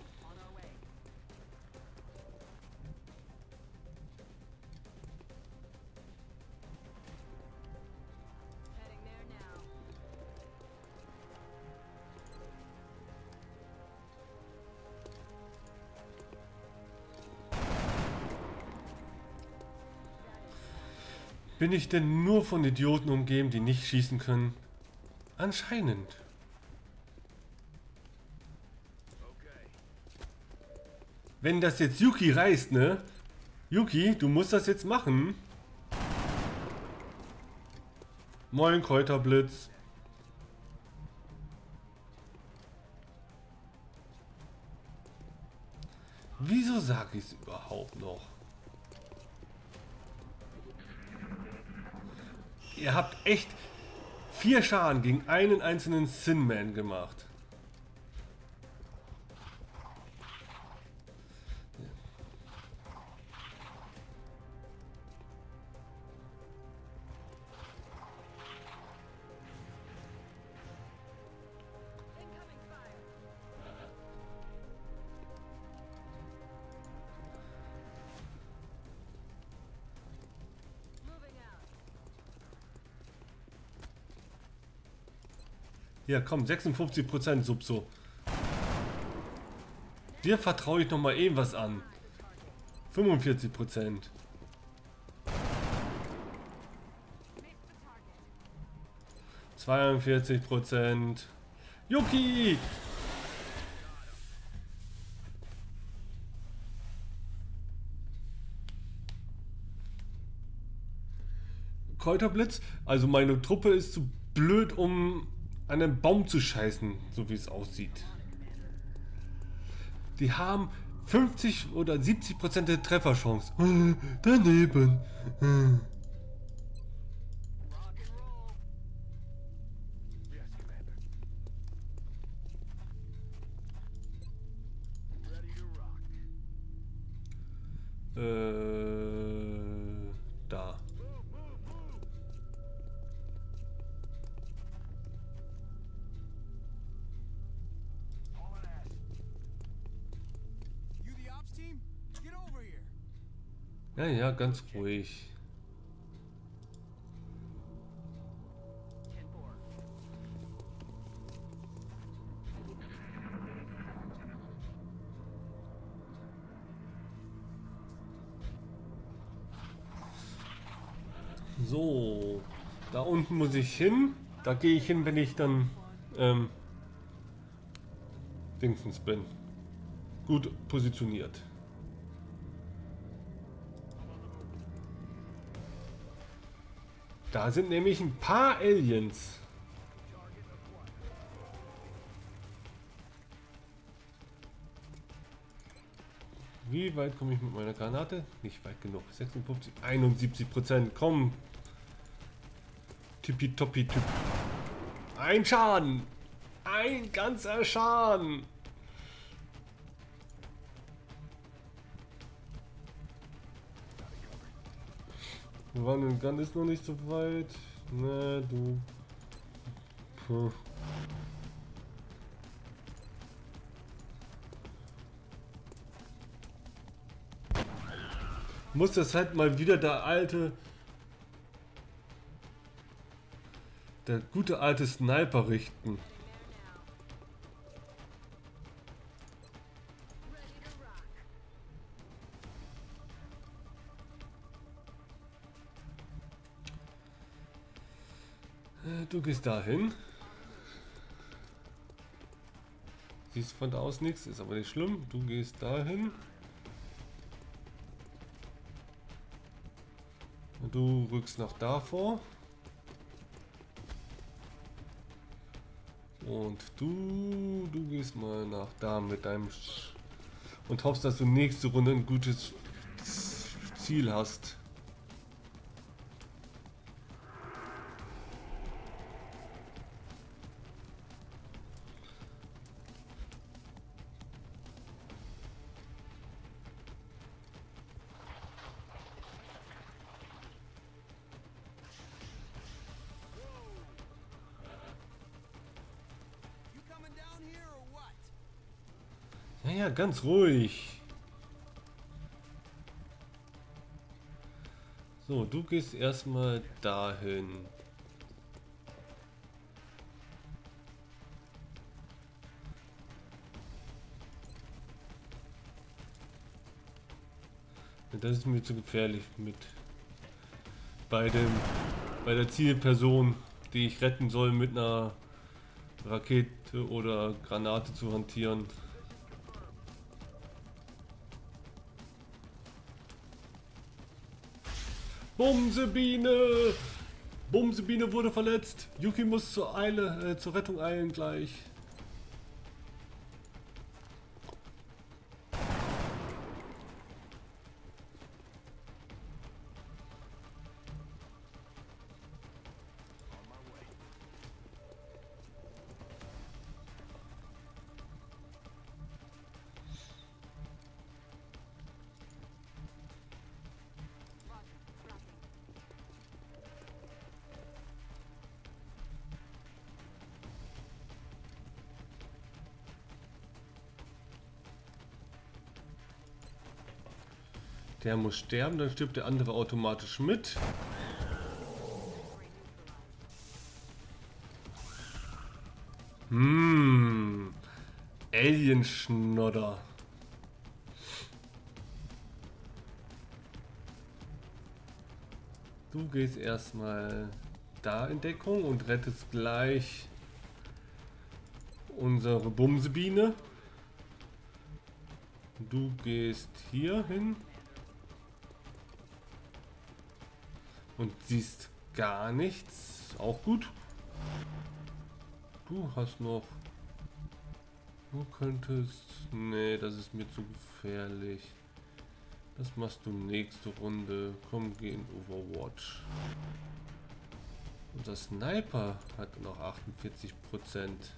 Bin ich denn nur von Idioten umgeben, die nicht schießen können? Anscheinend. Wenn das jetzt Yuki reißt, ne? Yuki, du musst das jetzt machen. Moin, Kräuterblitz. Wieso sage ich es überhaupt noch? Ihr habt echt vier Schaden gegen einen einzelnen Sin Man gemacht. Ja, komm, sechsundfünfzig Prozent Subso. Dir vertraue ich noch mal eben was an. fünfundvierzig Prozent. zweiundvierzig Prozent. Yuki! Kräuterblitz? Also meine Truppe ist zu blöd, um an einen Baum zu scheißen, so wie es aussieht. Die haben fünfzig oder siebzig Prozent der Trefferchance. Äh, daneben. Äh. Äh, da. Ja, ja, ganz ruhig. So, da unten muss ich hin. Da gehe ich hin, wenn ich dann ähm, Dingsens bin. Gut positioniert. Da sind nämlich ein paar Aliens. Wie weit komme ich mit meiner Granate? Nicht weit genug. sechsundfünfzig, einundsiebzig Prozent. Komm. Tippitoppi Typ. Ein Schaden. Ein ganzer Schaden. Wann Gun ist noch nicht so weit. Na, du. Puh. Muss das halt mal wieder der alte. Der gute alte Sniper richten. Du gehst dahin. Siehst von da aus nichts, ist aber nicht schlimm. Du gehst dahin. Und du rückst nach da vor. Und du, du gehst mal nach da mit deinem Sch und hoffst, dass du nächste Runde ein gutes Ziel hast. Ja, ja, ganz ruhig. So, du gehst erstmal dahin. Das ist mir zu gefährlich mit bei dem bei der Zielperson, die ich retten soll, mit einer Rakete oder Granate zu hantieren. Bumsebiene! Bumsebiene wurde verletzt. Yuki muss zur Eile, äh, zur Rettung eilen gleich. Der muss sterben, dann stirbt der andere automatisch mit. Hm. Alienschnodder. Du gehst erstmal da in Deckung und rettest gleich unsere Bumsebiene. Du gehst hier hin. Und siehst gar nichts. Auch gut. Du hast noch... Du könntest... Nee, das ist mir zu gefährlich. Das machst du nächste Runde. Komm, geh in Overwatch. Unser Sniper hat noch achtundvierzig Prozent.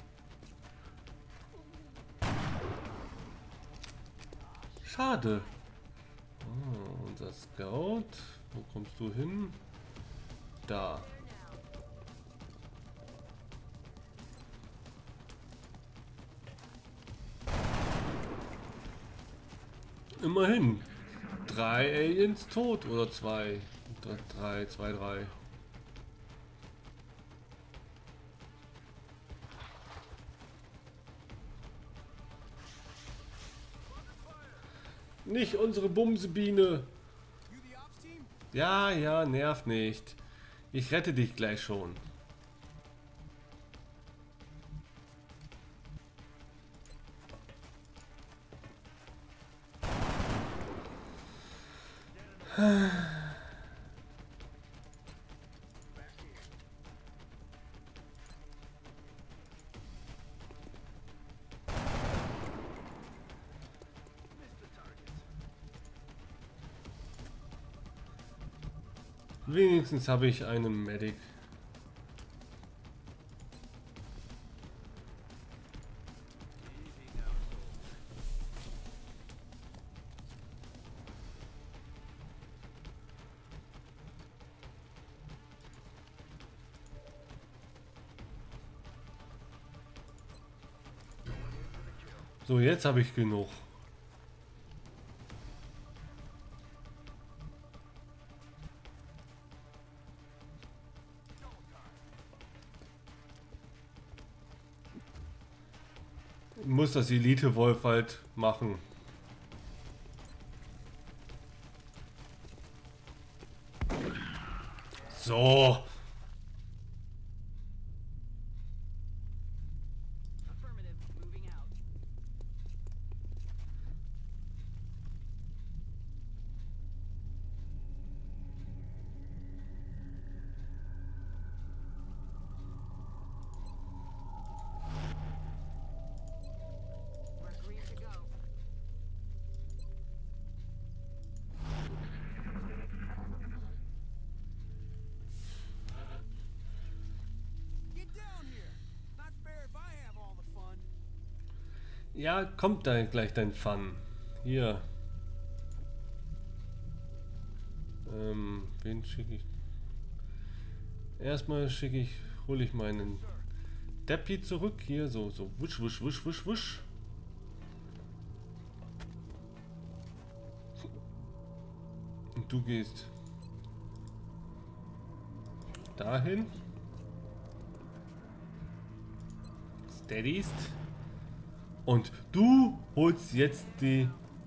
Schade. Oh, unser Scout... Wo kommst du hin? Da. Immerhin. Drei Aliens tot oder zwei? Drei, zwei, drei. Nicht unsere Bumsebiene. Ja, ja, nervt nicht. Ich rette dich gleich schon. Wenigstens habe ich einen Medic. So, jetzt habe ich genug. Muss das Elite-Wolf halt machen. So. Ja, kommt da gleich dein Fun. Hier. Ähm, wen schicke ich? Erstmal schicke ich, hole ich meinen Deppi zurück. Hier, so, so, wusch, wusch, wusch, wusch, wusch. Und du gehst dahin. Steadyst. Und du holst jetzt die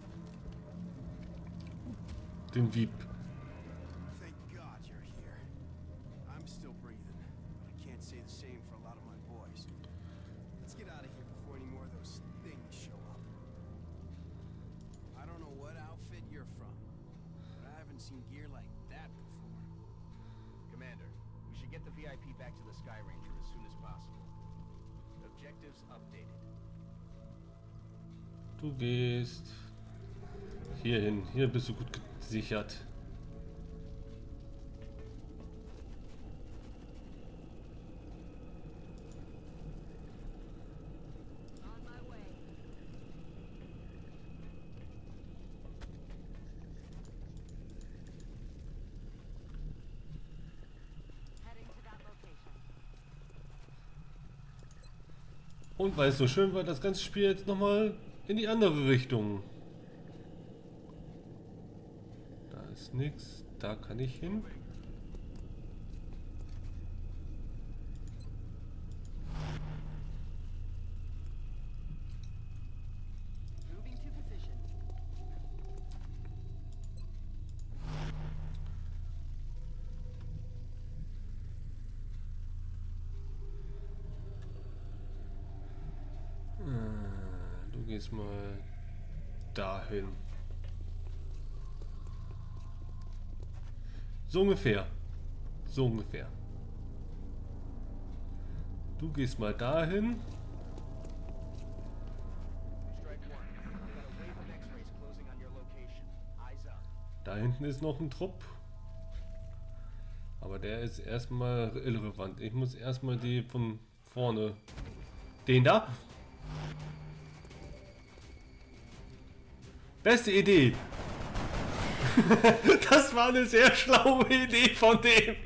den Wieb. Thank God you're here. I'm still breathing, but I can't say the same for a lot of my boys. Let's get out of here before any more of those things show up. I don't know what outfit you're from, but I haven't seen gear like that before. Skyranger as soon as possible. Objectives updated. Du gehst hier hin. Hier bist du gut gesichert. Und weil es so schön war, das ganze Spiel jetzt nochmal in die andere Richtung. Da ist nichts, da kann ich hin. Moving to position. Du gehst mal dahin. So ungefähr. So ungefähr. Du gehst mal dahin. Strike one. We've got a wave of X-rays closing on your location. Eyes up. Da hinten ist noch ein Trupp. Aber der ist erstmal irrelevant. Ich muss erstmal die von vorne. Den da? Beste Idee. Das war eine sehr schlaue Idee von dem.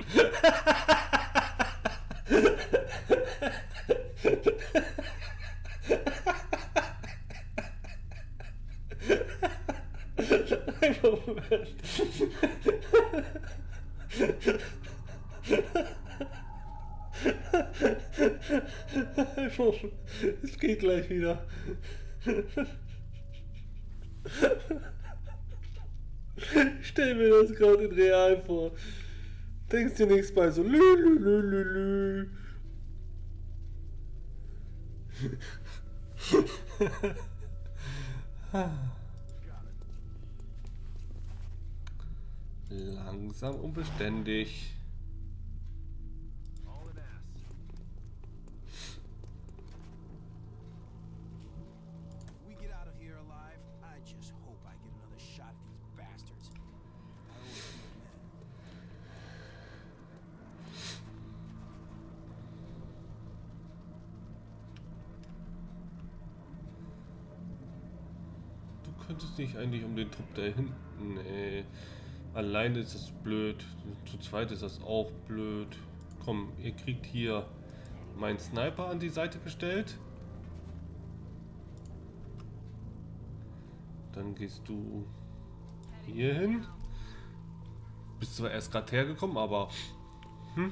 Es geht gleich wieder. Ich stell mir das gerade in real vor. Denkst dir nichts bei so lü lü lü lü lü. Langsam und beständig. All in ass. If we get out of here alive, I just hope I get another shot at these bastards. I owe it to my men. Du könntest dich eigentlich um den Trupp da hinten. Nee. Alleine ist das blöd. Zu zweit ist das auch blöd. Komm, ihr kriegt hier meinen Sniper an die Seite gestellt. Dann gehst du hier hin. Bist zwar erst gerade hergekommen, aber hm.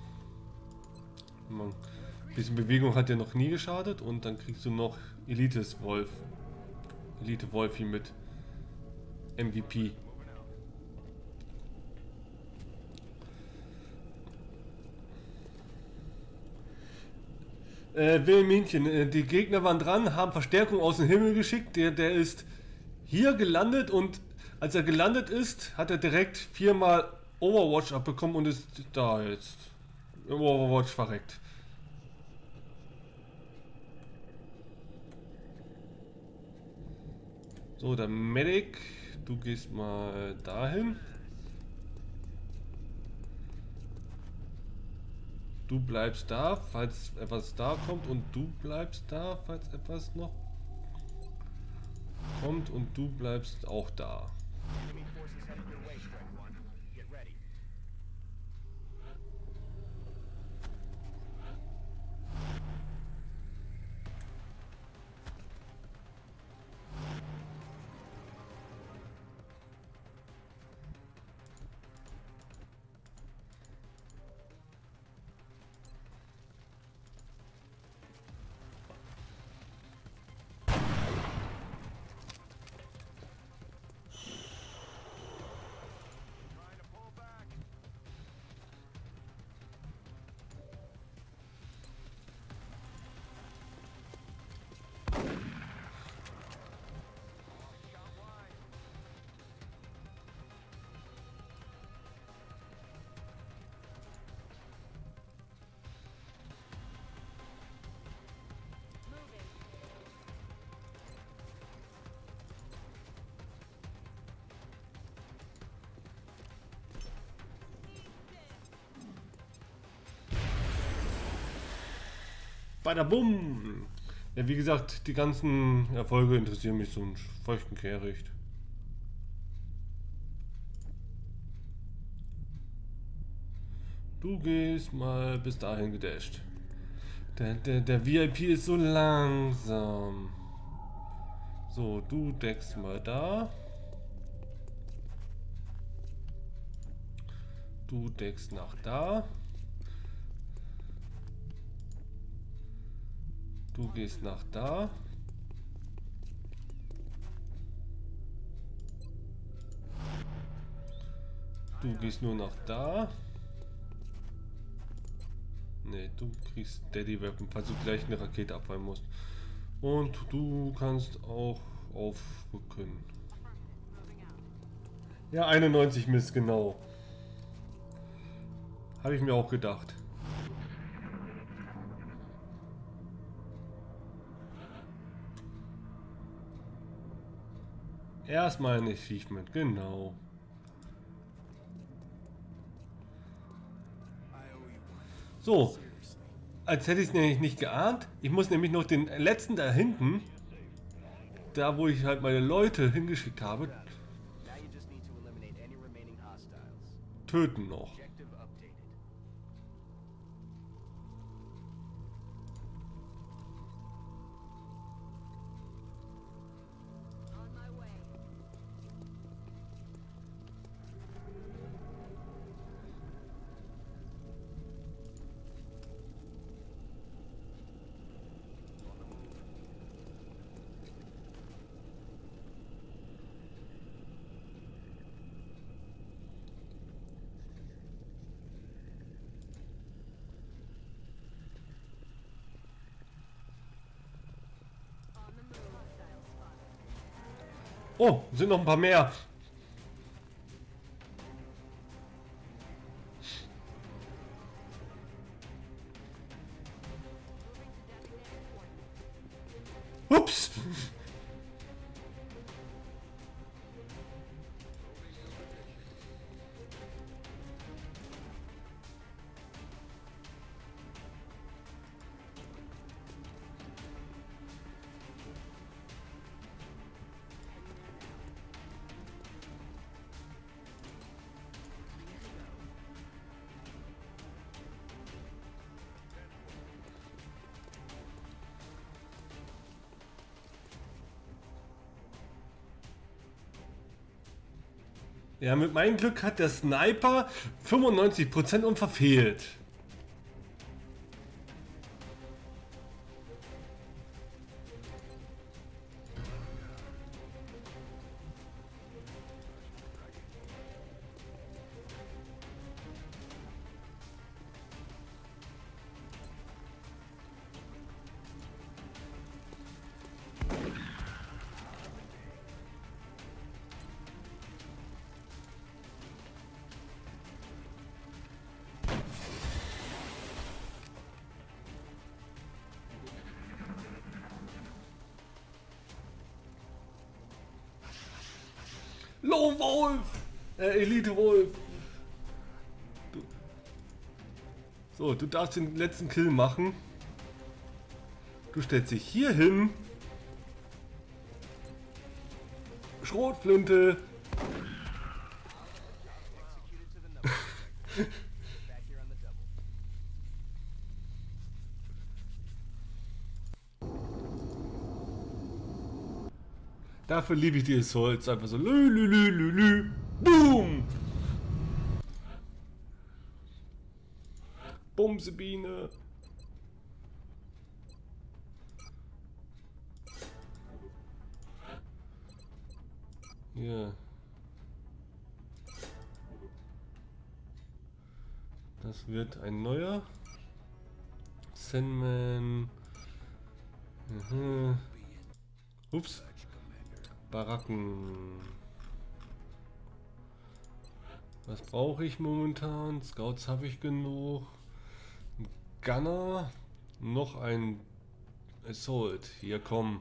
Man, ein bisschen Bewegung hat dir noch nie geschadet. Und dann kriegst du noch Elites Wolf. Elite Wolfi mit M V P. Äh, Wilhelminchen, äh, die Gegner waren dran, haben Verstärkung aus dem Himmel geschickt. Der, der ist hier gelandet und als er gelandet ist, hat er direkt viermal Overwatch abbekommen und ist da jetzt. Overwatch verreckt. So, der Medic, du gehst mal dahin. Du bleibst da, falls etwas da kommt und du bleibst da, falls etwas noch kommt und du bleibst auch da. Enemy forces headed your way, Strike one. Get ready. Badabum! Ja, wie gesagt, die ganzen Erfolge interessieren mich so einen feuchten Kehricht. Du gehst mal bis dahin gedasht. Der, der, der V I P ist so langsam. So, du deckst mal da. Du deckst nach da. Du gehst nach da. Du gehst nur nach da. Ne, du kriegst Daddy Weapon, falls du gleich eine Rakete abfallen musst. Und du kannst auch aufrücken. Ja, einundneunzig Mist, genau. Habe ich mir auch gedacht. Erstmal ein Achievement, genau. So, als hätte ich es nämlich nicht geahnt. Ich muss nämlich noch den letzten da hinten, da wo ich halt meine Leute hingeschickt habe, töten noch. Oh, sind noch ein paar mehr. Ups. Ja, mit meinem Glück hat der Sniper fünfundneunzig Prozent und verfehlt. Low Wolf! Äh, Elite Wolf! Du. So, du darfst den letzten Kill machen. Du stellst dich hier hin. Schrotflinte! Dafür liebe ich die Assaults einfach so. Lü, lü, lü, lü, lü. Boom! Bumsebiene. Ja. Das wird ein neuer. Sandman. Mhm. Ups. Baracken. Was brauche ich momentan? Scouts habe ich genug. Ein Gunner. Noch ein Assault. Hier komm.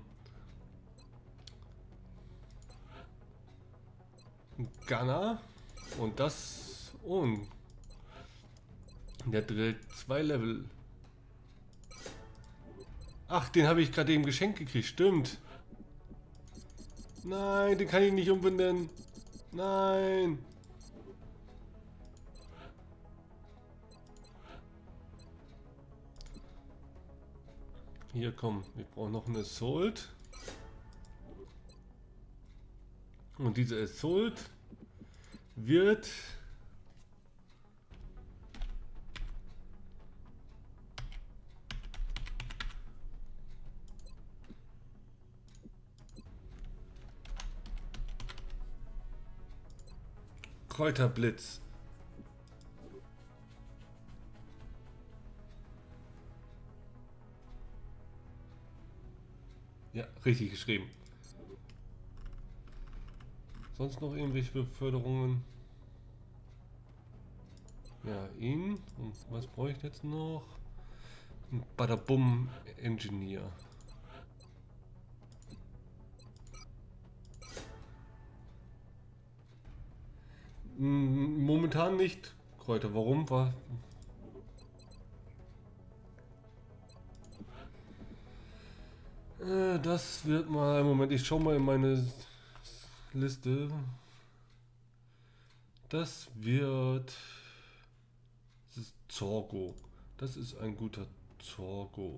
Ein Gunner. Und das. Und. Der trägt zwei Level. Ach, den habe ich gerade eben geschenkt gekriegt, stimmt. Nein, den kann ich nicht umbenennen. Nein. Hier, komm, wir brauchen noch eine Assault. Und diese Assault wird Kräuterblitz. Ja, richtig geschrieben. Sonst noch irgendwelche Beförderungen? Ja, ihn. Und was brauche ich jetzt noch? Ein Badabum Engineer. Momentan nicht. Kräuter, warum? War äh, das wird mal... Moment, ich schau mal in meine Liste. Das wird... Das ist Zorgo. Das ist ein guter Zorgo.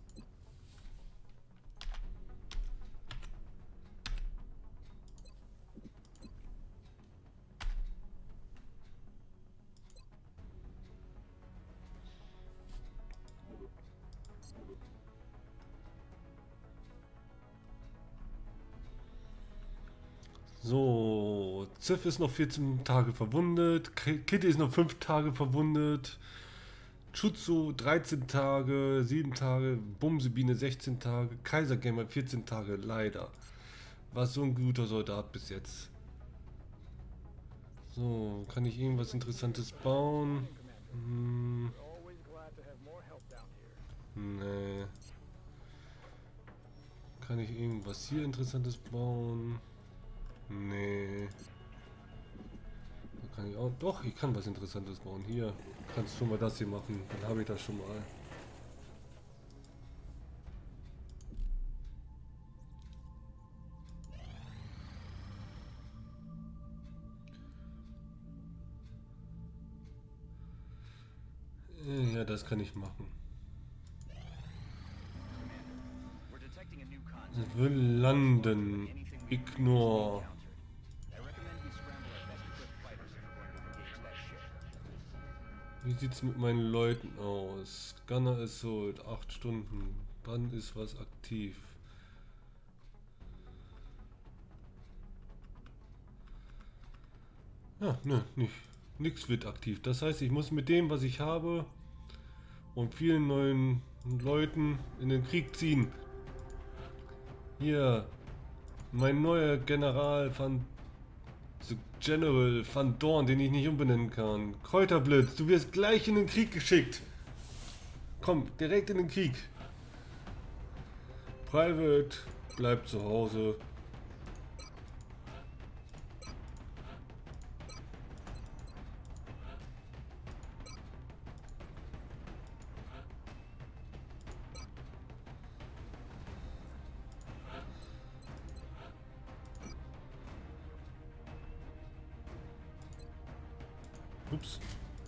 So, Ziff ist noch vierzehn Tage verwundet, Kitty ist noch fünf Tage verwundet, Chutsu dreizehn Tage, sieben Tage, Bumsebiene sechzehn Tage, Kaisergamer vierzehn Tage, leider. War so ein guter Soldat bis jetzt. So, kann ich irgendwas Interessantes bauen? Hm. Nee. Kann ich irgendwas hier Interessantes bauen? Nee. Da kann ich auch. Doch, ich kann was Interessantes bauen. Hier. Kannst du schon mal das hier machen. Dann habe ich das schon mal. Ja, das kann ich machen. Ich will landen. Ignore. Wie sieht es mit meinen Leuten aus? Gunner Assault, acht Stunden. Wann ist was aktiv? Ja, ne, nicht. Nichts wird aktiv. Das heißt, ich muss mit dem, was ich habe und vielen neuen Leuten in den Krieg ziehen. Hier, mein neuer General van General Van Dorn, den ich nicht umbenennen kann. Kräuterblitz, du wirst gleich in den Krieg geschickt. Komm, direkt in den Krieg. Private, bleibt zu Hause. Ups.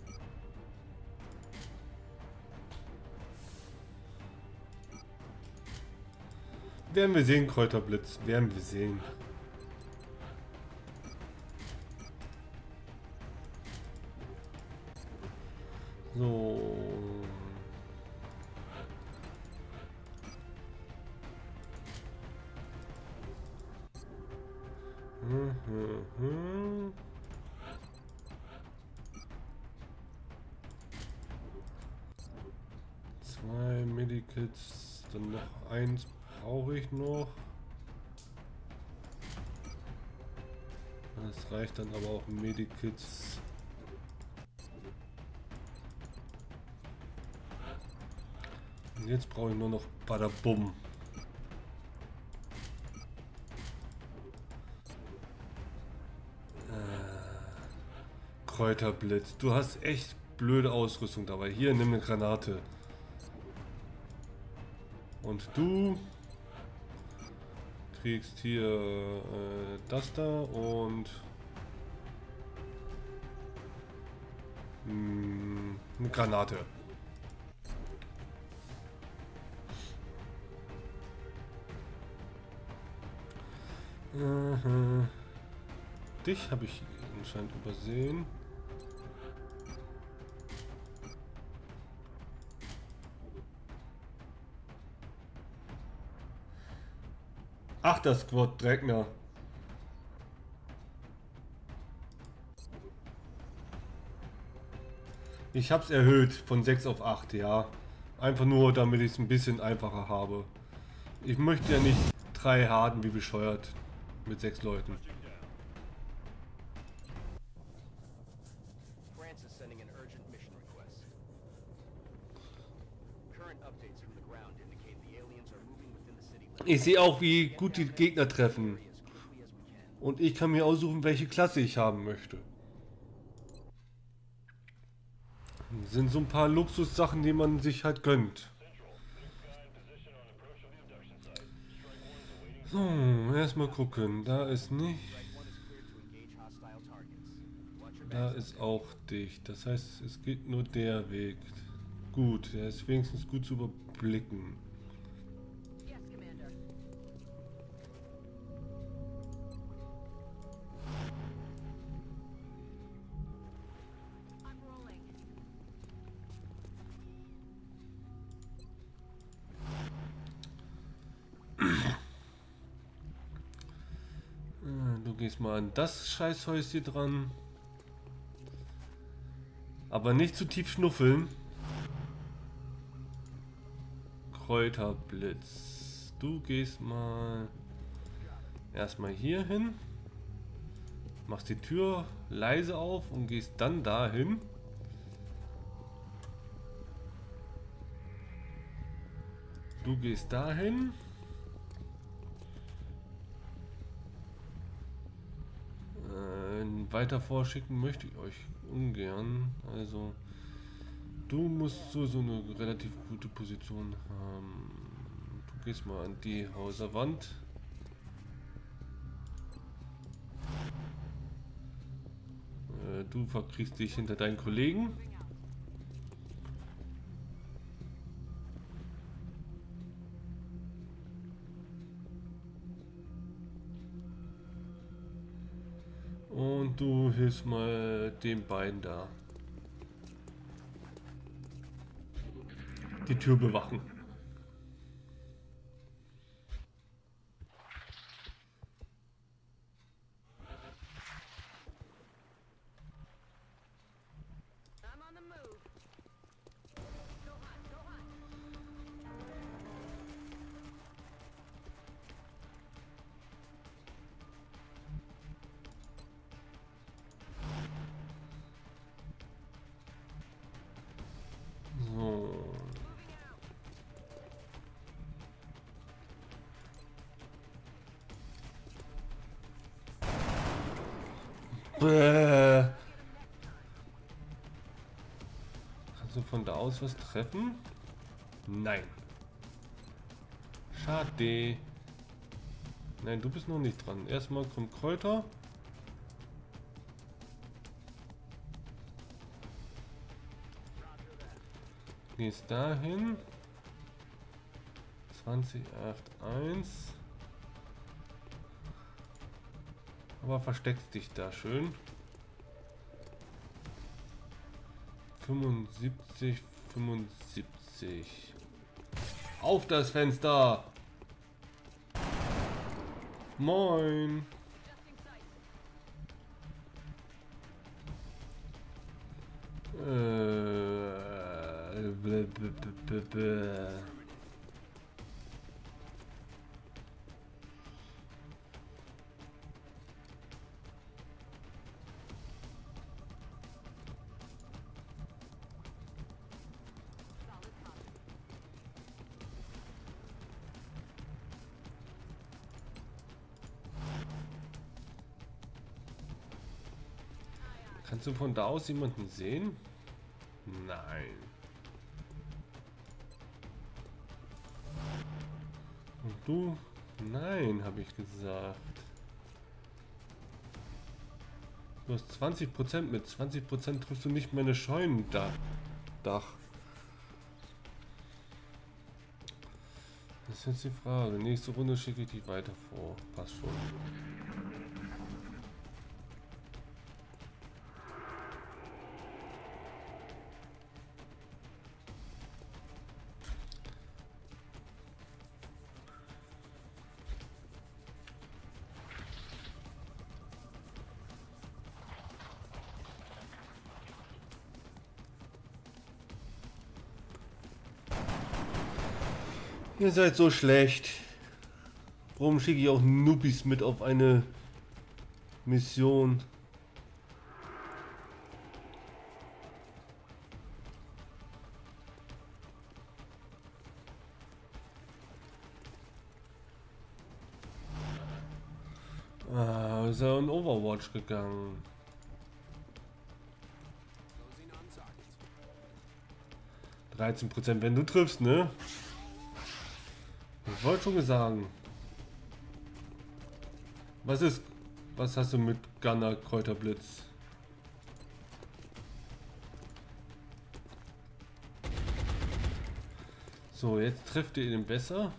Werden wir sehen, Kräuterblitz. Werden wir sehen. So. Hm, hm, hm. Zwei Medikits, dann noch eins brauche ich noch. Das reicht dann aber auch Medikits. Und jetzt brauche ich nur noch Badabum. Äh, Kräuterblitz, du hast echt blöde Ausrüstung dabei. Hier, nimm eine Granate. Und du kriegst hier äh, das da und mh, eine Granate. Aha. Dich habe ich anscheinend übersehen. Ach, das Squad Drägner. Ich habe es erhöht von sechs auf acht, ja. Einfach nur, damit ich es ein bisschen einfacher habe. Ich möchte ja nicht drei Harden wie bescheuert mit sechs Leuten. Francis sending an urgent mission request. Current updates from the ground indicate the aliens are moving within the city limits. Ich sehe auch, wie gut die Gegner treffen. Und ich kann mir aussuchen, welche Klasse ich haben möchte. Das sind so ein paar Luxussachen, die man sich halt gönnt. So, erstmal gucken. Da ist nicht. Da ist auch dicht. Das heißt, es geht nur der Weg. Gut, der ist wenigstens gut zu überblicken. Yes, Commander. I'm rolling. Du gehst mal an das Scheißhäuschen dran. Aber nicht zu tief schnuffeln. Kräuterblitz. Du gehst mal erstmal hier hin. Machst die Tür leise auf und gehst dann dahin. Du gehst dahin. Weiter vorschicken möchte ich euch ungern. Also du musst so, so eine relativ gute Position haben. Du gehst mal an die Häuserwand. Äh, du verkriegst dich hinter deinen Kollegen. Und du hilfst mal den beiden da. Die Tür bewachen. I'm on the move. Go hot, go hot. So. Bäh. Kannst du von da aus was treffen? Nein. Schade. Nein, du bist noch nicht dran. Erstmal kommt Kräuter. Gehst dahin. zwanzig acht eins. Aber versteckst dich da schön. fünfundsiebzig, fünfundsiebzig. Auf das Fenster! Moin! Äh, blä, blä, blä, blä, blä. Kannst du von da aus jemanden sehen? Nein. Und du? Nein, habe ich gesagt. Du hast zwanzig Prozent mit. zwanzig Prozent triffst du nicht meine Scheunendach. Dach. Das ist jetzt die Frage. Nächste Runde schicke ich dich weiter vor. Passt schon. Ihr seid so schlecht. Warum schicke ich auch Nubis mit auf eine Mission? Ah, ist er in Overwatch gegangen. Closing on target. dreizehn Prozent, wenn du triffst, ne? Ich wollte schon sagen. Was ist... Was hast du mit Gunner Kräuterblitz? So, jetzt trifft ihr ihn besser.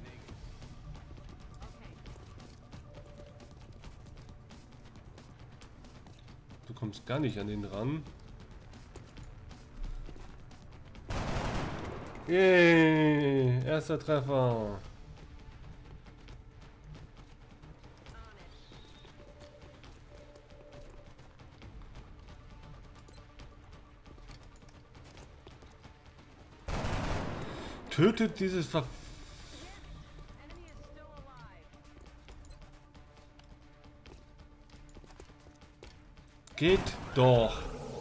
Du kommst gar nicht an den ran. Yay, erster Treffer. Tötet dieses Ver... Enemy is still alive. Geht doch.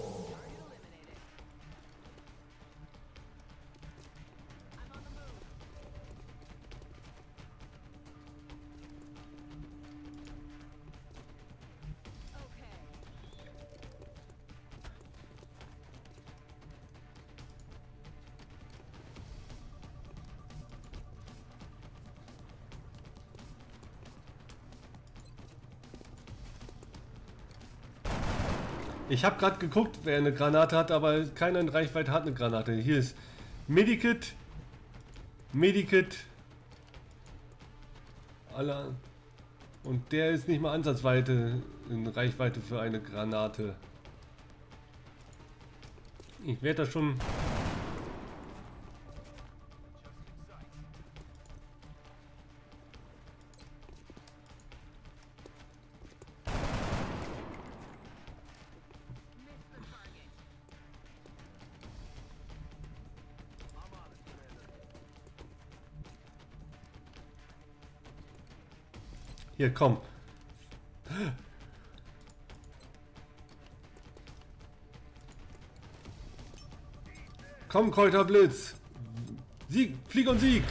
Ich habe gerade geguckt, wer eine Granate hat, aber keiner in Reichweite hat eine Granate. Hier ist Medikit, Medikit, alle, und der ist nicht mal ansatzweite in Reichweite für eine Granate. Ich werde das schon... Hier, komm. Komm, Kräuterblitz. Sieg, Flieg und Sieg.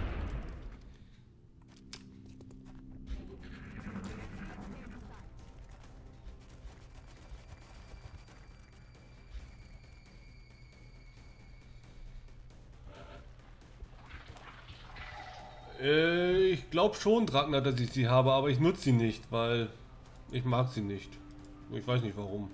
Ich glaube schon, Dragner, dass ich sie habe, aber ich nutze sie nicht, weil ich mag sie nicht. Ich weiß nicht warum.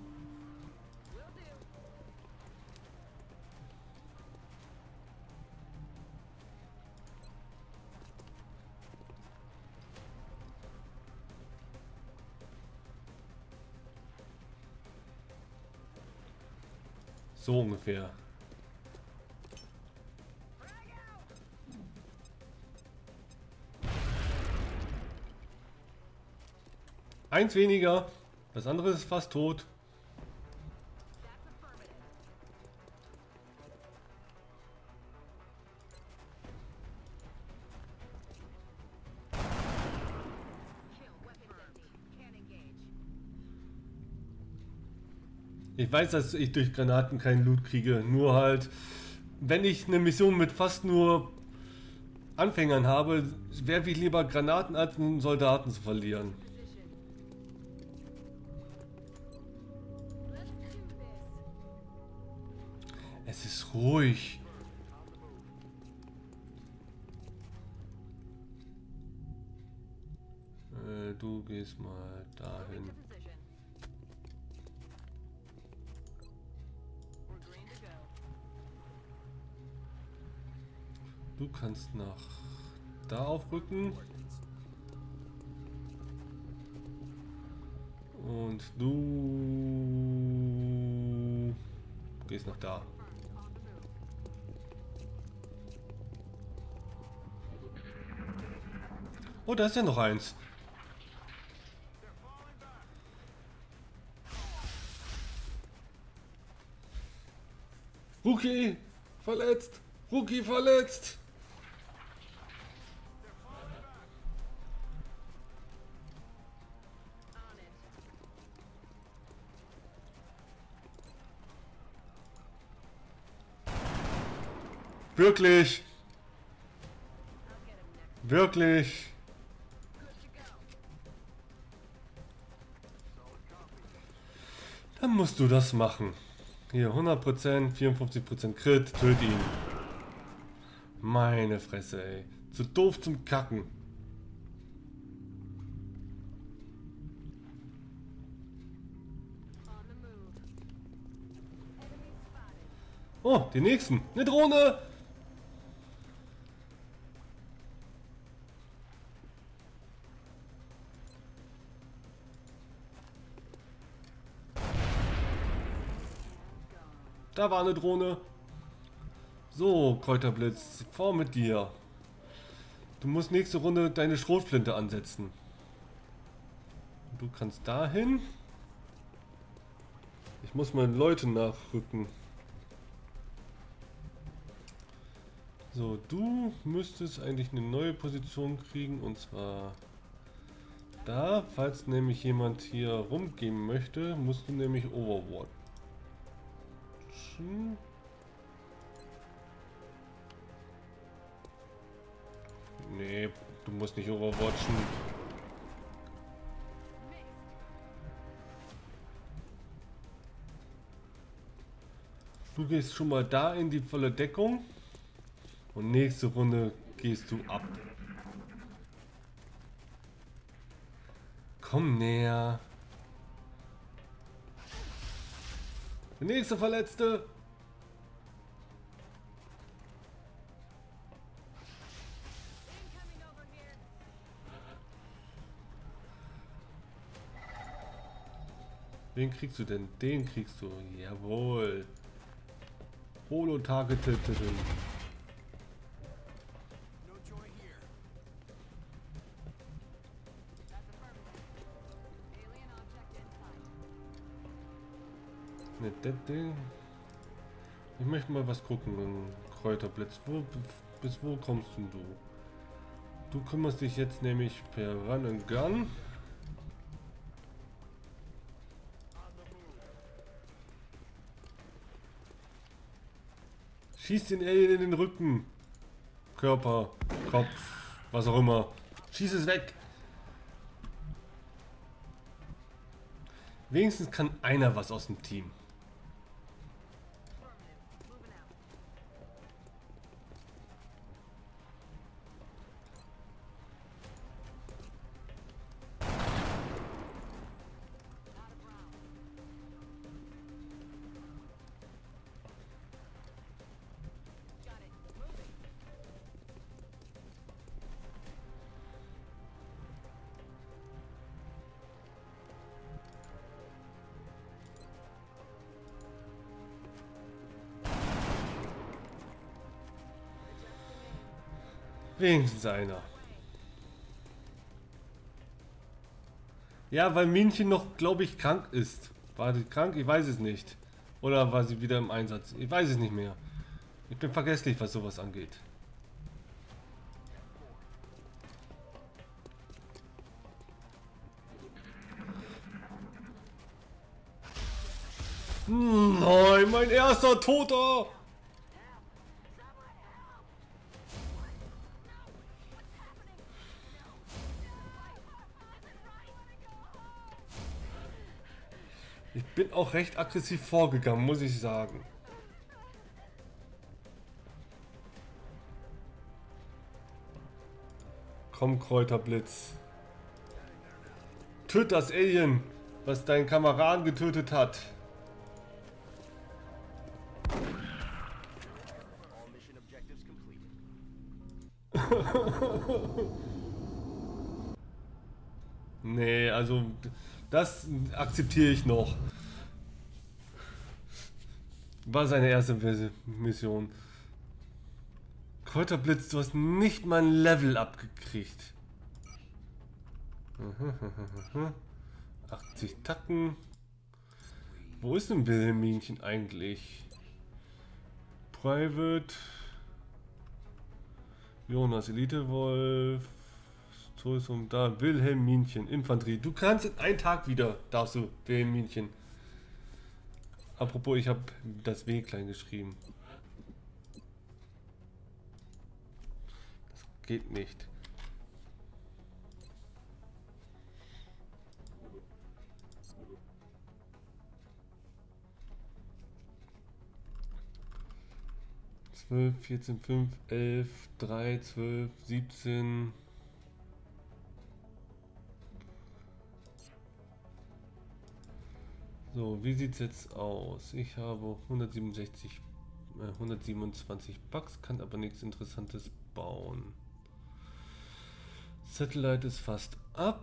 So ungefähr. Eins weniger, das andere ist fast tot. Ich weiß, dass ich durch Granaten keinen Loot kriege, nur halt, wenn ich eine Mission mit fast nur Anfängern habe, werfe ich lieber Granaten, als einen Soldaten zu verlieren. Es ist ruhig. du gehst mal dahin. Into position. We're green to go. Du kannst nach da aufrücken. Und du gehst nach da. Oh, da ist ja noch eins. Rookie verletzt. Rookie verletzt. On it. Wirklich. I'll get him next. Wirklich. Good to go. Dann musst du das machen. Hier hundert Prozent, vierundfünfzig Prozent Crit, töt ihn. Meine Fresse, ey. Zu doof zum Kacken. On the move. Enemy spotted. Oh, die nächsten. Eine Drohne. Da war eine Drohne. So, Kräuterblitz, vor mit dir. Du musst nächste Runde deine Schrotflinte ansetzen. Du kannst dahin. Ich muss meine Leute nachrücken. So, du müsstest eigentlich eine neue Position kriegen, und zwar da. Falls nämlich jemand hier rumgehen möchte, musst du nämlich Overwatch. Nee, du musst nicht overwatchen. Du gehst schon mal da in die volle Deckung und nächste Runde gehst du ab. Komm näher. Der nächste Verletzte. Incoming over here. Wen kriegst du denn? Den kriegst du. Jawohl. Holo-Targeted. No joy here. That's affirmative. Alien object in sight. Ne, das Ding. Ich möchte mal was gucken. Kräuterblitz. Wo, bis wo kommst denn du? Du kümmerst dich jetzt nämlich per Run and Gun. Schieß den Alien in den Rücken. Körper, Kopf, was auch immer. Schieß es weg. Wenigstens kann einer was aus dem Team. Affirmative. Moving out. Out of round. Got it. Moving. Wenigstens einer. Ja, weil Minchen noch, glaube ich, krank ist. War sie krank? Ich weiß es nicht. Oder war sie wieder im Einsatz? Ich weiß es nicht mehr. Ich bin vergesslich, was sowas angeht. Nein, mein erster Toter! Ich bin auch recht aggressiv vorgegangen, muss ich sagen. Komm, Kräuterblitz. Töt das Alien, was deinen Kameraden getötet hat. All mission objectives completed. Nee, also das akzeptiere ich noch. War seine erste Versi- Mission. Kräuterblitz, du hast nicht mal ein Level abgekriegt. achtzig Tacken. Wo ist denn Wilhelminchen eigentlich? Private. Jonas, Elite-Wolf. Tourismus, da, Wilhelminchen, Infanterie. Du kannst in einem Tag wieder, darfst du, Wilhelminchen. Apropos, ich habe das W klein geschrieben. Das geht nicht. zwölf, vierzehn, fünf, elf, drei, zwölf, siebzehn. So, wie sieht es jetzt aus? Ich habe hundertsiebenundsechzig, äh, hundertsiebenundzwanzig Bucks, kann aber nichts Interessantes bauen. Satellite ist fast ab.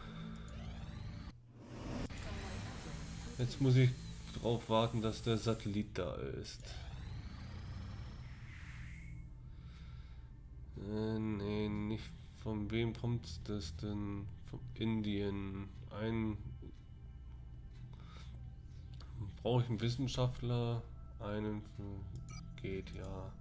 Jetzt muss ich darauf warten, dass der Satellit da ist. Äh, nee, nicht. Von wem kommt das denn? Von Indien. Ein. Brauche ich einen Wissenschaftler? Einen. Geht, ja.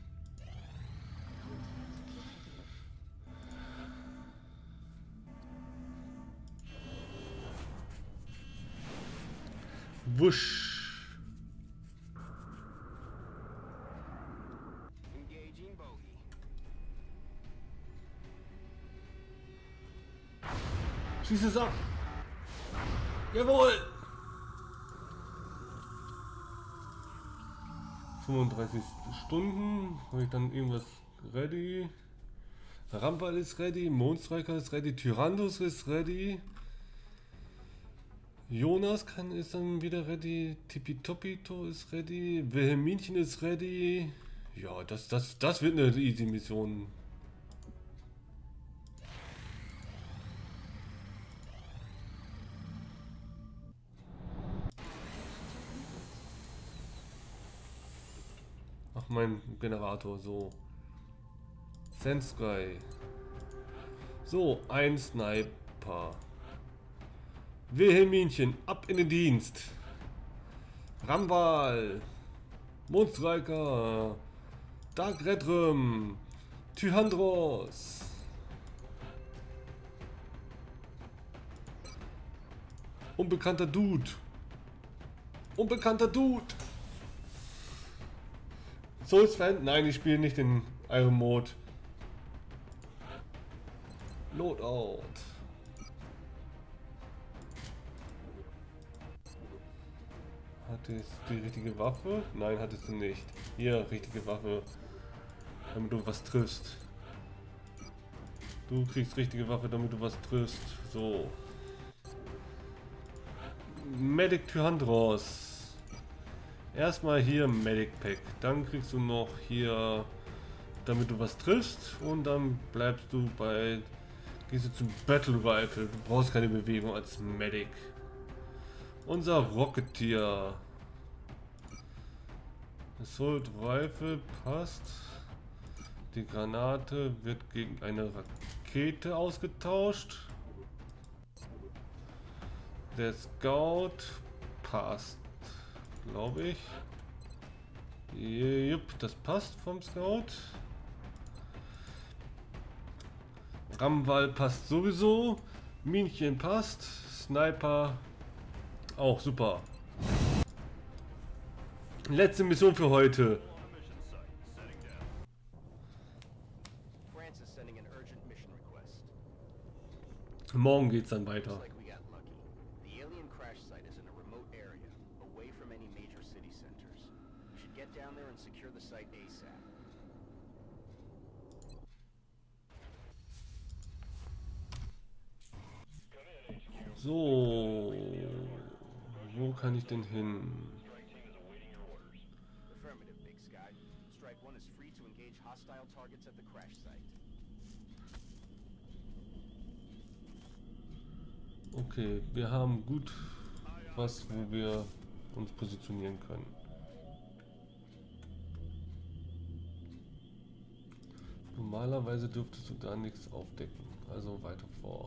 Wusch. Engaging bogey. Schieß es ab! Jawohl! fünfunddreißig Stunden. Habe ich dann irgendwas ready? Rambal ist ready, Mondstriker ist ready, Tyrannus ist ready. Jonas kann ist dann wieder ready, Tippitopito ist ready, Wilhelminchen ist ready. Ja, das, das, das wird eine easy Mission. Ach, mein Generator, so. Sensky. So, ein Sniper. Wilhelminchen, ab in den Dienst. Rambal. Mondstriker. Dark Redrum. Tyhandros. Unbekannter Dude. Unbekannter Dude. Souls Fan? Nein, ich spiele nicht den Iron Mode. Loadout. Hatte es die richtige Waffe? Nein, hattest du nicht. Hier, richtige Waffe. Damit du was triffst. Du kriegst richtige Waffe, damit du was triffst. So. Medic Tyhandros. Erstmal hier Medic Pack. Dann kriegst du noch hier, damit du was triffst. Und dann bleibst du bei... Gehst du zum Battle Rifle. Du brauchst keine Bewegung als Medic. Unser Rocketeer. Assault Rifle passt. Die Granate wird gegen eine Rakete ausgetauscht. Der Scout passt, glaube ich. Jupp, das passt vom Scout. Ramwall passt sowieso. Minchen passt. Sniper auch super. Letzte Mission für heute. Francis sending an urgent mission request. Morgen geht's dann weiter. Looks like we got lucky. The alien crash site is in a remote area, away from any major city centers. We should get down there and secure the site ASAP. So, wo kann ich denn hin? Affirmative, Big Sky. Strike One is free to engage hostile targets at the crash site. Okay, wir haben gut was, wo wir uns positionieren können. Normalerweise dürftest du da nichts aufdecken, also weiter vor.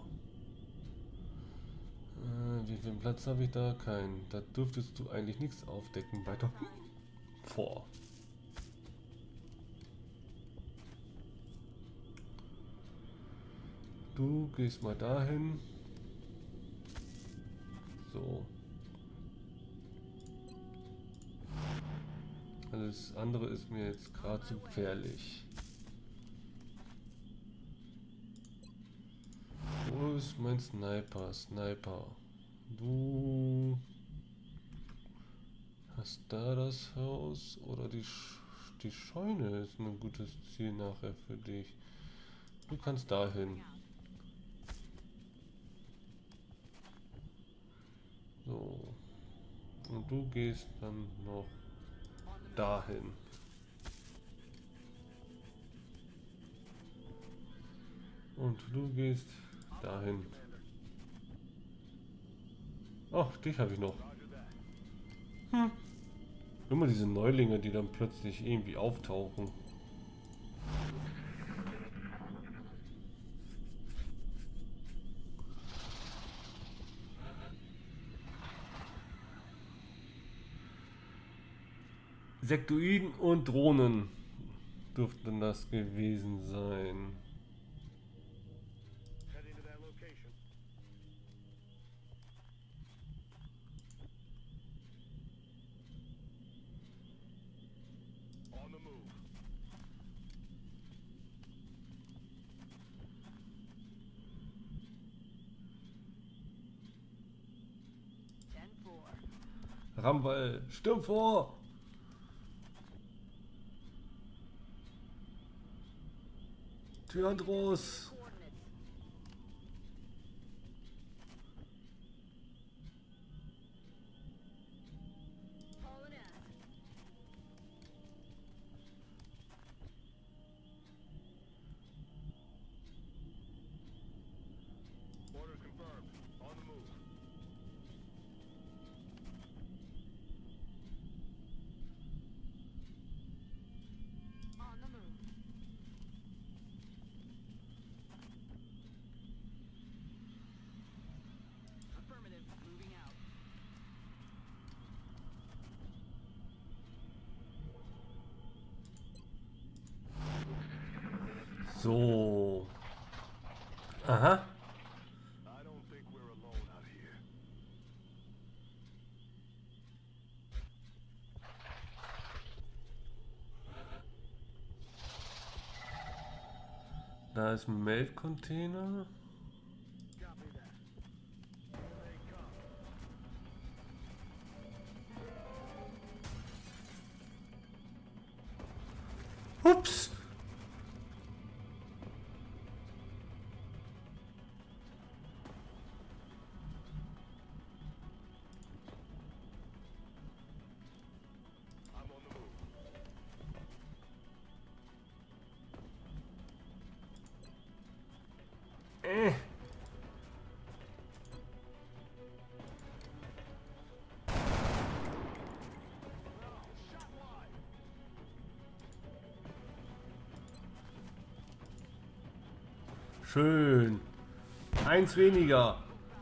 Äh, wie viel Platz habe ich da? Keinen. Da dürftest du eigentlich nichts aufdecken, weiter vor. Du gehst mal dahin. So. Alles andere ist mir jetzt gerade zu gefährlich. Wo ist mein Sniper? Sniper. Du hast da das Haus oder die, Sch die Scheune ist ein gutes Ziel nachher für dich. Du kannst dahin. So. Und du gehst dann noch dahin. Und du gehst dahin. Ach, dich habe ich noch. Hm. Immer diese Neulinge, die dann plötzlich irgendwie auftauchen. Sektoiden und Drohnen dürften das gewesen sein. Ramball, stürm vor! Tyandros! So. Aha. Da ist ein Melkcontainer. Ups. Äh. Schön. Eins weniger.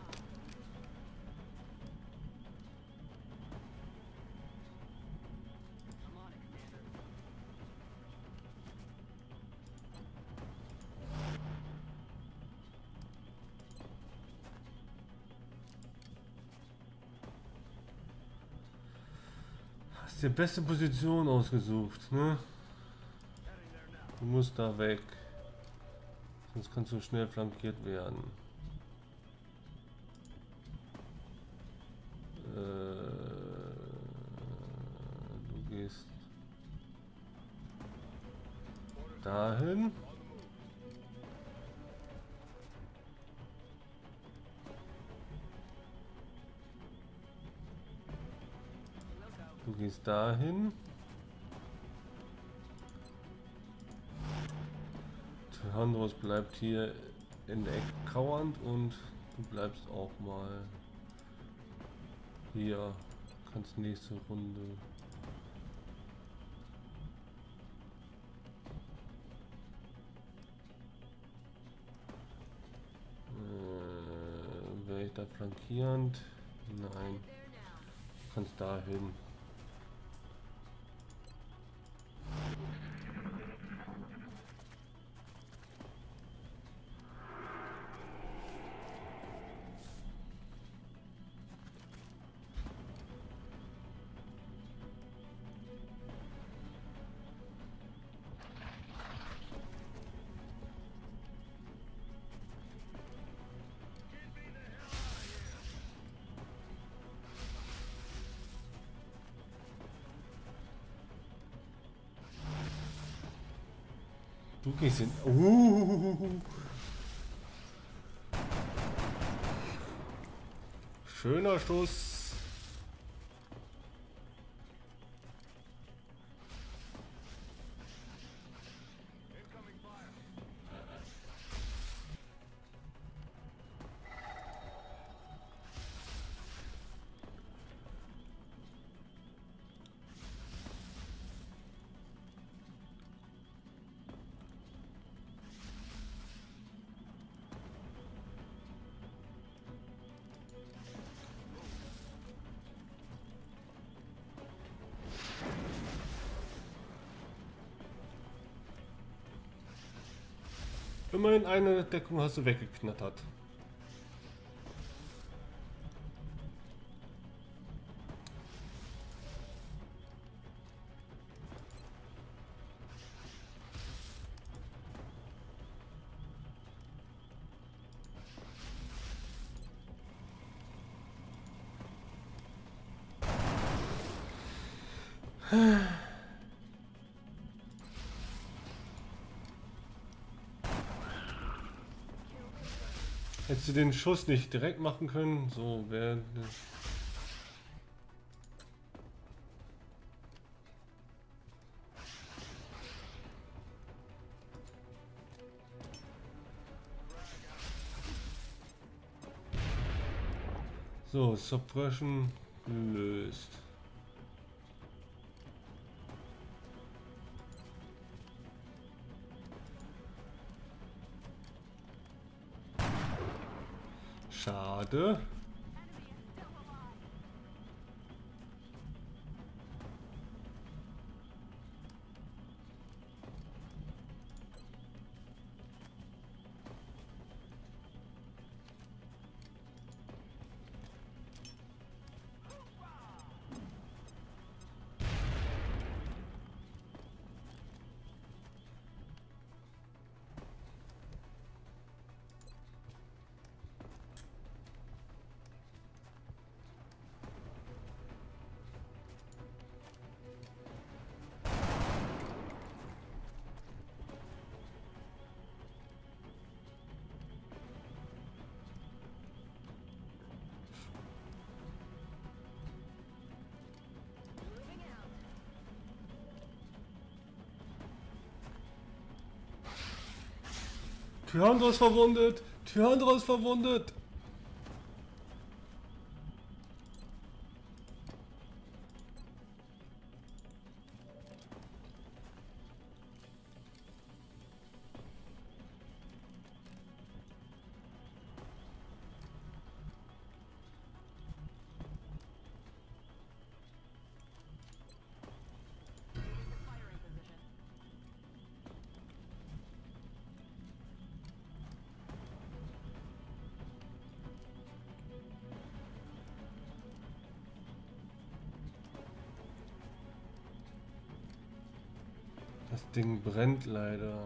Hast die beste Position ausgesucht, ne? Du musst da weg. Sonst kannst du schnell flankiert werden. Äh, du gehst dahin. gehst dahin. Tyrannos bleibt hier in der Ecke kauernd und du bleibst auch mal hier. Kannst nächste Runde. Äh, wäre ich da flankierend? Nein. Du kannst dahin. Du gehst in. Uh. Schöner Schuss. Immerhin eine Deckung hast du weggeknattert. Hättest du den Schuss nicht direkt machen können? So wäre. So, Suppression gelöst. Schade. Tyranno ist verwundet! Tyranno ist verwundet! Das Ding brennt leider.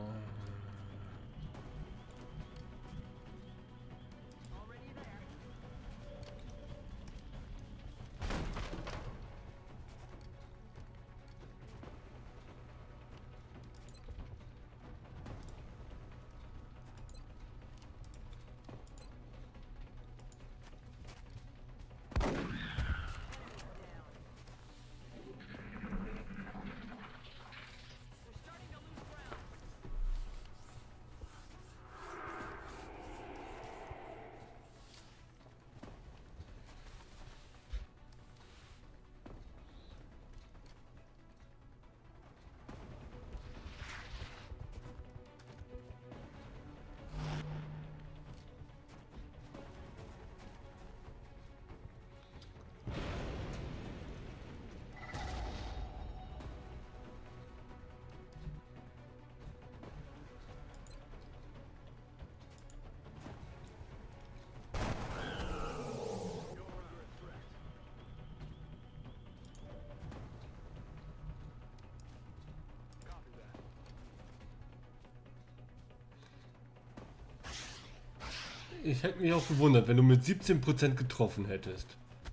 Ich hätte mich auch gewundert, wenn du mit siebzehn Prozent getroffen hättest.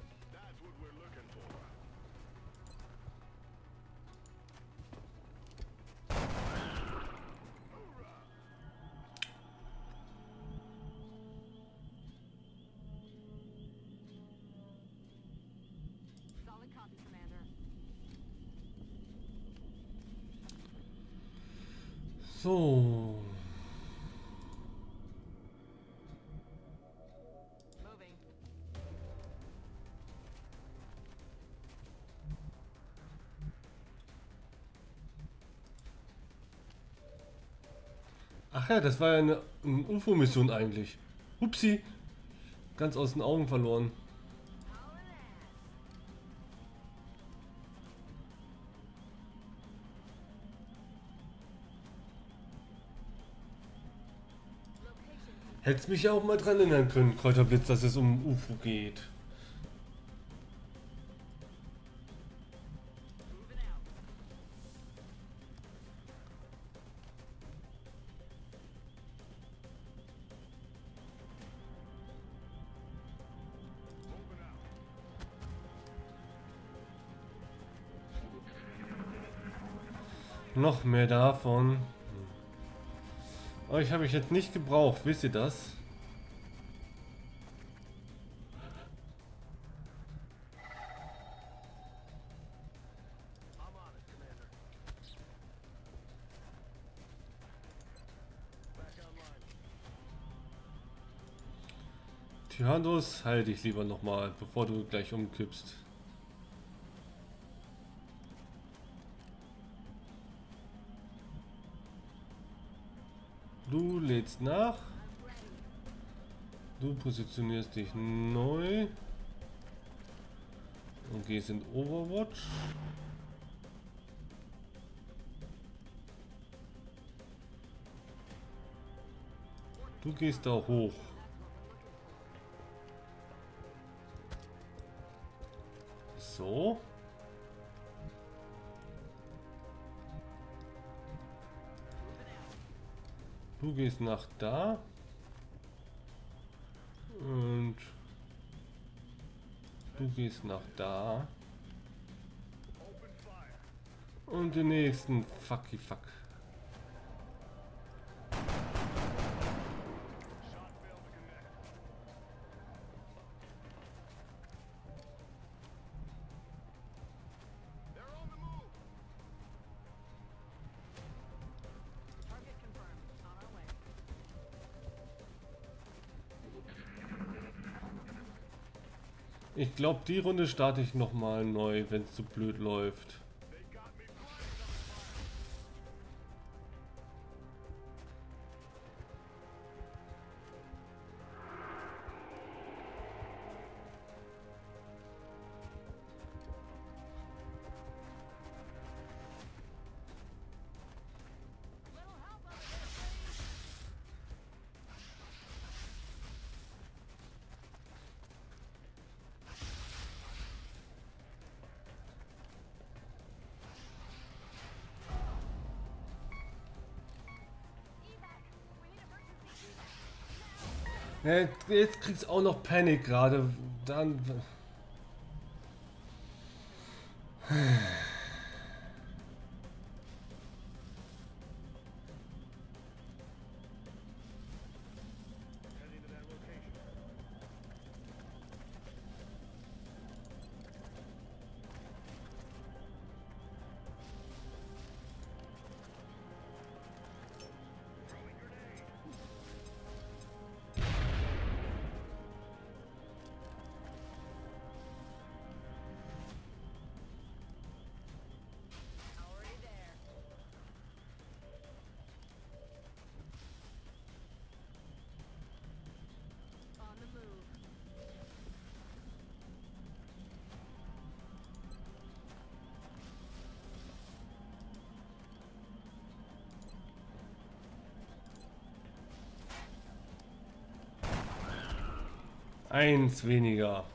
Solid copy, Commander. So. Moving. Ach ja, das war ja eine, eine U F O-Mission eigentlich. Upsi. Ganz aus den Augen verloren. Hättest mich ja auch mal dran erinnern können, Kräuterblitz, dass es um U F O geht. Moving out. Noch mehr davon. Euch habe ich jetzt nicht gebraucht, wisst ihr das? Tyrannos, heil dich lieber nochmal, bevor du gleich umkippst. Du lädst nach. Du positionierst dich neu. Und gehst in Overwatch. Du gehst da hoch. So. Du gehst nach da. Und du gehst nach da. Und den nächsten Fucky Fuck. Target confirmed. On our way. Ich glaube, die Runde starte ich noch mal neu, wenn es so blöd läuft. Little help up Ja, jetzt kriegst du auch noch Panik gerade. Dann. already there. On the move. Eins weniger.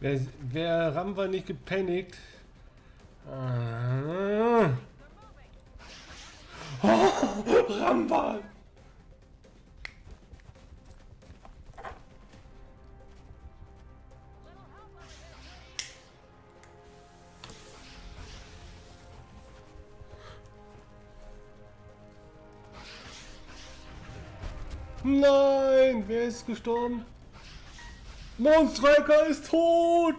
Wer, wer Ramba nicht gepanikt? Ah. Oh, Ramba! Nein, wer ist gestorben? Moonstriker ist tot!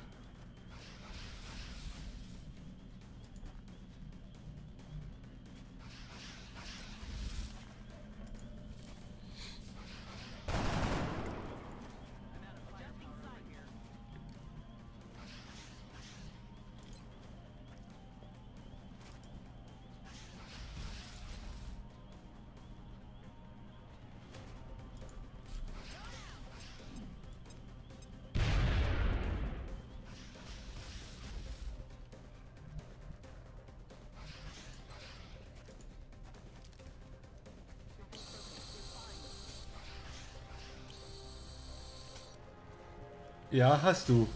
Ja, hast du.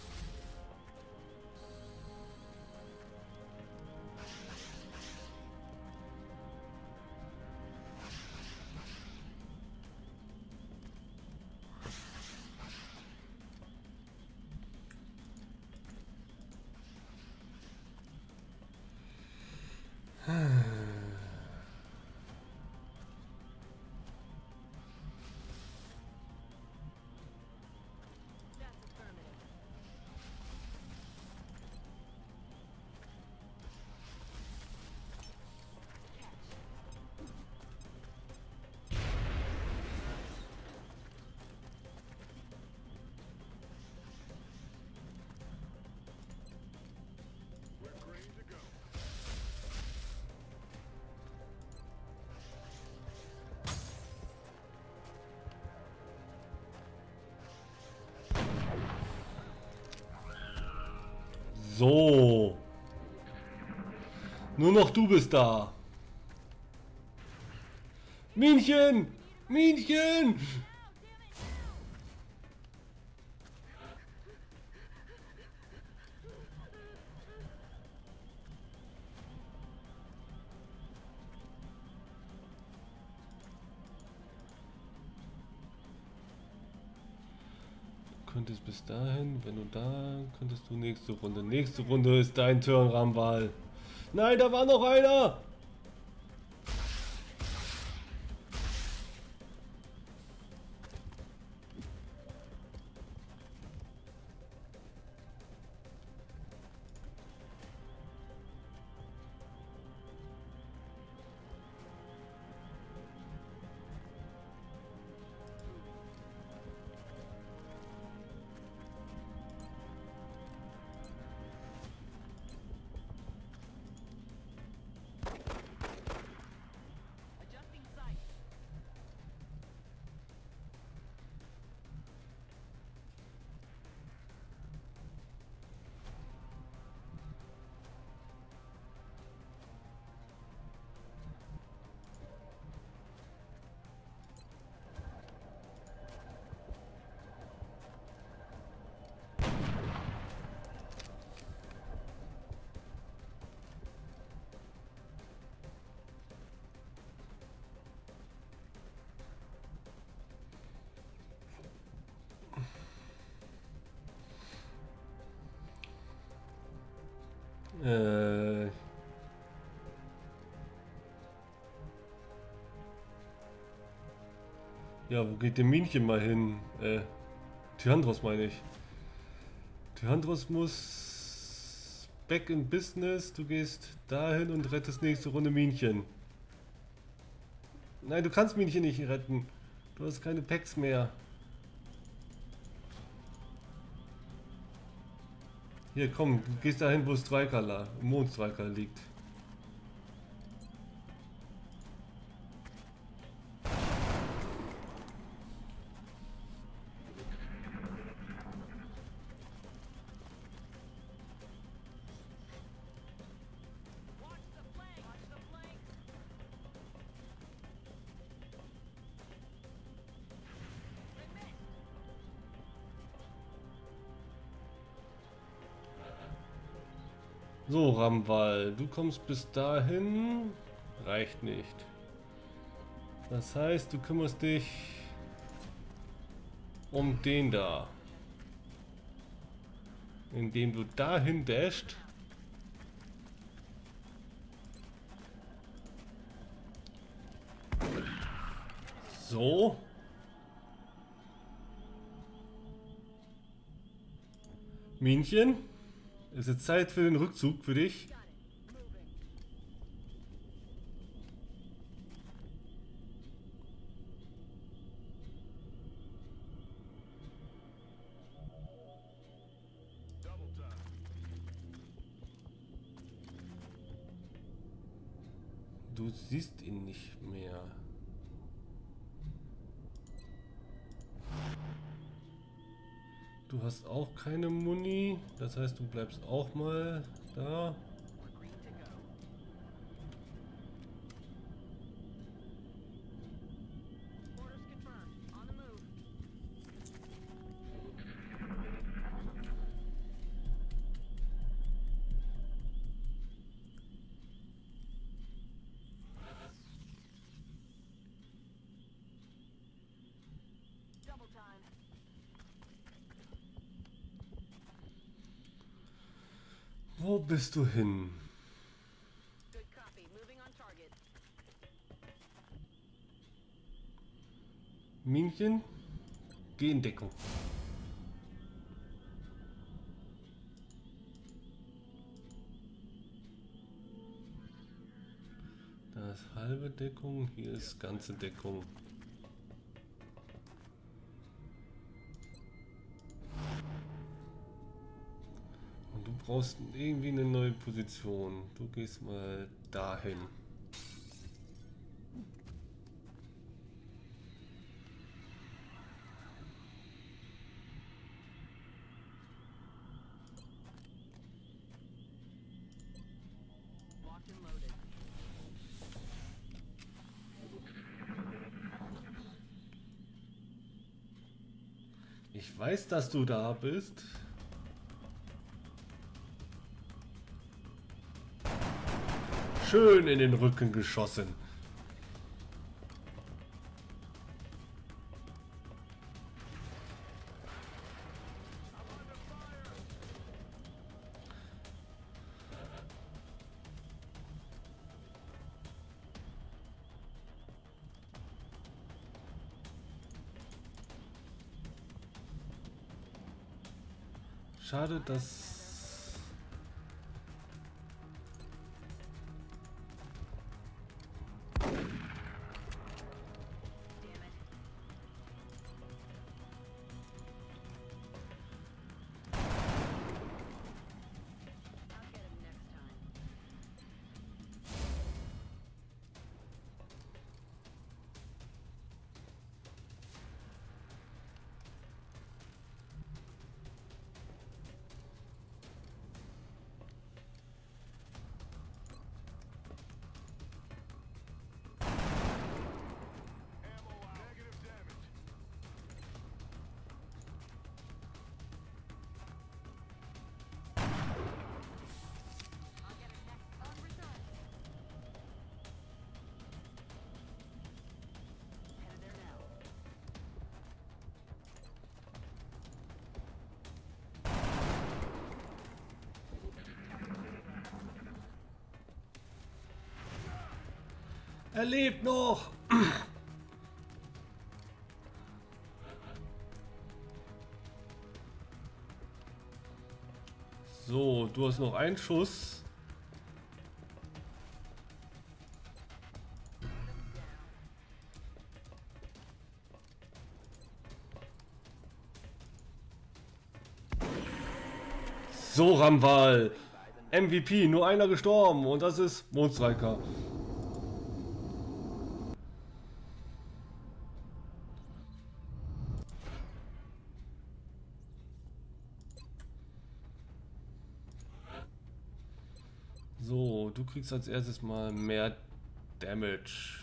So. Nur noch du bist da. Minchen! Minchen! Könntest bis dahin, wenn du da, könntest du nächste Runde. Nächste Runde ist dein Turn, Rambal. Nein, da war noch einer! Äh. Ja, wo geht der Minchen mal hin? Äh, Tyandros meine ich. Tyandros muss back in business. Du gehst dahin und rettest nächste Runde Minchen. Nein, du kannst Minchen nicht retten. Du hast keine Packs mehr. Hier, komm, du gehst dahin, wo Striker la, Mondstriker liegt. So, Ramwal, du kommst bis dahin. Reicht nicht. Das heißt, du kümmerst dich um den da. Indem du dahin dasht. So. Minchen, ist jetzt Zeit für den Rückzug für dich. Du siehst ihn nicht mehr. Du hast auch keine Muni, das heißt, du bleibst auch mal da. Wo bist du hin? Minchen, geh in Deckung. Da ist halbe Deckung, hier ist ganze Deckung. Und du brauchst irgendwie eine neue Position. Du gehst mal dahin. Ich weiß, dass du da bist. Schön in den Rücken geschossen. Schade, dass... Er lebt noch! So, du hast noch einen Schuss. So, Ramwal. M V P, nur einer gestorben und das ist Mondstriker. So, du kriegst als erstes mal mehr Damage.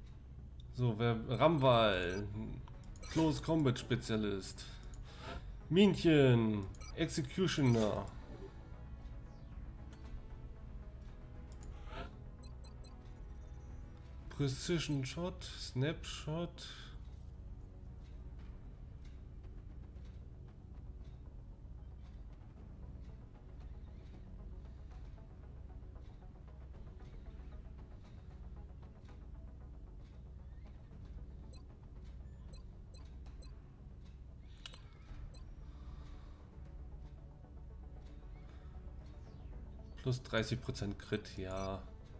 So, wer Ramwal, Close Combat Spezialist. Minchen. Executioner. Precision Shot. Snapshot. Plus dreißig Prozent Crit, ja.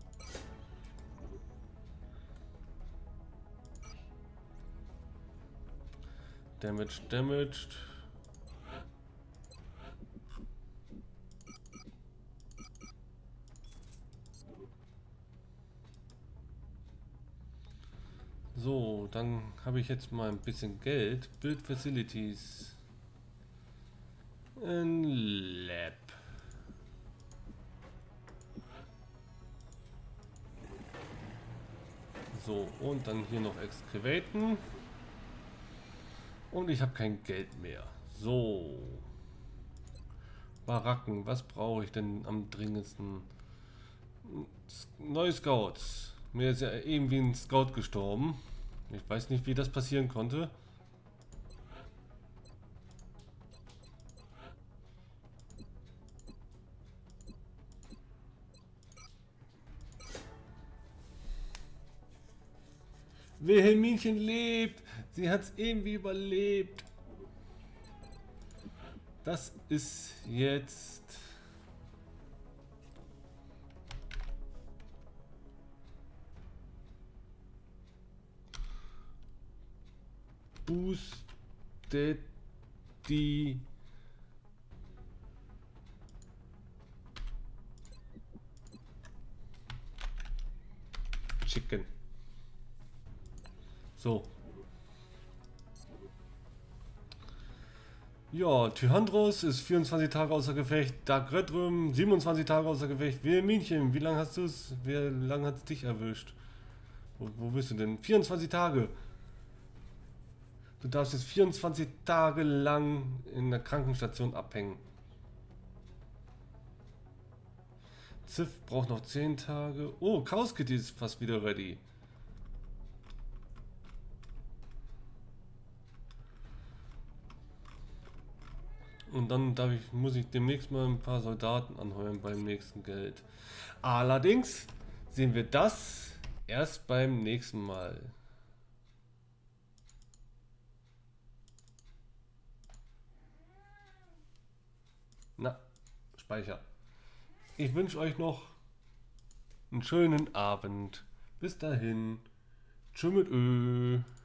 Damage, damaged. So, dann habe ich jetzt mal ein bisschen Geld. Build Facilities. Ein Lab. So, und dann hier noch Excavaten. Und ich habe kein Geld mehr. So. Baracken, was brauche ich denn am dringendsten? Neue Scouts. Mir ist ja eben wie ein Scout gestorben. Ich weiß nicht, wie das passieren konnte. Wilhelminchen lebt. Sie hat es irgendwie überlebt. Das ist jetzt... Boostet die... Chicken. So. Ja, Tyhandros ist vierundzwanzig Tage außer Gefecht. Dark Redrum siebenundzwanzig Tage außer Gefecht. Wilhelminchen, wie lange hast du es? Wie lange hat es dich erwischt? Wo, wo bist du denn? vierundzwanzig Tage. Du darfst jetzt vierundzwanzig Tage lang in der Krankenstation abhängen. Ziff braucht noch zehn Tage. Oh, Chaos Kitty ist fast wieder ready. Und dann darf ich, muss ich demnächst mal ein paar Soldaten anheuern beim nächsten Geld. Allerdings sehen wir das erst beim nächsten Mal. Na, Speicher. Ich wünsche euch noch einen schönen Abend. Bis dahin. Tschüss mit Ö.